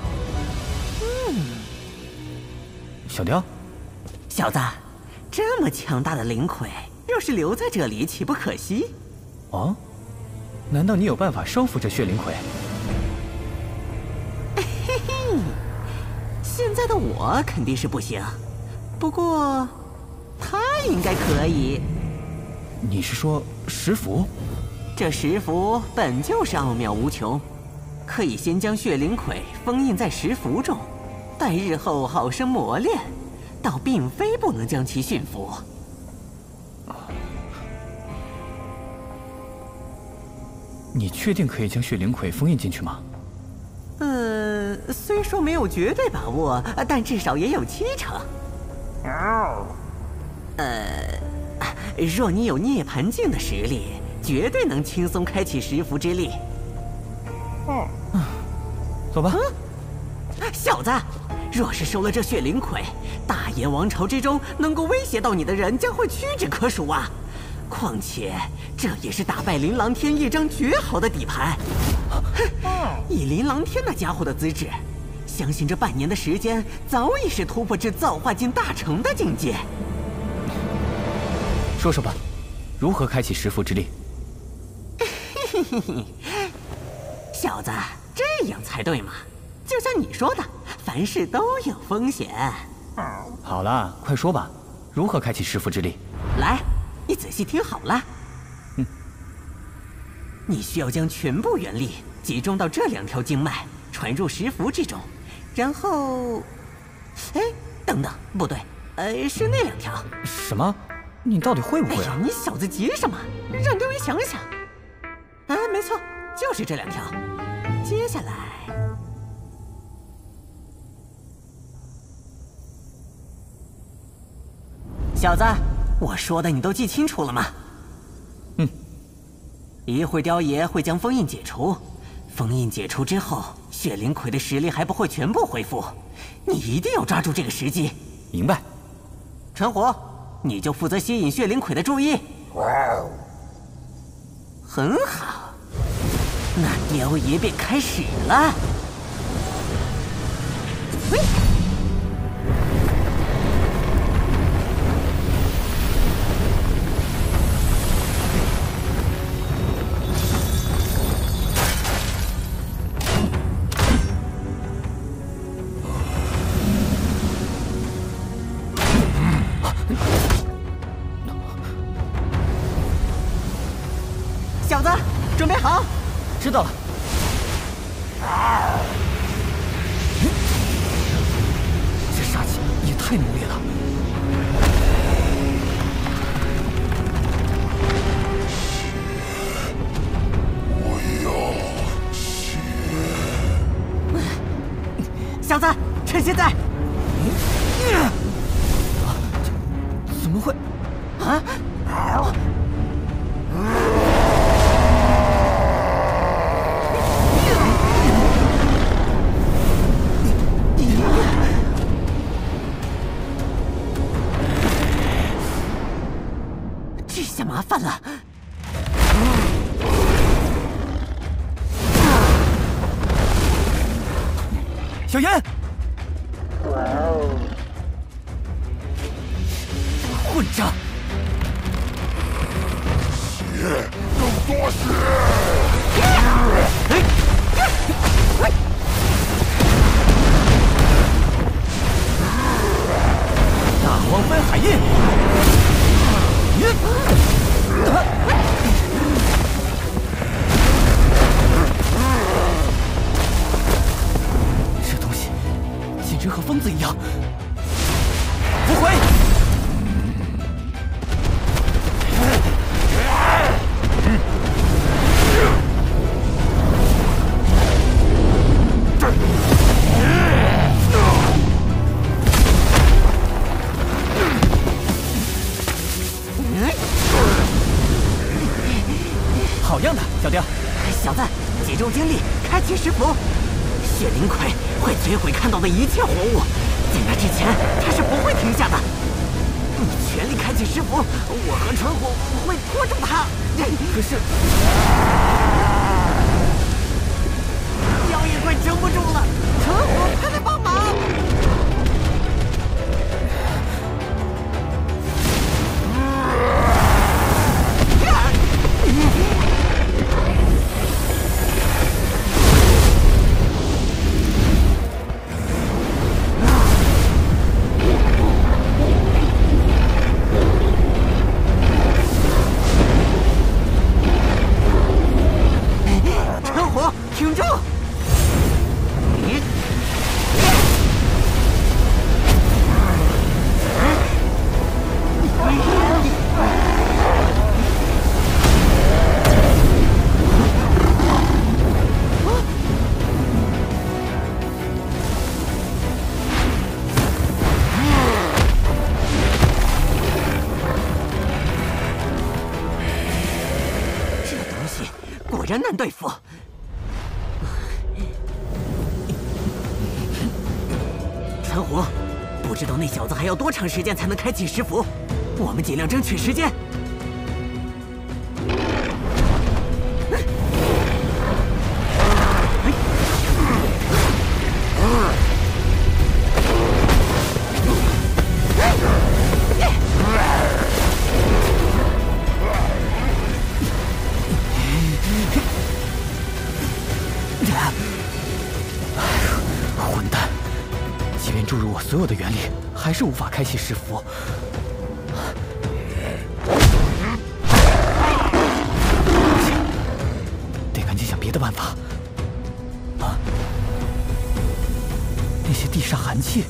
小雕， 小子，这么强大的灵魁，若是留在这里，岂不可惜？ 哦，难道你有办法收服这血灵魁？ 嘿嘿，现在的我肯定是不行，不过他应该可以。 你是说石符？ 这石符本就是奥妙无穷，可以先将血灵魁封印在石符中，待日后好生磨练，倒并非不能将其驯服。 你确定可以将血灵魁封印进去吗？ 虽说没有绝对把握，但至少也有70%。若你有涅槃境的实力，绝对能轻松开启石符之力。 走吧。 小子，若是收了这血灵魁，大炎王朝之中能够威胁到你的人将会屈指可数啊！况且这也是打败琳琅天一张绝好的底牌。以琳琅天那家伙的资质，相信这半年的时间早已是突破至造化境大成的境界。 说说吧，如何开启石符之力？ 小子，这样才对嘛！就像你说的，凡事都有风险。 好了，快说吧，如何开启石符之力？ 来，你仔细听好了。你需要将全部元力集中到这2条经脉，传入石符之中，然后……等等，不对，是那2条。 什么？你到底会不会啊？ 你小子急什么？让丢人想想。没错，就是这2条。接下来，小子，我说的你都记清楚了吗？一会儿雕爷会将封印解除，封印解除之后，血灵魁的实力还不会全部恢复，你一定要抓住这个时机。 明白。 陈火，你就负责吸引血灵魁的注意。很好，那雕爷便开始了。小子，准备好。 知道了。这杀气也太浓烈了。 我要血！ 小子，趁现在！ 怎么会？ 啊！ 下麻烦了。小妍，混账！ 血，更多血！ 大黄分海印！这东西简直和疯子一样！不回！好样的，小丁！小子，集中精力，开启石符。血灵葵会摧毁看到的一切活物，在那之前，它是不会停下的。你全力开启石符，我和纯虎会拖住它。可是，妖也快撑不住了，纯虎，快来帮忙！陈虎，挺住！这东西果然难对付。陈虎，不知道那小子还要多长时间才能开启石符，我们尽量争取时间。混蛋！即便注入我所有的元力，还是无法开启石符。不行，得赶紧想别的办法。啊！那些地煞寒气，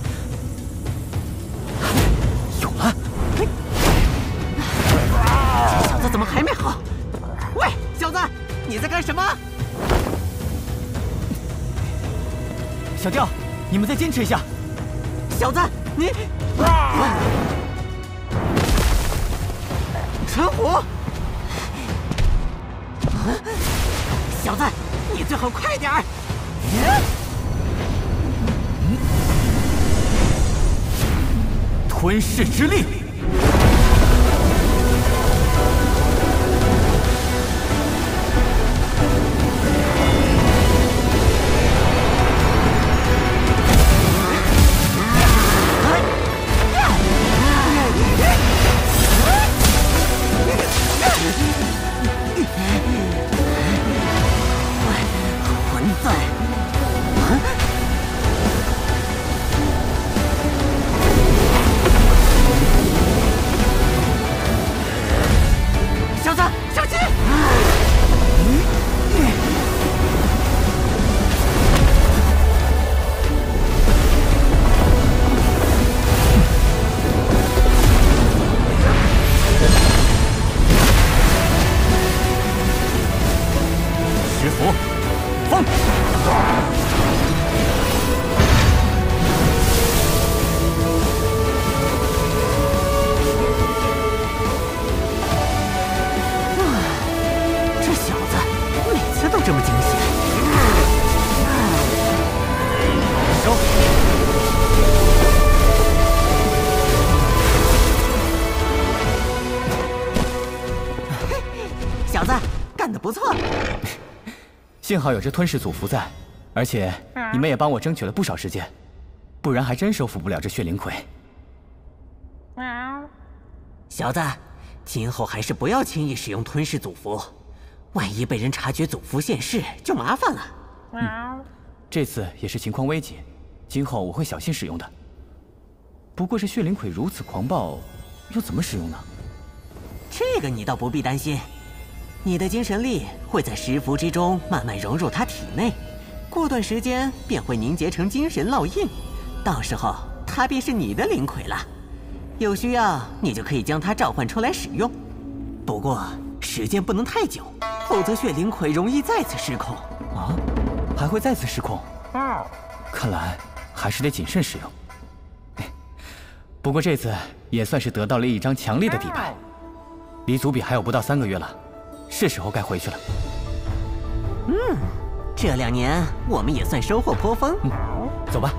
有了！这小子怎么还没好？喂，小子，你在干什么？小调，你们再坚持一下。小子，你，陈虎，小子，你最好快点儿。吞噬之力。混蛋！ 幸好有这吞噬祖符在，而且你们也帮我争取了不少时间，不然还真收服不了这血灵魁。 小子，今后还是不要轻易使用吞噬祖符，万一被人察觉祖符现世，就麻烦了。 这次也是情况危急，今后我会小心使用的。不过这血灵魁如此狂暴，又怎么使用呢？ 这个你倒不必担心，你的精神力会在石符之中慢慢融入他体内，过段时间便会凝结成精神烙印，到时候他便是你的灵魁了。有需要你就可以将它召唤出来使用，不过时间不能太久，否则血灵魁容易再次失控。 啊？还会再次失控？看来还是得谨慎使用。不过这次也算是得到了一张强力的底牌，离祖比还有不到3个月了，是时候该回去了。 这2年我们也算收获颇丰。 走吧。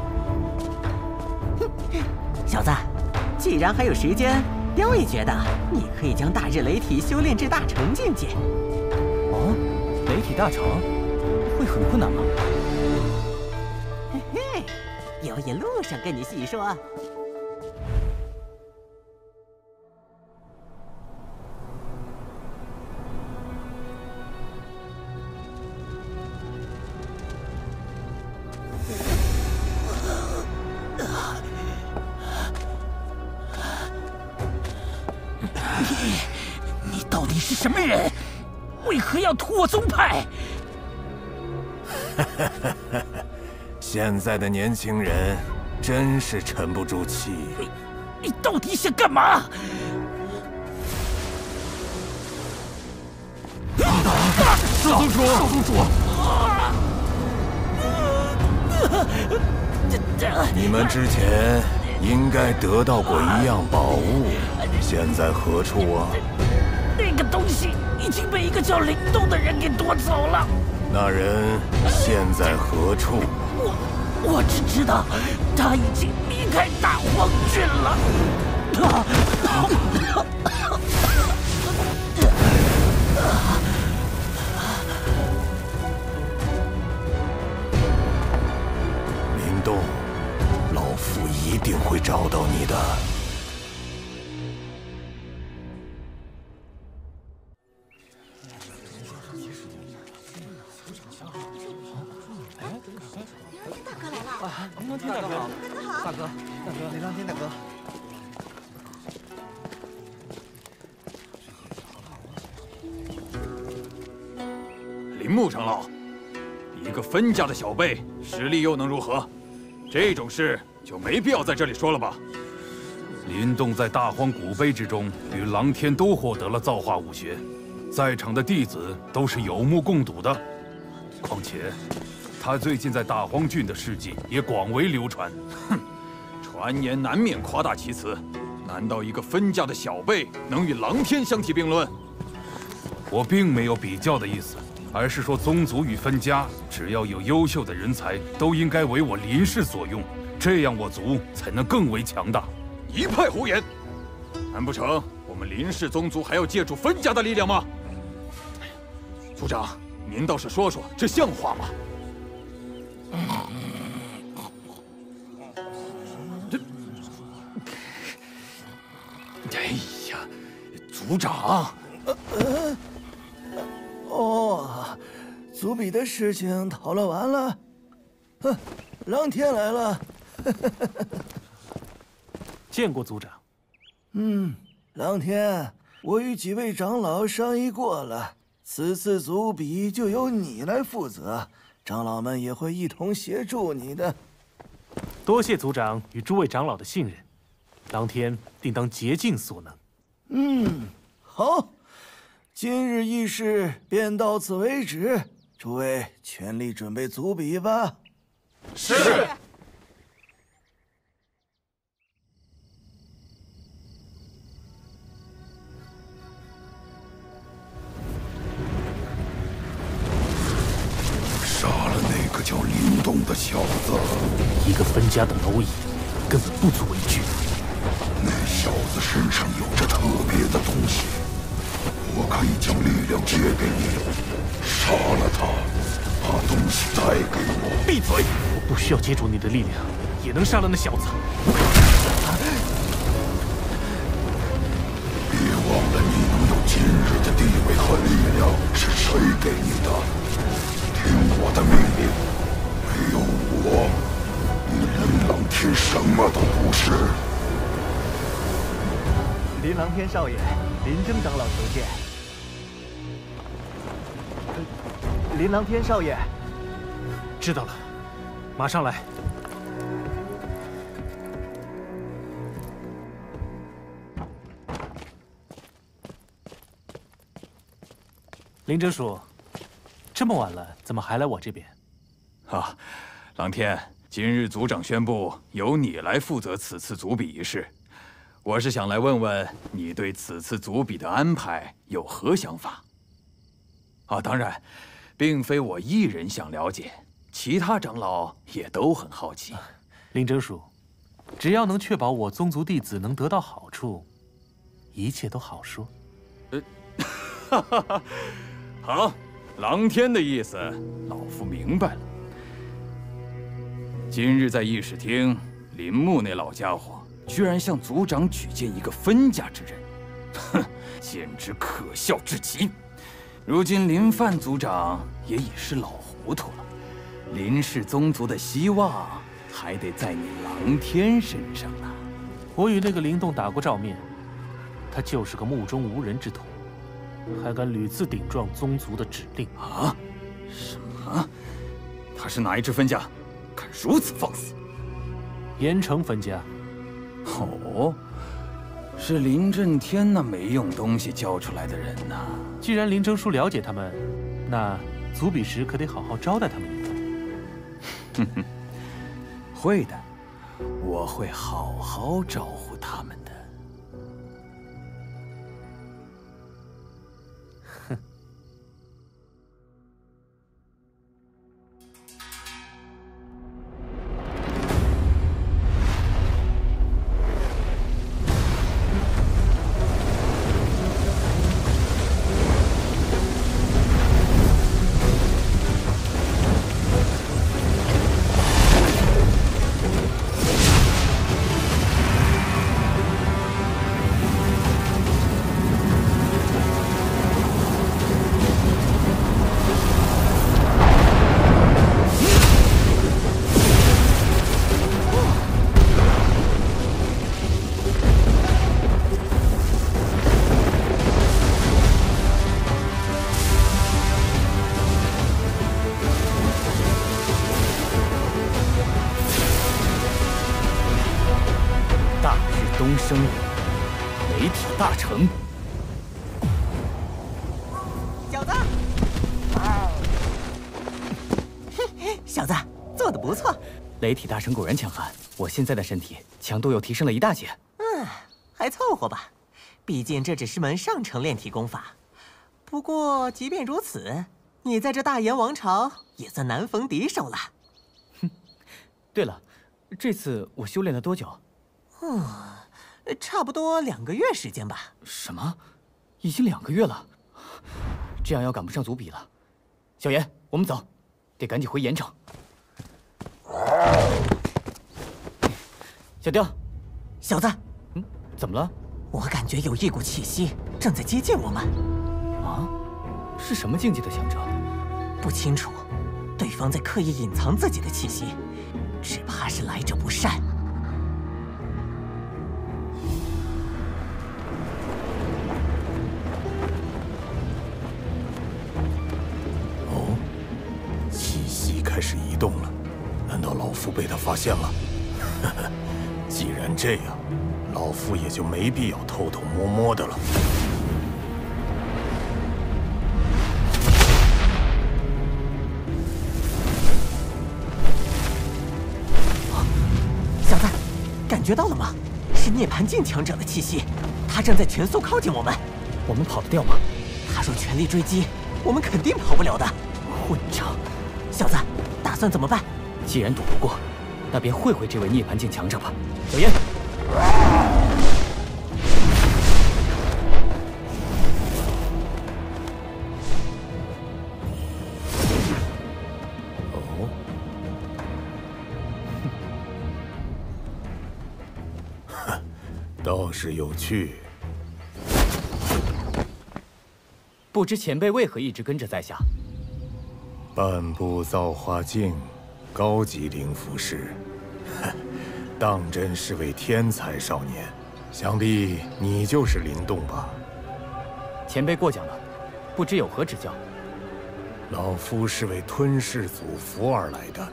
小子，既然还有时间，雕也觉得你可以将大日雷体修炼至大成境界。 哦，雷体大成会很困难吗？ 嘿嘿，雕也路上跟你细说。 你到底是什么人？为何要屠我宗派？ 现在的年轻人真是沉不住气。 你到底想干嘛？ 少宗主，少宗主！ 你们之前应该得到过一样宝物，现在何处啊？ 那个东西已经被一个叫灵动的人给夺走了。 那人现在何处？ 我只知道他已经离开大荒郡了。 灵动，老夫一定会找到你的。 林浪天大哥，大哥，林浪天大哥。 铃木长老，一个分家的小辈，实力又能如何？这种事就没必要在这里说了吧。 林动在大荒古碑之中与狼天都获得了造化武学，在场的弟子都是有目共睹的。况且，他最近在大荒郡的事迹也广为流传。 哼，传言难免夸大其词。难道一个分家的小辈能与狼天相提并论？ 我并没有比较的意思，而是说宗族与分家，只要有优秀的人才，都应该为我林氏所用，这样我族才能更为强大。 一派胡言！难不成我们林氏宗族还要借助分家的力量吗？族长，您倒是说说，这像话吗？ 哎呀，族长！ 哦，族比的事情讨论完了。狼天来了。 见过族长。 狼天，我与几位长老商议过了，此次族比就由你来负责，长老们也会一同协助你的。 多谢族长与诸位长老的信任，狼天定当竭尽所能。 好，今日议事便到此为止，诸位全力准备族比吧。 是。 杀了那个叫灵动的小子， 一个分家的蝼蚁，根本不足为惧。 那小子身上有着特别的东西，我可以将力量借给你，杀了他，把给我！ 闭嘴！我不需要借助你的力量，也能杀了那小子。 别忘了，你能有今日的地位和力量是谁给你的？听我的命令，没有我，你林琅天什么都不是。 林琅天少爷，林征长老求见。林琅天少爷， 知道了，马上来。林征叔，这么晚了，怎么还来我这边？ 啊，琅天，今日族长宣布由你来负责此次族比一事。我是想来问问你对此次族比的安排有何想法？啊，当然，并非我一人想了解，其他长老也都很好奇。 林征叔，只要能确保我宗族弟子能得到好处，一切都好说。 哈哈哈。好，琅天的意思，老夫明白了。今日在议事厅，林木那老家伙居然向族长举荐一个分家之人，哼，简直可笑至极。如今林范族长也已是老糊涂了，林氏宗族的希望还得在你琅天身上呢。 我与那个灵动打过照面，他就是个目中无人之徒。还敢屡次顶撞宗族的指令啊！什么？他是哪一支分家？敢如此放肆！ 盐城分家。 哦，是林震天那没用东西教出来的人呐。 既然林征叔了解他们，那族比时可得好好招待他们一番。 哼哼，会的，我会好好招呼他们的。东升雷体大成。 小子，小子做得不错。 雷体大成果然强悍，我现在的身体强度又提升了一大截。 还凑合吧，毕竟这只是门上乘炼体功法。不过即便如此，你在这大炎王朝也算难逢敌手了。 对了，这次我修炼了多久？ 差不多2个月时间吧。 什么？已经2个月了？这样要赶不上族比了。小严，我们走，得赶紧回盐城。小雕， 小子， 怎么了？ 我感觉有一股气息正在接近我们。 啊？是什么境界的强者？ 不清楚，对方在刻意隐藏自己的气息，只怕是来者不善。 哦，气息开始移动了，难道老夫被他发现了？呵呵，既然这样，老夫也就没必要偷偷摸摸的了。 小子，感觉到了吗？是涅槃境强者的气息，他正在全速靠近我们。 我们跑得掉吗？ 他若全力追击，我们肯定跑不了的。 混账！ 小子，打算怎么办？ 既然赌不过，那便会会这位涅槃境强者吧。小严， 哦， 是有趣。 不知前辈为何一直跟着在下？ 半部造化境，高级灵符师，当真是位天才少年。想必你就是林动吧？ 前辈过奖了，不知有何指教？ 老夫是为吞噬祖符而来的。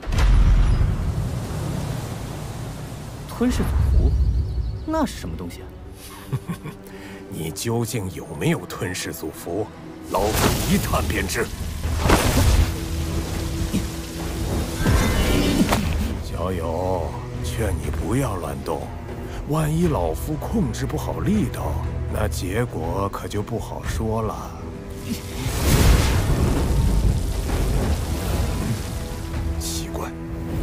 吞噬祖符？那是什么东西？ 你究竟有没有吞噬祖符？老夫一探便知。小友，劝你不要乱动，万一老夫控制不好力道，那结果可就不好说了。奇怪，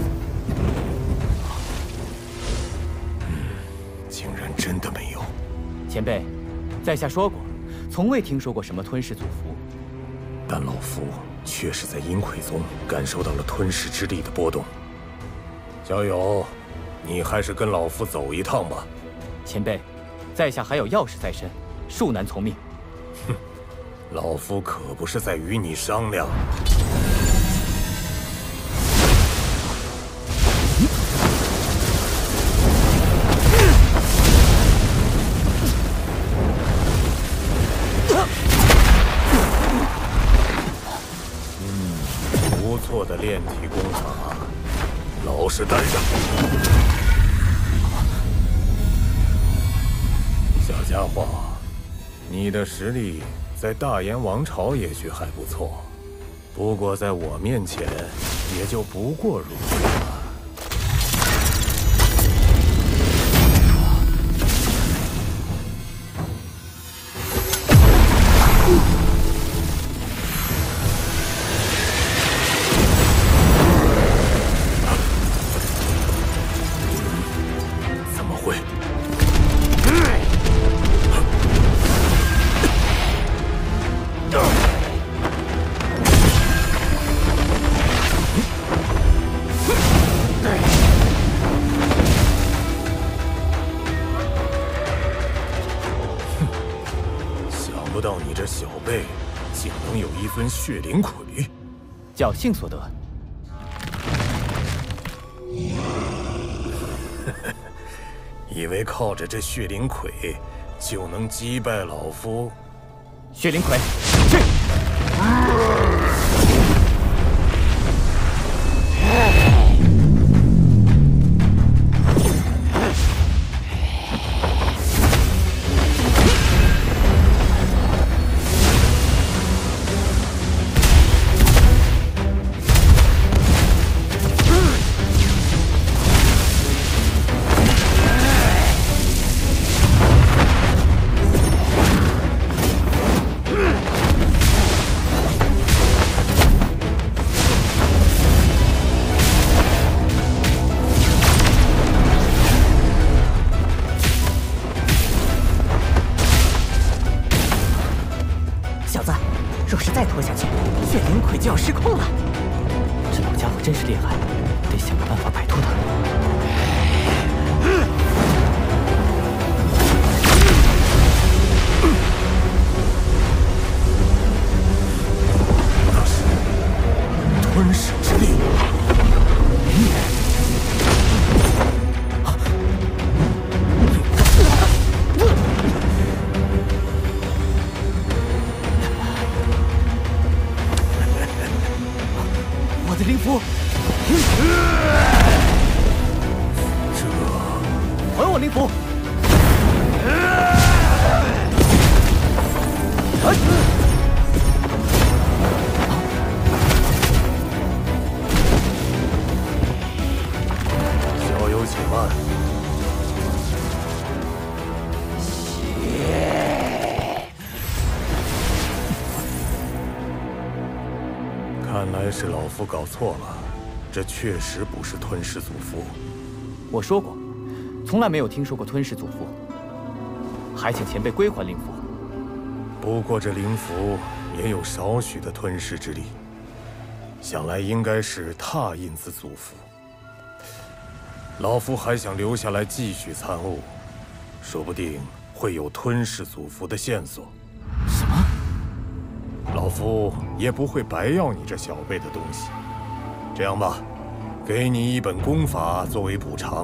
竟然真的没有。 前辈，在下说过，从未听说过什么吞噬祖符。 但老夫确实在阴魁宗感受到了吞噬之力的波动。小友，你还是跟老夫走一趟吧。 前辈，在下还有要事在身，恕难从命。 哼，老夫可不是在与你商量。不错的炼体功法，老实待着。小家伙，你的实力在大燕王朝也许还不错，不过在我面前也就不过如此了。不到你这小辈竟能有一尊血灵魁， 侥幸所得。 以为靠着这血灵魁就能击败老夫？ 血灵魁，去！ 若是再拖下去，血灵魁就要失控了。 这老家伙真是厉害，得想个办法摆脱他。 那是吞噬之力。 灵符，还我灵符！ 小友且慢。看来是老夫搞错了，这确实不是吞噬祖符。 我说过，从来没有听说过吞噬祖符，还请前辈归还灵符。 不过这灵符也有少许的吞噬之力，想来应该是拓印子祖符。老夫还想留下来继续参悟， 说不定会有吞噬祖符的线索。 什么？ 老夫也不会白要你这小辈的东西。这样吧，给你一本功法作为补偿。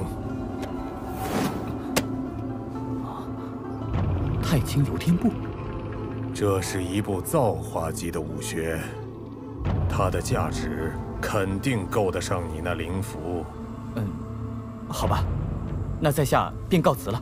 太清流天步， 这是一部造化级的武学，它的价值肯定够得上你那灵符。 好吧，那在下便告辞了。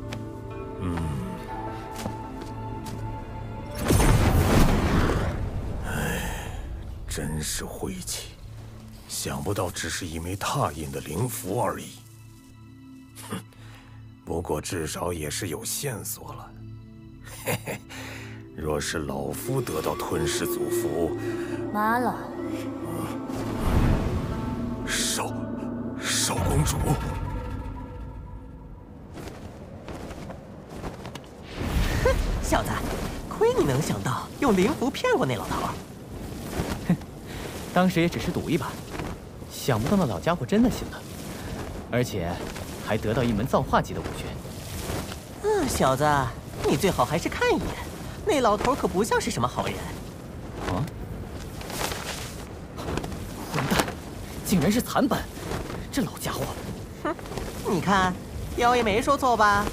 真是晦气，想不到只是一枚拓印的灵符而已。哼，不过至少也是有线索了。嘿嘿，若是老夫得到吞噬祖符， 马老， 少公主。 哼，小子，亏你能想到用灵符骗过那老头。 当时也只是赌一把，想不到那老家伙真的信了，而且还得到一门造化级的武学。 小子，你最好还是看一眼，那老头可不像是什么好人。 啊！混蛋，竟然是残本！这老家伙， 哼，你看，妖爷没说错吧？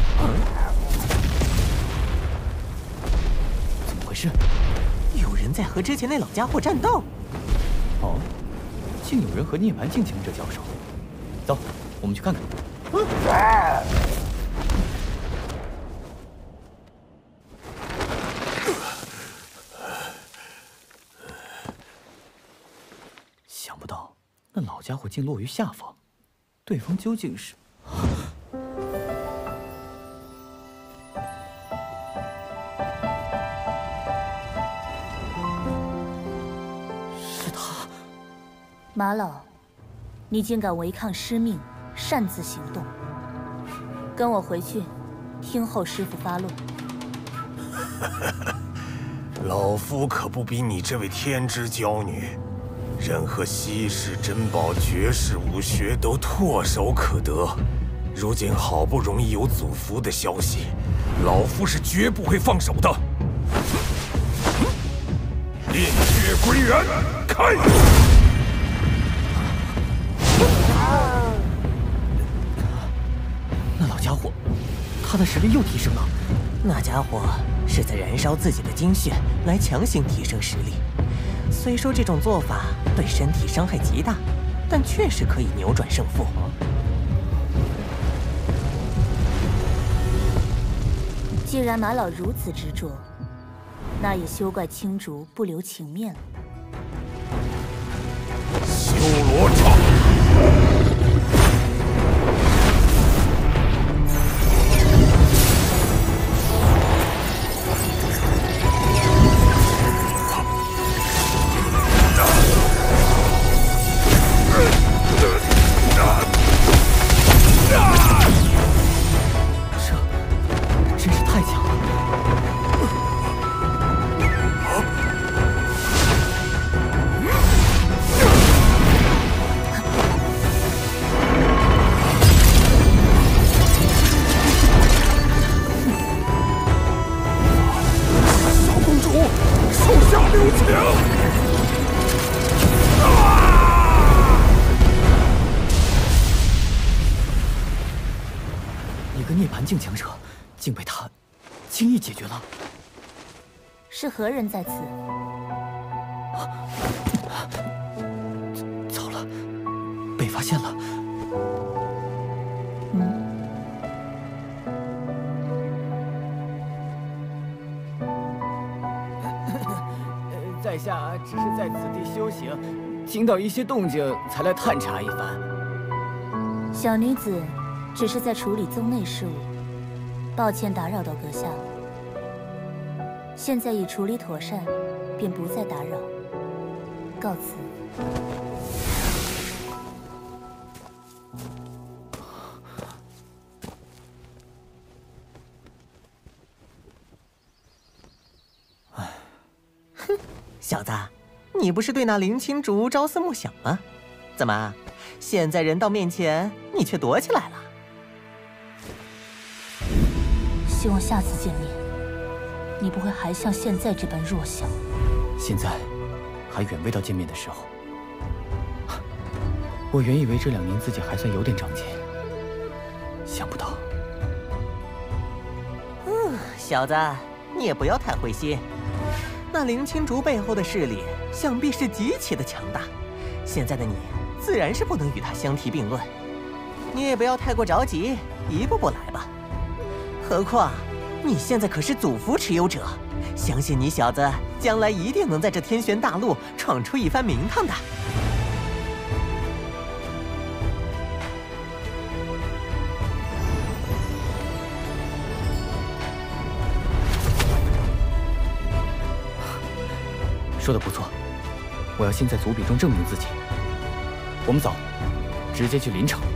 怎么回事？ 有人在和之前那老家伙战斗。 哦，竟有人和涅槃境强者交手。走，我们去看看。想不到那老家伙竟落于下风，对方究竟是？ 马老，你竟敢违抗师命，擅自行动！跟我回去，听候师傅发落。 老夫可不比你这位天之娇女，任何稀世珍宝、绝世武学都唾手可得。如今好不容易有祖符的消息，老夫是绝不会放手的。炼血归元，开！ 那老家伙，他的实力又提升了。 那家伙是在燃烧自己的精血来强行提升实力。虽说这种做法对身体伤害极大，但确实可以扭转胜负。 既然马老如此执着，那也休怪青竹不留情面了。 修罗场。 真是太强了！ 小公主，手下留情！ 一个涅槃境强者，竟被他轻易解决了。 是何人在此？ 糟了，被发现了。在下只是在此地修行，听到一些动静才来探查一番。 小女子只是在处理宗内事务，抱歉打扰到阁下了。现在已处理妥善，便不再打扰，告辞。 哼，小子，你不是对那林青竹朝思暮想吗？怎么，现在人到面前，你却躲起来了？ 望下次见面，你不会还像现在这般弱小。 现在还远未到见面的时候。我原以为这2年自己还算有点长进，想不到。 小子，你也不要太灰心。那林青竹背后的势力，想必是极其的强大。现在的你，自然是不能与他相提并论。你也不要太过着急，一步步来吧。何况，你现在可是祖符持有者，相信你小子将来一定能在这天玄大陆闯出一番名堂的。 说得不错，我要先在族比中证明自己。我们走，直接去林城。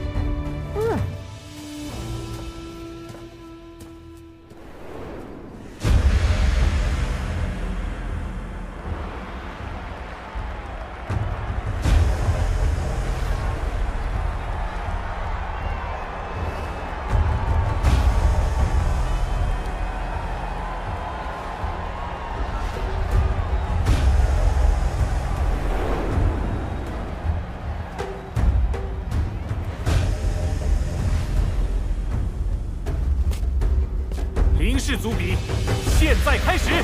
林氏族比，现在开始。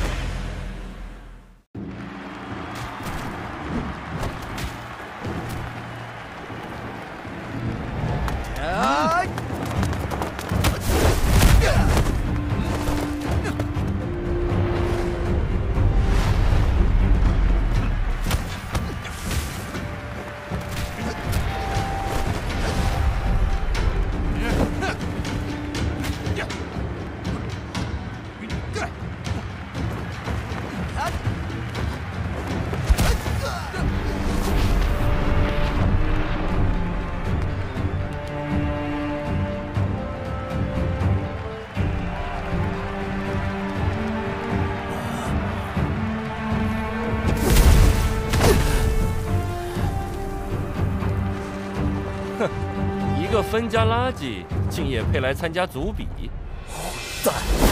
一个分家垃圾，竟也配来参加族比？ 在。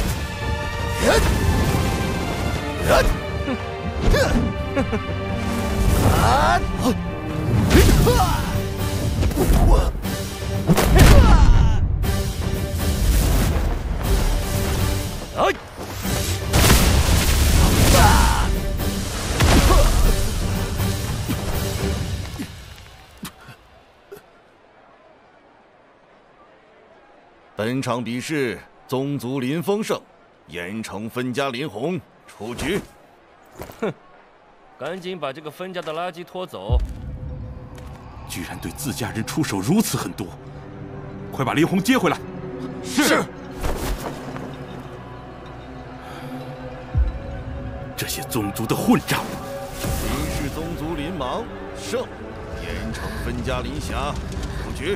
本场比试，宗族林丰盛，盐城分家林红出局。 哼，赶紧把这个分家的垃圾拖走！ 居然对自家人出手如此狠毒，快把林红接回来！ 是。 这些宗族的混账！ 林氏宗族林莽胜，盐城分家林霞出局。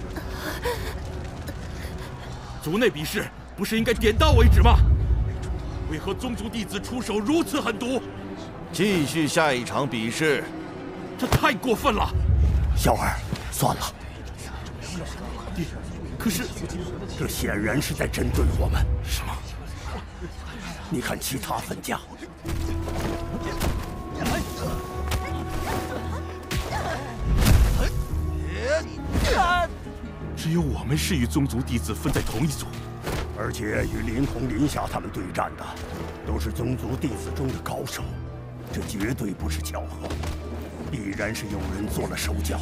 族内比试不是应该点到为止吗？为何宗族弟子出手如此狠毒？ 继续下一场比试。 这太过分了！ 小儿，算了。 可是， 这显然是在针对我们。 什么？ 你看其他分家。 只有我们是与宗族弟子分在同一组， 而且与林红、林霞他们对战的，都是宗族弟子中的高手，这绝对不是巧合，必然是有人做了手脚。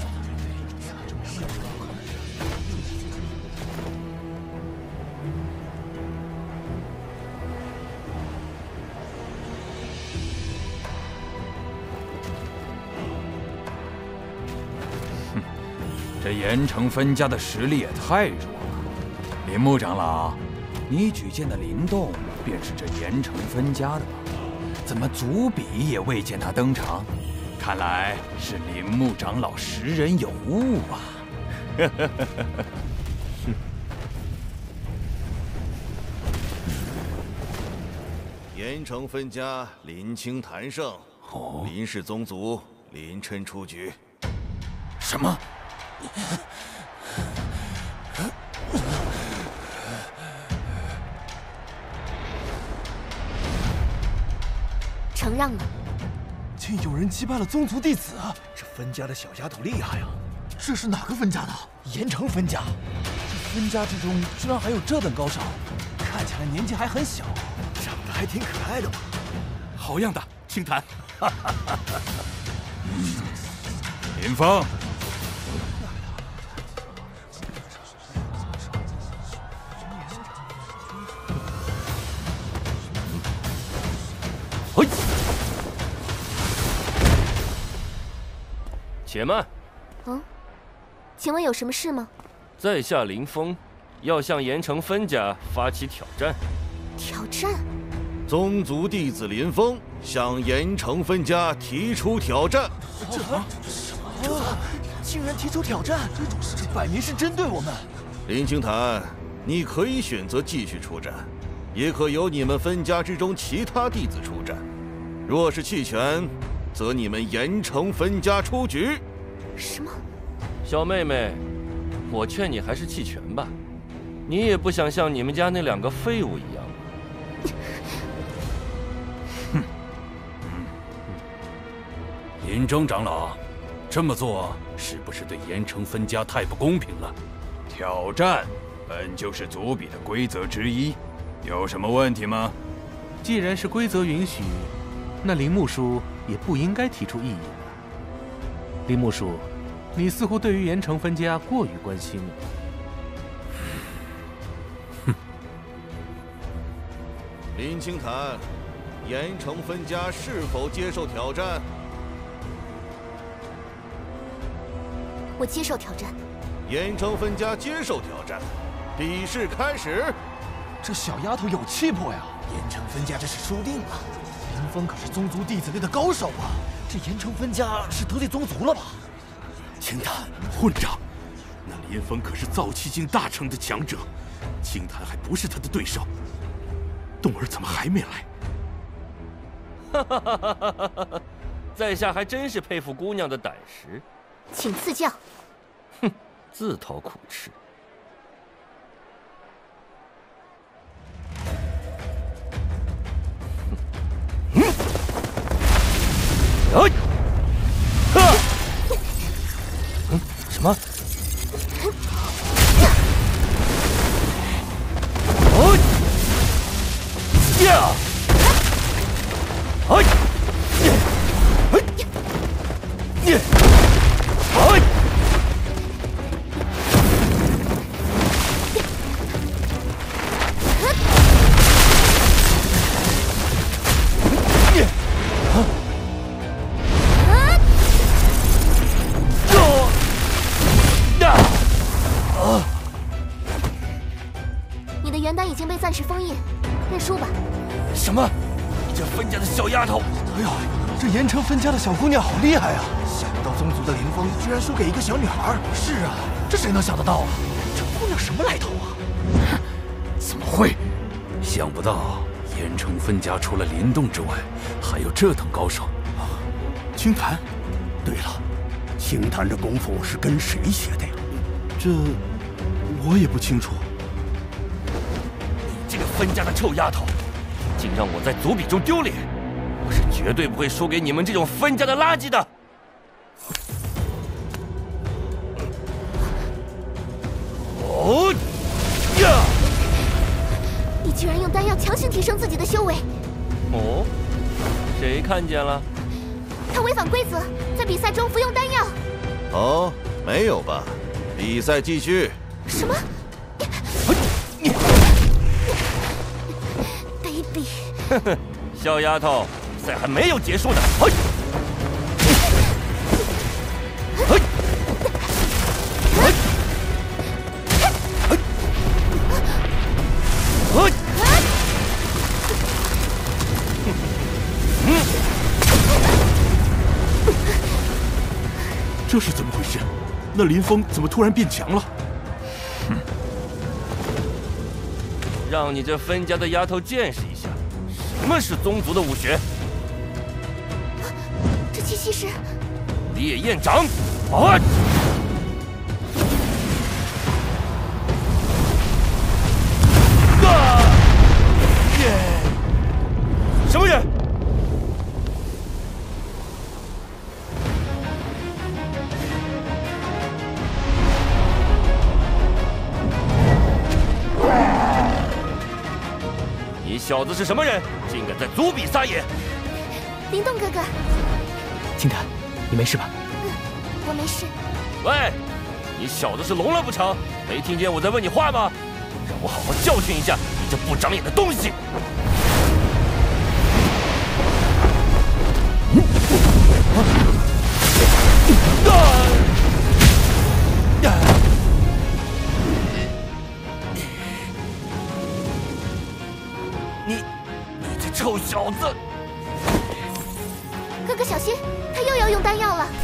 这盐城分家的实力也太弱了。林木长老，你举荐的林动便是这盐城分家的吗？怎么族比也未见他登场？看来是林木长老识人有误啊！ 盐城分家林清谭胜，林氏宗族林琛出局。 什么？ 承让了。 竟有人击败了宗族弟子， 这分家的小丫头厉害啊！ 这是哪个分家的？盐城分家。这分家之中居然还有这等高手，看起来年纪还很小， 长得还挺可爱的嘛。 好样的，青檀！ 林峰， 嘿，且慢。 嗯，请问有什么事吗？ 在下林峰，要向盐城分家发起挑战。 挑战？ 宗族弟子林峰向盐城分家提出挑战。 这竟然提出挑战，这摆明是针对我们。 林清潭，你可以选择继续出战，也可由你们分家之中其他弟子出战。若是弃权，则你们盐城分家出局。 什么？ 小妹妹，我劝你还是弃权吧。你也不想像你们家那两个废物一样。 林征长老，这么做是不是对盐城分家太不公平了？ 挑战本就是族比的规则之一，有什么问题吗？ 既然是规则允许，那林木叔也不应该提出异议了。林木叔，你似乎对于盐城分家过于关心了。 林清潭，盐城分家是否接受挑战？ 我接受挑战。 盐城分家接受挑战，比试开始。 这小丫头有气魄呀！盐城分家这是输定了。林峰可是宗族弟子内的高手啊，这盐城分家是得罪宗族了吧？ 青檀，混账！那林峰可是造气境大成的强者，青檀还不是他的对手。冬儿怎么还没来？哈哈哈哈哈哈！在下还真是佩服姑娘的胆识。 请赐教。 哼，自讨苦吃。什么？ 你的元丹已经被暂时封印，认输吧。 什么？你这分家的小丫头！ 哎呀，这盐城分家的小姑娘好厉害啊！想不到宗族的林峰居然输给一个小女孩。是啊，这谁能想得到啊？这姑娘什么来头啊？ 怎么会？想不到盐城分家除了林动之外，还有这等高手。 青檀， 对了，青檀这功夫是跟谁学的呀？ 这我也不清楚。 你这个分家的臭丫头，竟让我在族比中丢脸！我是绝对不会输给你们这种分家的垃圾的。哦呀！ 你居然用丹药强行提升自己的修为！ 哦，谁看见了？ 他违反规则，在比赛中服用丹药。 哦，没有吧？比赛继续。 什么？卑鄙！ 哼哼，小丫头，比赛还没有结束呢。 这是怎么回事？那林峰怎么突然变强了？ 让你这分家的丫头见识一下，什么是宗族的武学。 这气息是烈焰掌！啊！什么人？ 小子是什么人？竟敢在族比撒野！ 灵动哥哥， 青檀，你没事吧？ 我没事。 喂，你小子是聋了不成？没听见我在问你话吗？让我好好教训一下你这不长眼的东西！你这臭小子！ 哥哥小心，他又要用丹药了。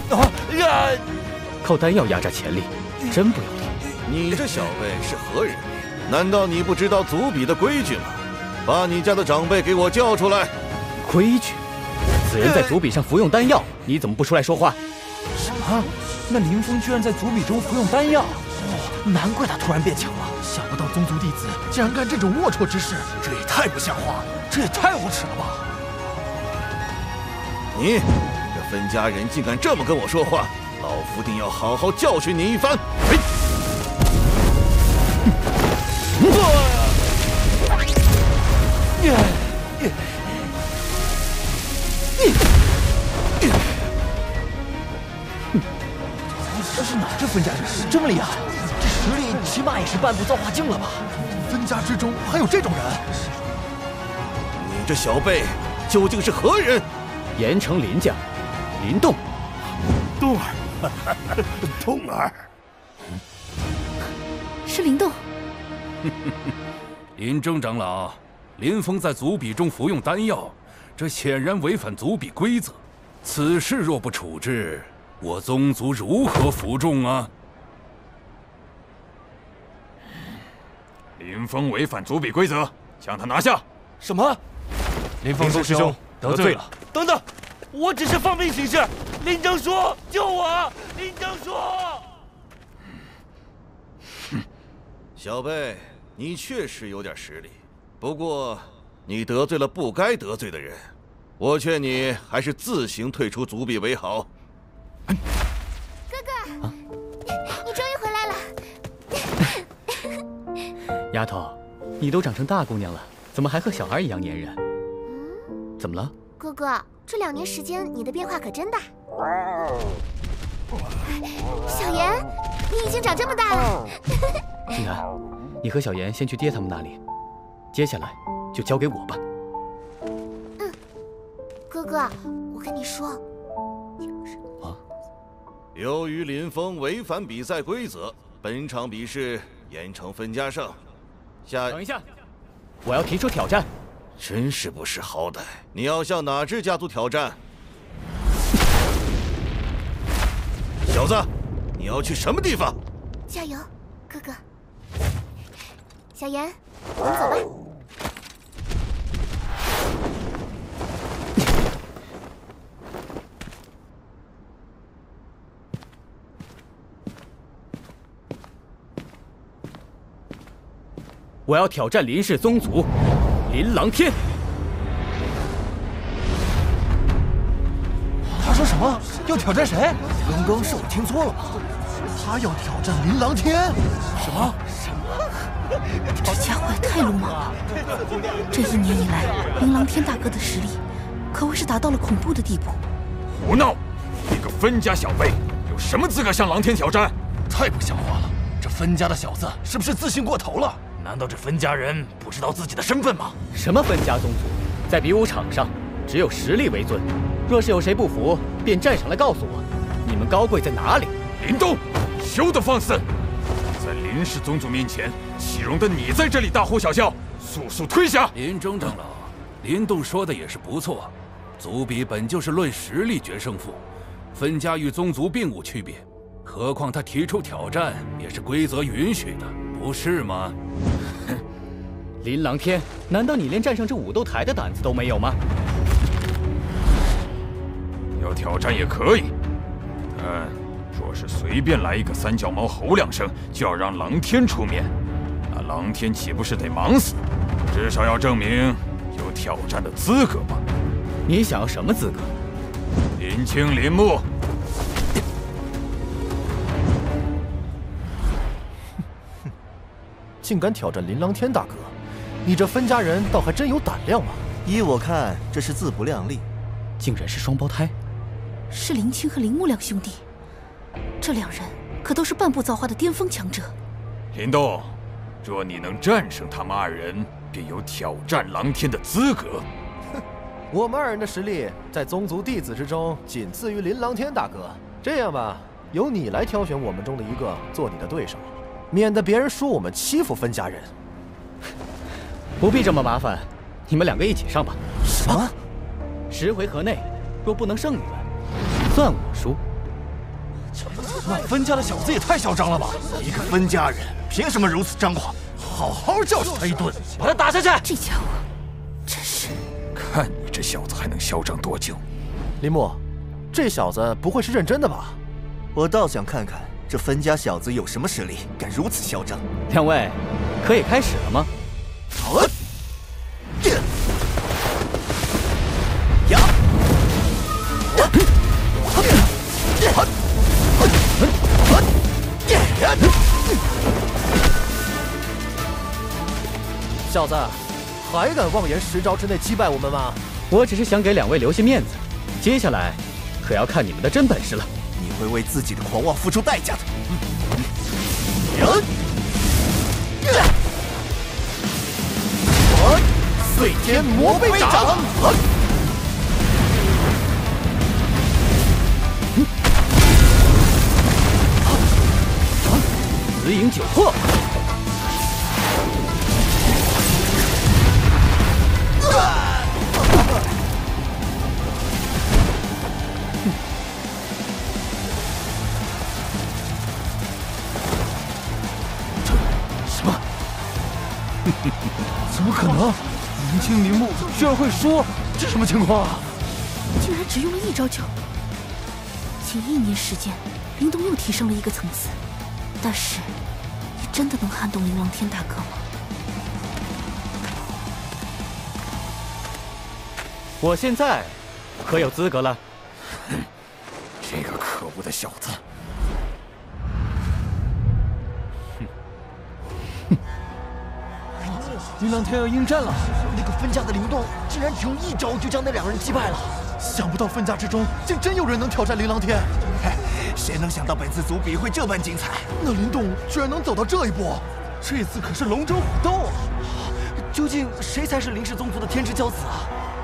靠丹药压榨潜力，真不要脸！ 你这小辈是何人？难道你不知道族比的规矩吗？把你家的长辈给我叫出来！ 规矩？此人在族比上服用丹药，你怎么不出来说话？ 什么？那林峰居然在族比中服用丹药？难怪他突然变强了。想不到宗族弟子竟然干这种龌龊之事，这也太不像话了，这也太无耻了吧！ 你这分家人竟敢这么跟我说话，老夫定要好好教训你一番！ 这是哪这分家人这么厉害？这实力起码也是半步造化境了吧？分家之中还有这种人？ 你这小辈究竟是何人？ 盐城林家，林动。 动儿，动儿， 是林动。 林征长老，林峰在族比中服用丹药，这显然违反族比规则。此事若不处置，我宗族如何服众啊？ 林峰违反族比规则，将他拿下。 什么？林峰师兄得罪了。 等等，我只是放兵行事。林征叔，救我！林征叔。 小辈，你确实有点实力，不过你得罪了不该得罪的人，我劝你还是自行退出族比为好。 哥哥，你终于回来了。 丫头，你都长成大姑娘了，怎么还和小孩一样粘人？怎么了？ 哥哥，这2年时间你的变化可真大。小妍，你已经长这么大了。 青檀，你和小妍先去爹他们那里，接下来就交给我吧。 哥哥，我跟你说， 由于林峰违反比赛规则，本场比试盐城分家胜。 等一下，我要提出挑战。 真是不识好歹！你要向哪支家族挑战？小子，你要去什么地方？ 加油，哥哥。小妍，我们走吧。 我要挑战林氏宗族林狼天。 他说什么？要挑战谁？刚刚是我听错了吧？他要挑战林狼天？什么？ 这家伙也太鲁莽了！这1年以来，林狼天大哥的实力可谓是达到了恐怖的地步。 胡闹！一个分家小辈有什么资格向狼天挑战？ 太不像话了！这分家的小子是不是自信过头了？难道这分家人不知道自己的身份吗？ 什么分家宗族，在比武场上只有实力为尊。若是有谁不服，便站上来告诉我，你们高贵在哪里？ 林动，休得放肆！在林氏宗族面前，岂容得你在这里大呼小叫？速退下！ 林征长老，林动说的也是不错，族比本就是论实力决胜负，分家与宗族并无区别。何况他提出挑战也是规则允许的，不是吗？ 林狼天，难道你连站上这武斗台的胆子都没有吗？ 要挑战也可以，但若是随便来一个3脚猫吼2声就要让狼天出面，那狼天岂不是得忙死？至少要证明有挑战的资格吧？ 你想要什么资格？ 林青、林木。 竟敢挑战林狼天大哥， 你这分家人倒还真有胆量嘛！ 依我看，这是自不量力。 竟然是双胞胎， 是林青和林木两兄弟，这两人可都是半步造化的巅峰强者。 林动，若你能战胜他们二人，便有挑战狼天的资格。 我们二人的实力在宗族弟子之中仅次于林狼天大哥。这样吧，由你来挑选我们中的一个做你的对手，免得别人说我们欺负分家人。 不必这么麻烦，你们两个一起上吧。 什么 ？10回合内，若不能胜你们，算我输。 那分家的小子也太嚣张了吧！一个分家人，凭什么如此张狂？好好教训他一顿，把他打下去！ 这家伙，真是…… 看你这小子还能嚣张多久？ 林木，这小子不会是认真的吧？ 我倒想看看这分家小子有什么实力，敢如此嚣张。 两位，可以开始了吗？ 好。 小子，还敢妄言10招之内击败我们吗？ 我只是想给两位留些面子，接下来可要看你们的真本事了。 你会为自己的狂妄付出代价的。 碎天魔杯掌！ 紫影九破！ 什么？怎么可能？林青林木居然会输，这什么情况啊？ 竟然只用了1招就，仅1年时间，林动又提升了一个层次。但是，你真的能撼动林狼天大哥吗？ 我现在可有资格了？ 哼，这个可恶的小子！ 林狼天要应战了，那个分家的林动竟然只用1招就将那2人击败了。 想不到分家之中竟真有人能挑战林狼天。 谁能想到本次组比会这般精彩？ 那林动居然能走到这一步，这次可是龙争虎斗啊！ 究竟谁才是林氏宗族的天之骄子啊？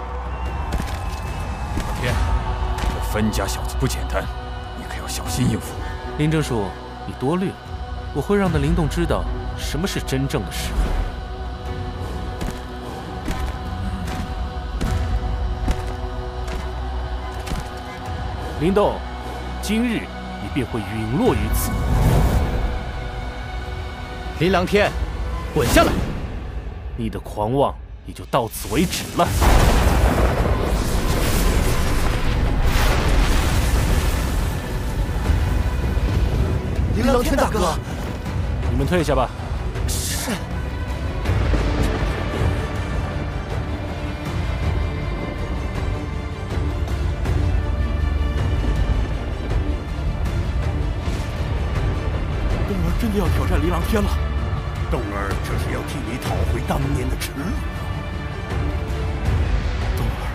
狼天，这分家小子不简单，你可要小心应付。 林正树，你多虑了，我会让那林动知道什么是真正的实力。林动，今日你便会陨落于此。 林狼天，滚下来！ 你的狂妄也就到此为止了。 林狼天大哥， 你们退下吧。 是。 冬儿真的要挑战林狼天了，冬儿这是要替你讨回当年的耻辱。冬儿，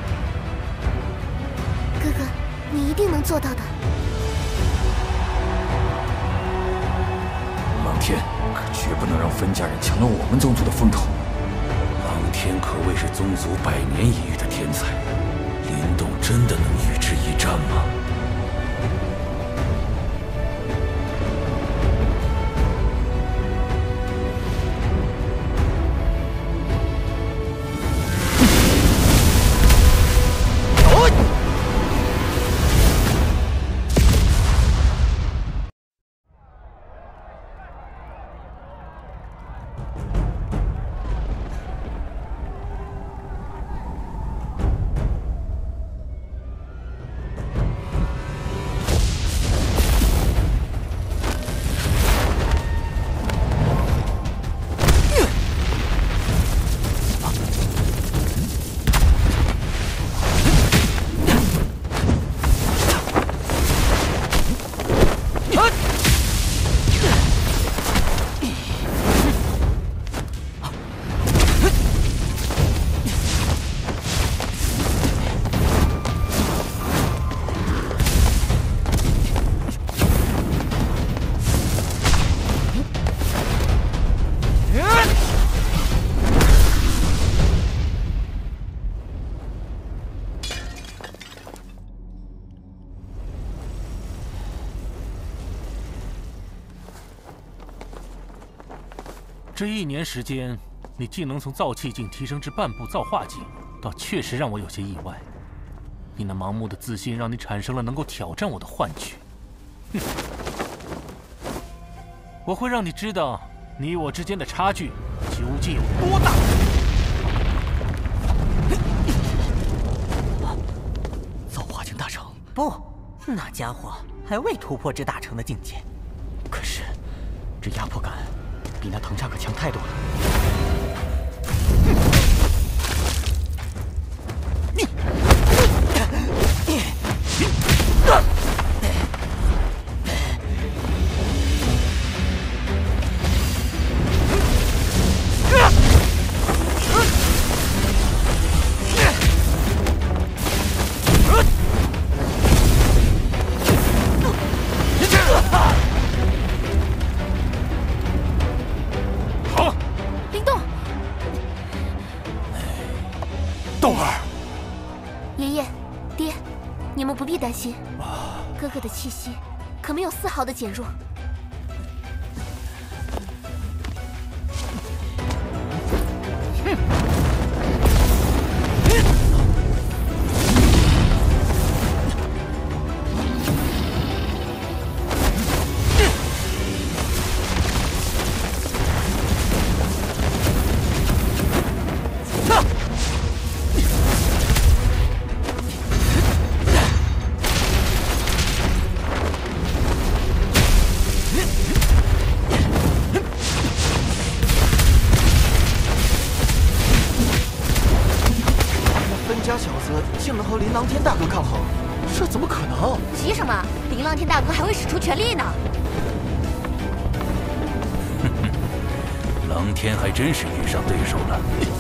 哥哥，你一定能做到的。 狼天可绝不能让分家人抢了我们宗族的风头。 狼天可谓是宗族100年一遇的天才，林动真的能与之一战吗？ 这1年时间，你竟能从造气境提升至半步造化境，倒确实让我有些意外。你那盲目的自信，让你产生了能够挑战我的幻觉。哼！我会让你知道，你我之间的差距究竟有多大。 造化境大成？ 不，那家伙还未突破至大成的境界。 可是，这压迫感比那藤叉可强太多了。 担心，哥哥的气息可没有丝毫的减弱。 竟能和琳琅天大哥抗衡，这怎么可能？ 急什么？琳琅天大哥还会使出全力呢。 狼天还真是遇上对手了。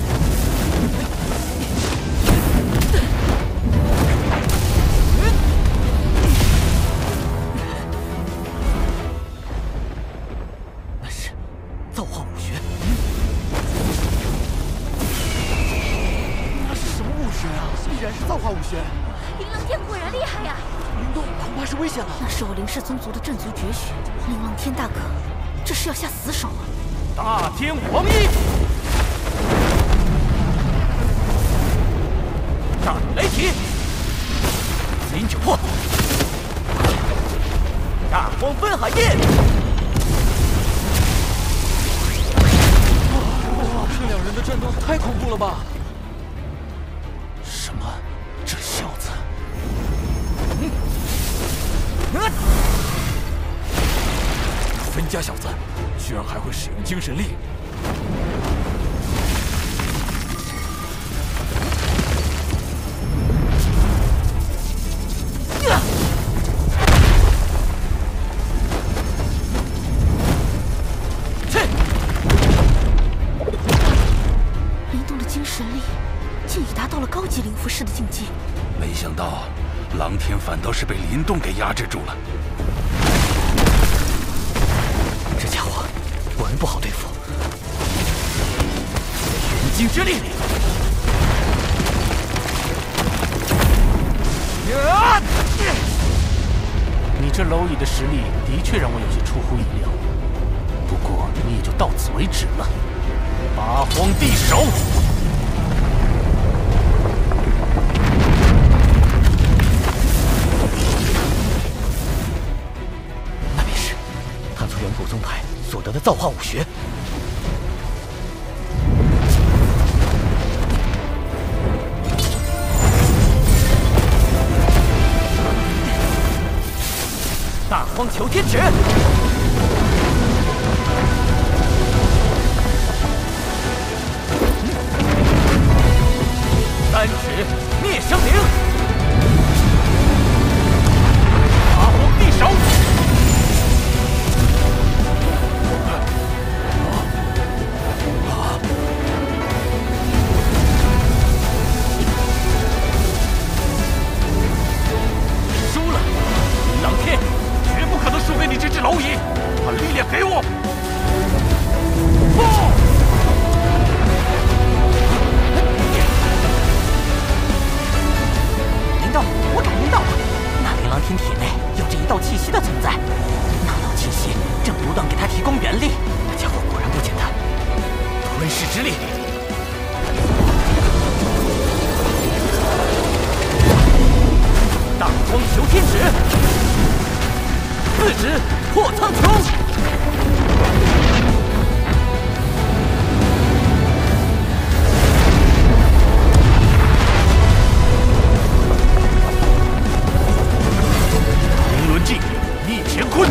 那是造化武学。 那是什么武学啊？必然是造化武学。 琳琅天果然厉害呀！ 灵动恐怕是危险了。 那是我灵氏宗族的镇族绝学，琳琅天大哥，这是要下死手啊！ 大天黄衣，大雷霆，紫阴九魄，大荒分海印。 哇，这两人的战斗太恐怖了吧！ 什么？这小子？ 分家小子居然还会使用精神力！ 灵动的精神力竟已达到了高级灵符师的境界。 没想到狼天反倒是被林动给压制住了。 这家伙果然不好对付。 元精之力！你这蝼蚁的实力的确让我有些出乎意料，不过你也就到此为止了。八荒地手！ 那便是他从远古宗派所得的造化武学。大荒求天尺，三尺灭生灵，八荒地手。输了，琳琅天绝不可能输给你这只蝼蚁！把力量给我！ 灵动，我感应到了，那琳琅天体内有着一道气息的存在。 四指破苍穹。 进，逆乾坤。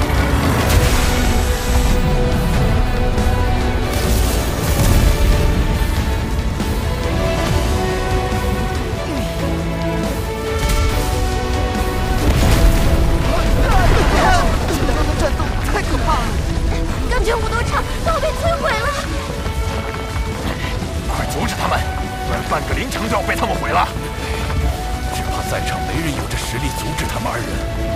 这两个战斗太可怕了，感觉武斗场都要被摧毁了。 快阻止他们，不然半个灵城就要被他们毁了。只怕在场没人有这实力阻止他们二人。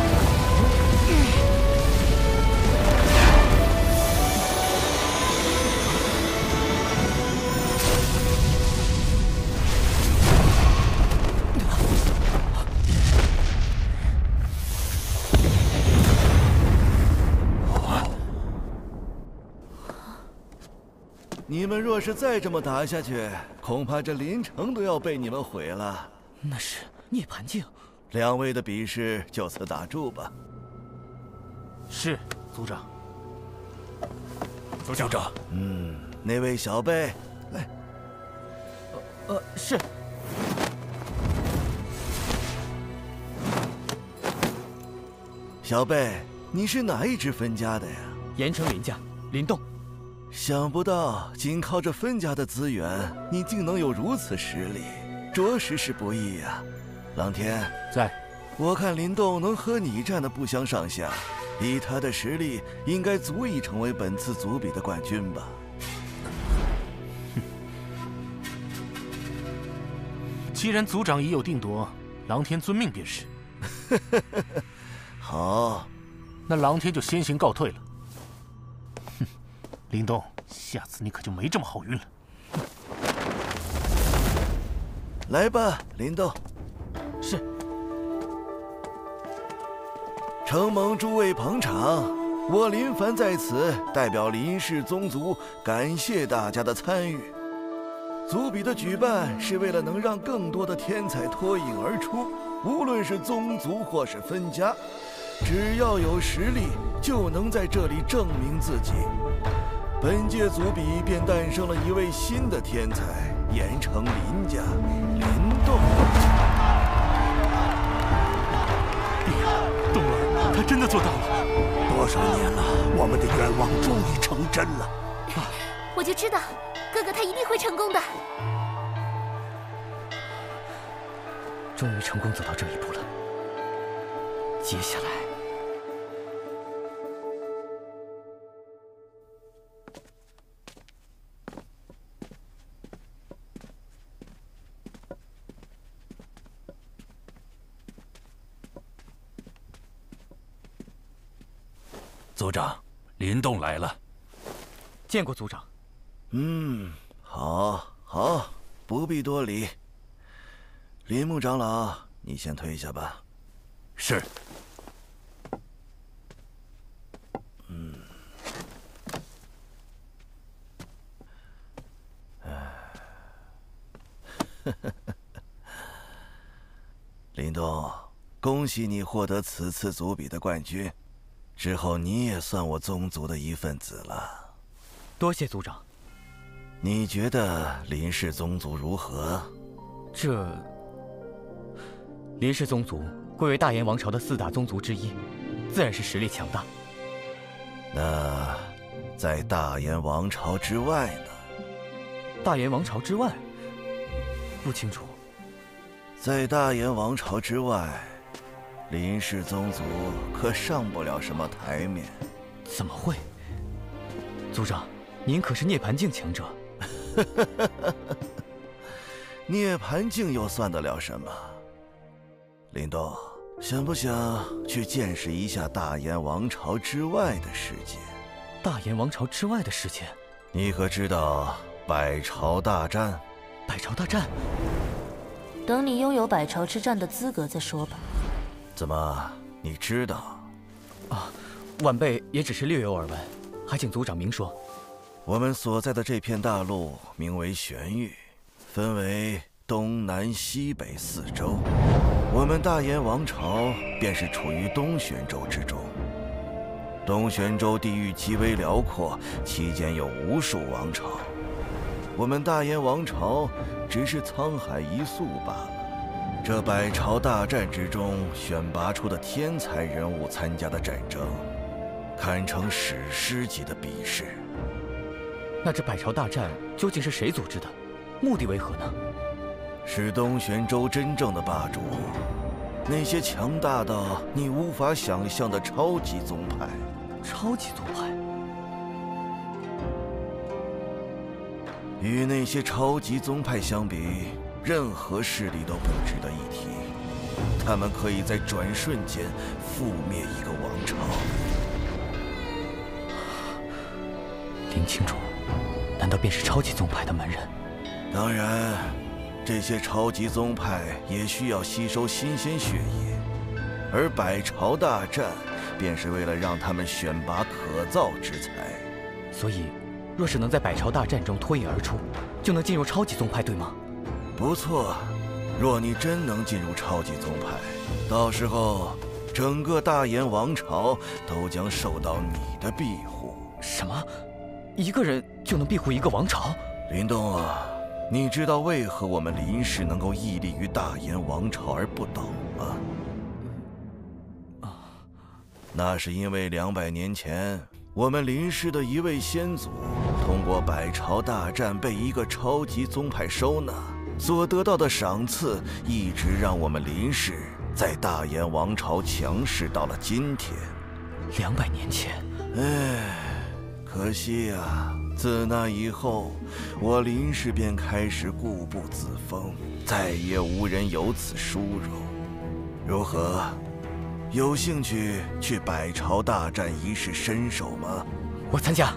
你们若是再这么打下去，恐怕这林城都要被你们毁了。 那是涅槃境。 两位的比试就此打住吧。 是，族长。 族长。 那位小贝，来。 是。 小贝，你是哪一支分家的呀？ 盐城林家，林动。 想不到，仅靠着分家的资源，你竟能有如此实力，着实是不易呀。郎天在， 我看林动能和你战得不相上下，以他的实力，应该足以成为本次族比的冠军吧。 既然族长已有定夺，郎天遵命便是。 好， 那郎天就先行告退了。 林动，下次你可就没这么好运了。 来吧，林动。 是。 承蒙诸位捧场，我林凡在此代表林氏宗族感谢大家的参与。族比的举办是为了能让更多的天才脱颖而出，无论是宗族或是分家，只要有实力，就能在这里证明自己。 本届族比便诞生了一位新的天才，盐城林家林动。 动儿，他真的做到了！ 多少年了，我们的愿望终于成真了。 我就知道，哥哥他一定会成功的。 终于成功走到这一步了，接下来。 族长，林动来了。 见过族长。 好，不必多礼。林木长老，你先退下吧。 是。 林动，恭喜你获得此次族比的冠军。 之后你也算我宗族的一份子了， 多谢族长。 你觉得林氏宗族如何？ 林氏宗族贵为大炎王朝的4大宗族之一，自然是实力强大。 那在大炎王朝之外呢？ 大炎王朝之外？不清楚。 在大炎王朝之外。 林氏宗族可上不了什么台面， 怎么会？族长，您可是涅槃境强者。 涅槃境又算得了什么？林动，想不想去见识一下大炎王朝之外的世界？ 大炎王朝之外的世界？ 你可知道百朝大战？ 百朝大战？ 等你拥有百朝之战的资格再说吧。 怎么，你知道？ 啊，晚辈也只是略有耳闻，还请族长明说。 我们所在的这片大陆名为玄域，分为东南西北4州，我们大燕王朝便是处于东玄州之中。东玄州地域极为辽阔，其间有无数王朝。我们大燕王朝只是沧海一粟罢了。这百朝大战之中选拔出的天才人物参加的战争，堪称史诗级的比试。 那这百朝大战究竟是谁组织的？目的为何呢？ 是东玄州真正的霸主，那些强大到你无法想象的超级宗派。 超级宗派？ 与那些超级宗派相比，任何势力都不值得一提。他们可以在转瞬间覆灭一个王朝。 林清楚，难道便是超级宗派的门人？ 当然，这些超级宗派也需要吸收新鲜血液，而百朝大战便是为了让他们选拔可造之才。 所以，若是能在百朝大战中脱颖而出，就能进入超级宗派，对吗？ 不错，若你真能进入超级宗派，到时候整个大燕王朝都将受到你的庇护。 什么？一个人就能庇护一个王朝？ 林动啊，你知道为何我们林氏能够屹立于大燕王朝而不倒吗？那是因为200年前，我们林氏的一位先祖通过百朝大战被一个超级宗派收纳，所得到的赏赐一直让我们林氏在大燕王朝强势到了今天。 200年前， 可惜啊，自那以后，我林氏便开始固步自封，再也无人有此殊荣。如何？有兴趣去百朝大战一试身手吗？ 我参加。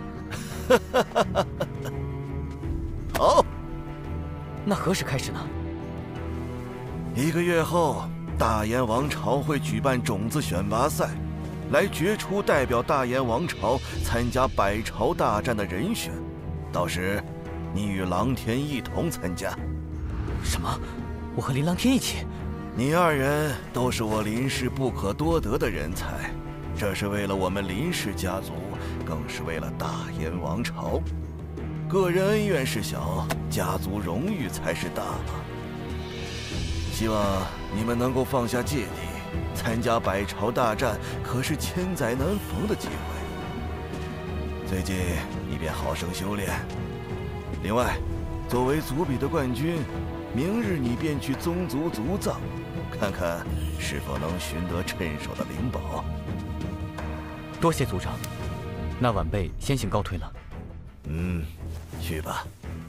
好， 那何时开始呢 ？1个月后，大燕王朝会举办种子选拔赛，来决出代表大燕王朝参加百朝大战的人选。到时，你与郎天一同参加。 什么？我和林郎天一起？ 你2人都是我林氏不可多得的人才，这是为了我们林氏家族，更是为了大燕王朝。个人恩怨是小，家族荣誉才是大嘛。希望你们能够放下芥蒂，参加百朝大战可是千载难逢的机会。最近你便好生修炼。另外，作为族比的冠军，明日你便去宗族族葬，看看是否能寻得趁手的灵宝。 多谢族长，那晚辈先行告退了。 去吧。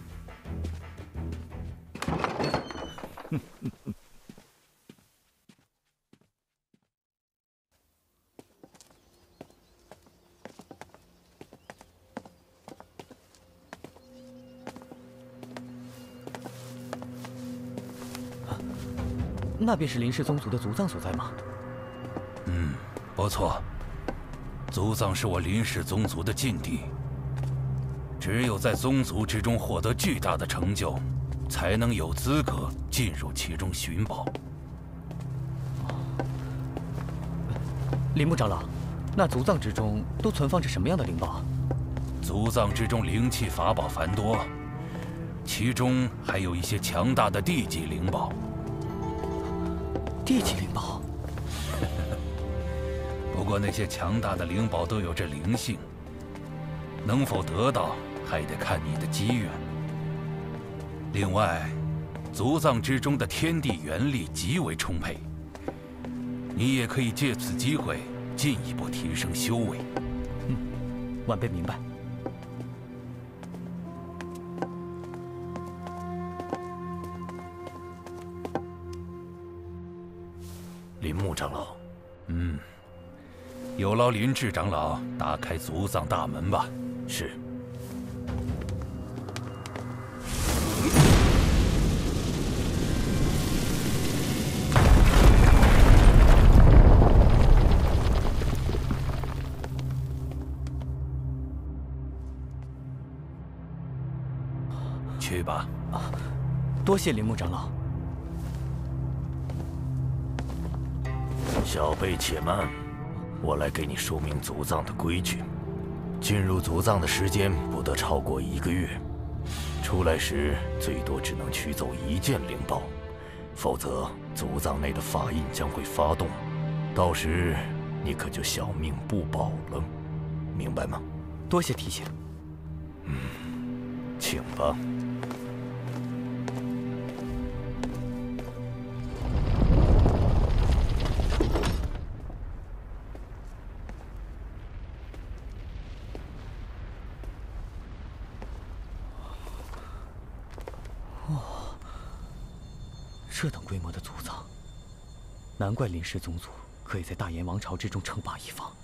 那便是林氏宗族的族葬所在吗？ 不错。族葬是我林氏宗族的禁地，只有在宗族之中获得巨大的成就，才能有资格进入其中寻宝。 林木长老，那族葬之中都存放着什么样的灵宝？ 族葬之中灵气法宝繁多，其中还有一些强大的地级灵宝。 地级灵宝？ 不过那些强大的灵宝都有着灵性，能否得到还得看你的机缘。另外，族葬之中的天地元力极为充沛，你也可以借此机会进一步提升修为。 晚辈明白。 林木长老， 有劳林志长老打开族葬大门吧。 是。 去吧。 多谢铃木长老。 小辈且慢，我来给你说明族藏的规矩。进入族藏的时间不得超过1个月，出来时最多只能取走1件灵宝，否则族藏内的法印将会发动，到时你可就小命不保了，明白吗？ 多谢提醒。 请吧。 这等规模的族藏，难怪林氏宗族可以在大炎王朝之中称霸一方。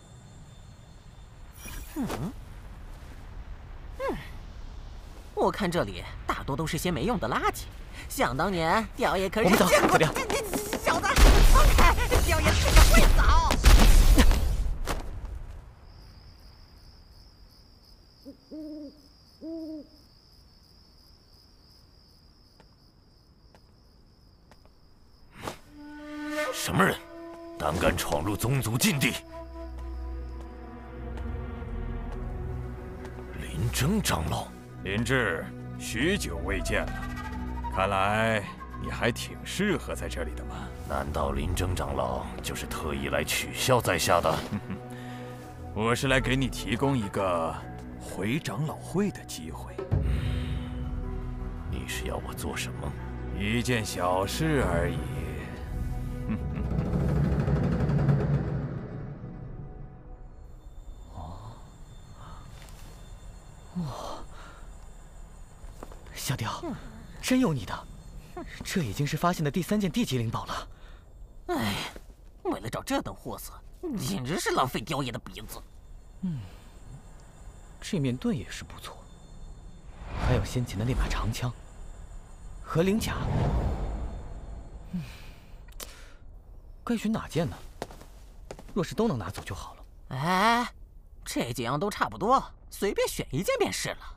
我看这里大多都是些没用的垃圾。想当年，雕爷可是我们走， 见过走掉。 小子，放开！雕爷是个坏嫂。 什么人，胆敢闯入宗族禁地？林征长老， 林志，许久未见了，看来你还挺适合在这里的嘛。 难道林征长老就是特意来取笑在下的？ 我是来给你提供一个回长老会的机会。 你是要我做什么？ 一件小事而已。 小雕，真有你的！这已经是发现的第3件地级灵宝了。 哎，为了找这等货色，简直是浪费雕爷的鼻子。 这面盾也是不错，还有先前的那把长枪和灵甲。该选哪件呢？若是都能拿走就好了。 哎，这几样都差不多，随便选一件便是了。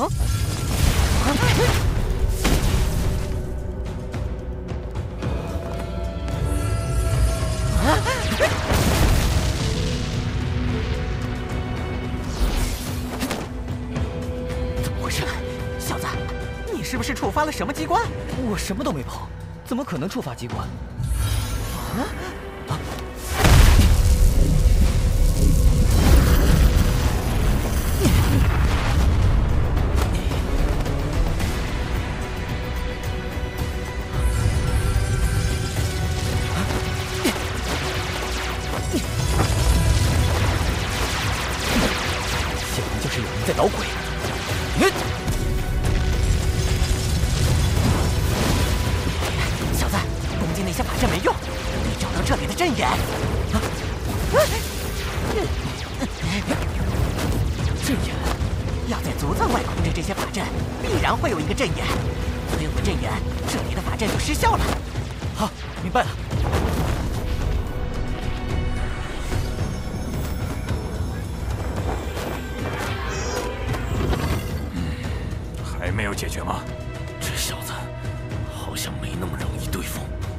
怎么回事？小子，你是不是触发了什么机关？ 我什么都没碰，怎么可能触发机关？显然就是有人在捣鬼。 小子，攻击那些法阵没用，你找到这里的阵眼。阵眼要在族藏外控制这些法阵，必然会有一个阵眼。摧毁阵眼，这里的法阵就失效了。 好，明白了。 还没有解决吗？ 这小子好像没那么容易对付。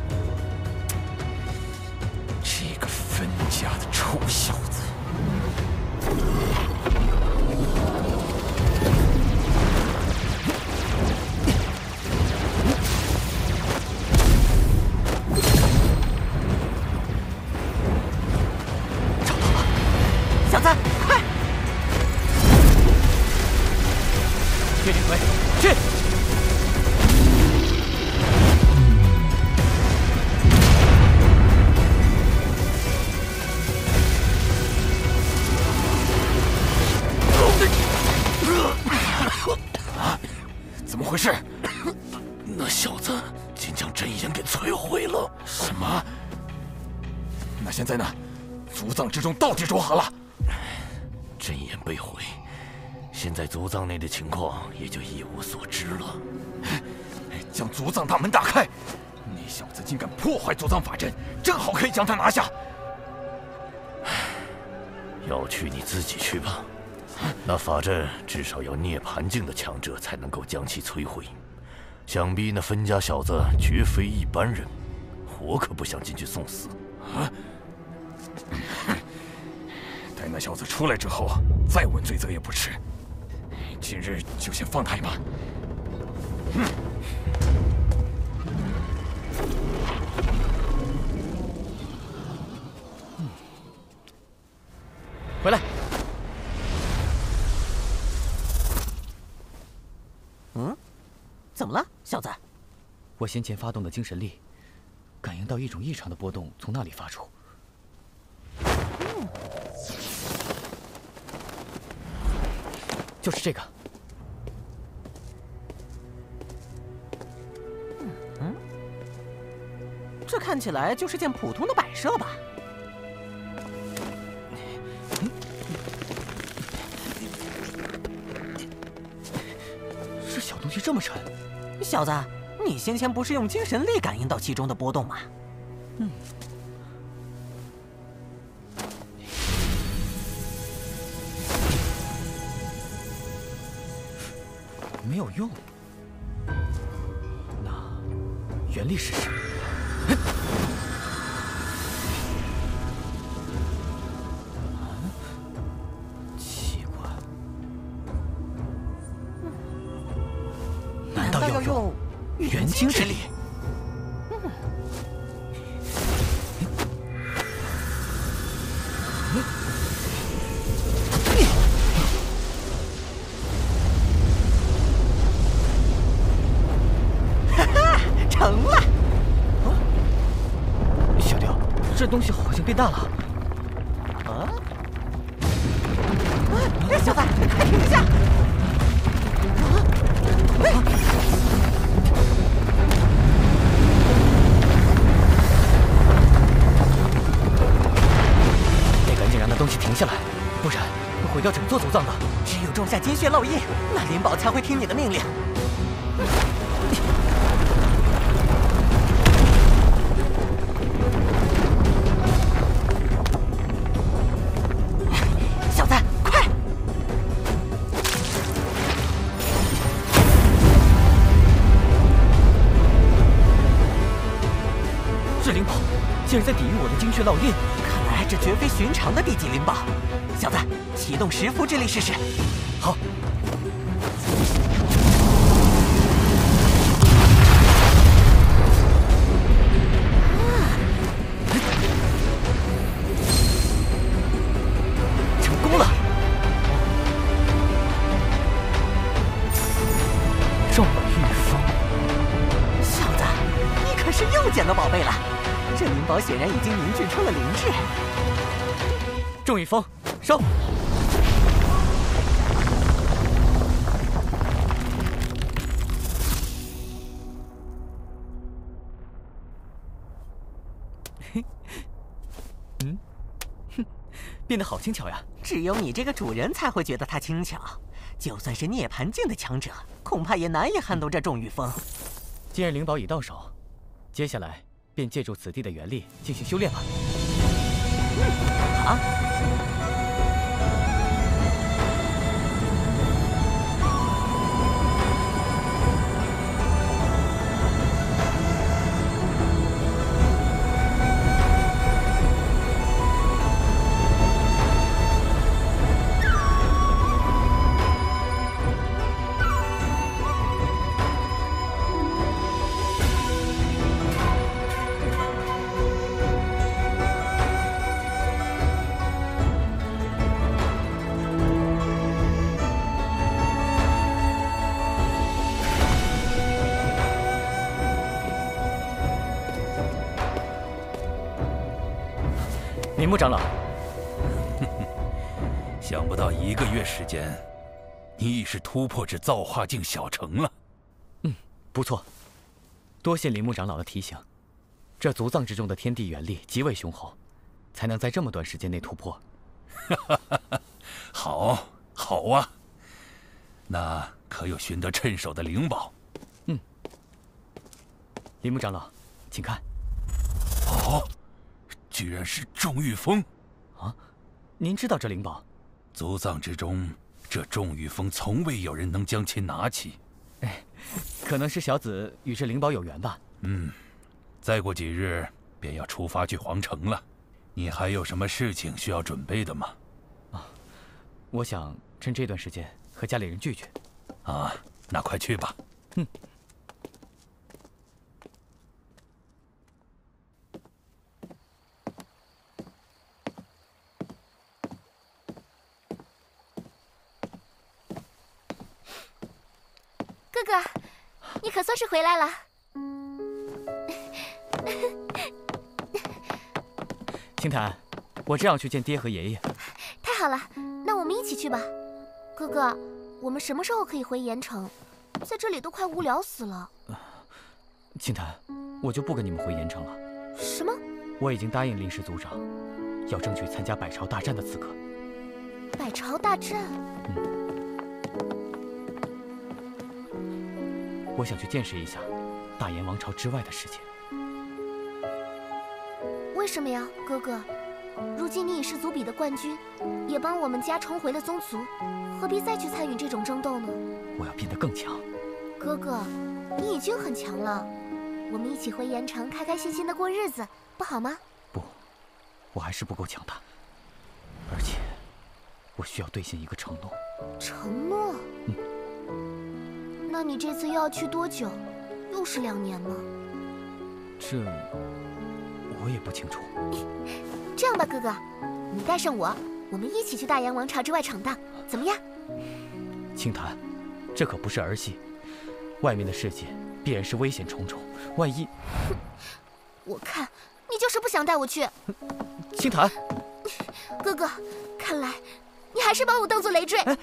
这个分家的臭小子！ 找到了，小子，快！ 岳灵魁，去！ 怎么回事？ 那小子竟将阵眼给摧毁了。 什么？那现在呢？族藏之中到底如何了？ 阵眼被毁，现在族藏内的情况也就一无所知了。 将族藏大门打开！那小子竟敢破坏族藏法阵，正好可以将他拿下。 要去你自己去吧。那法阵至少要涅槃境的强者才能够将其摧毁， 想必那分家小子绝非一般人，我可不想进去送死。 啊！待那小子出来之后，再问罪责也不迟。今日就先放他一马。 回来。 怎么了，小子？ 我先前发动的精神力，感应到一种异常的波动从那里发出。就是这个。 这看起来就是件普通的摆设吧？ 这小东西这么沉， 小子，你先前不是用精神力感应到其中的波动吗？ 没有用。那原力试试。奇怪，难道要用原精之力？ 成了！ 小雕，这东西好像变大了。 小子，快停下！ 得赶紧让那东西停下来，不然会毁掉整座族藏的。 只有种下金血烙印，那灵宝才会听你的命令。小子，快！ 这灵宝竟然在抵御我的精血烙印， 看来这绝非寻常的地级灵宝。小子，启动10符之力试试。 好。成功了！众御风， 小子，你可是又捡到宝贝了。这灵宝显然已经凝聚出了灵智。 众御风，收！变得好轻巧呀！ 只有你这个主人才会觉得它轻巧，就算是涅槃境的强者，恐怕也难以撼动这众御风。 既然灵宝已到手，接下来便借助此地的元力进行修炼吧。 好。 铃木长老， 想不到1个月时间，你已是突破至造化境小成了。 不错，多谢铃木长老的提醒。这族藏之中的天地元力极为雄厚，才能在这么短时间内突破。 好，好啊。那可有寻得趁手的灵宝？ 铃木长老，请看。 哦。居然是众御风， 啊！您知道这灵宝？ 族藏之中，这众御风从未有人能将其拿起。 可能是小子与这灵宝有缘吧。 再过几日便要出发去皇城了，你还有什么事情需要准备的吗？ 我想趁这段时间和家里人聚聚。 那快去吧。 哥哥，你可算是回来了。 青檀，我正要去见爹和爷爷。 太好了，那我们一起去吧。哥哥，我们什么时候可以回盐城？在这里都快无聊死了。 青檀，我就不跟你们回盐城了。 什么？ 我已经答应临时族长，要争取参加百朝大战的资格。 百朝大战？ 我想去见识一下大炎王朝之外的世界。 为什么呀，哥哥？如今你已是族比的冠军，也帮我们家重回了宗族，何必再去参与这种争斗呢？ 我要变得更强。 哥哥，你已经很强了，我们一起回盐城，开开心心的过日子，不好吗？ 不，我还是不够强大，而且我需要兑现一个承诺。 承诺？那你这次又要去多久？又是2年吗？ 这我也不清楚。 这样吧，哥哥，你带上我，我们一起去大炎王朝之外闯荡，怎么样？ 青檀，这可不是儿戏，外面的世界必然是危险重重，万一…… 我看你就是不想带我去。 青檀， 哥哥，看来你还是把我当做累赘。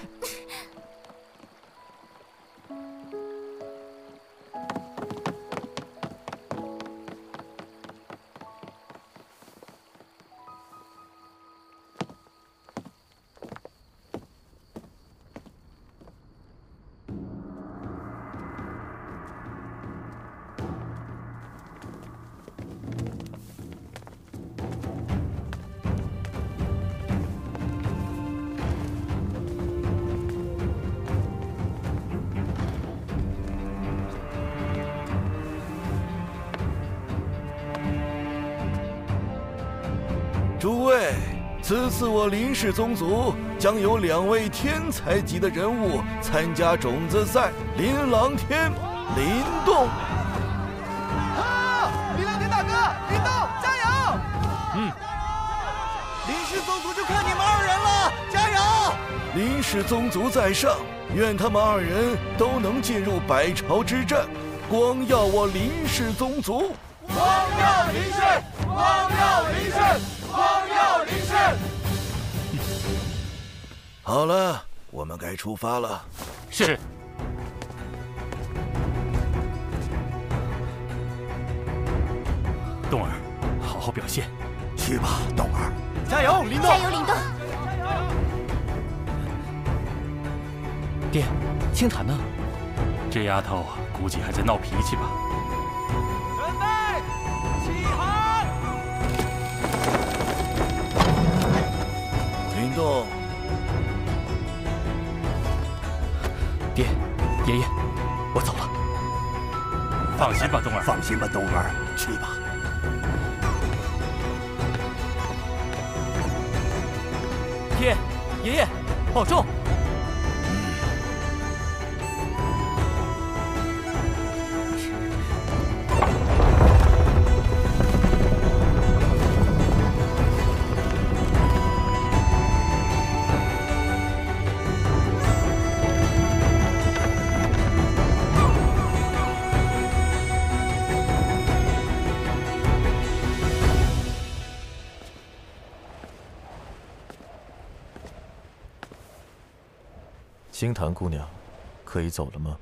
诸位，此次我林氏宗族将有2位天才级的人物参加种子赛，林琅天、林动。 林琅天大哥，林动，加油！林氏宗族就看你们2人了，加油！ 林氏宗族在上，愿他们2人都能进入百朝之战，光耀我林氏宗族。 光耀林氏，光耀林氏，光耀林氏。 好了，我们该出发了。 是。动儿，好好表现。 去吧，动儿。 加油，林动！ 加油，林动！ 爹，青檀呢？ 这丫头估计还在闹脾气吧。 准备，起航！ 林动。 爹，爷爷，我走了。 放心吧，冬儿。 放心吧，冬儿，去吧。 爹，爷爷，保重。 星檀姑娘，可以走了吗？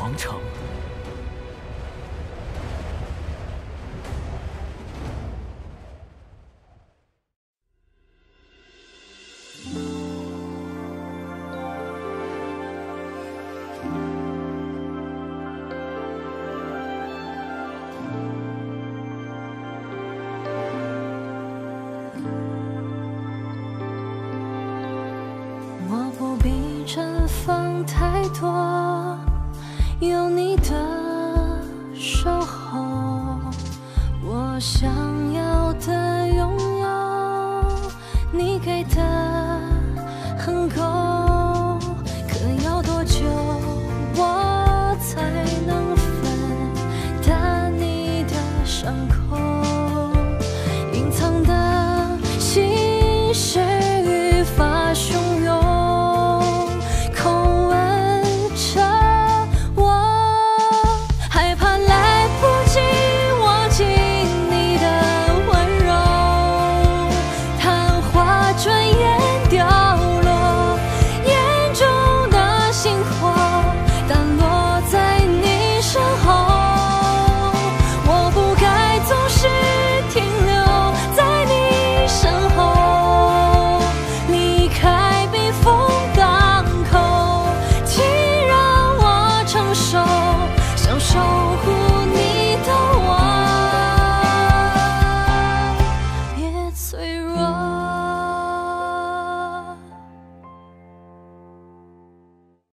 王城。 我不必绽放太多。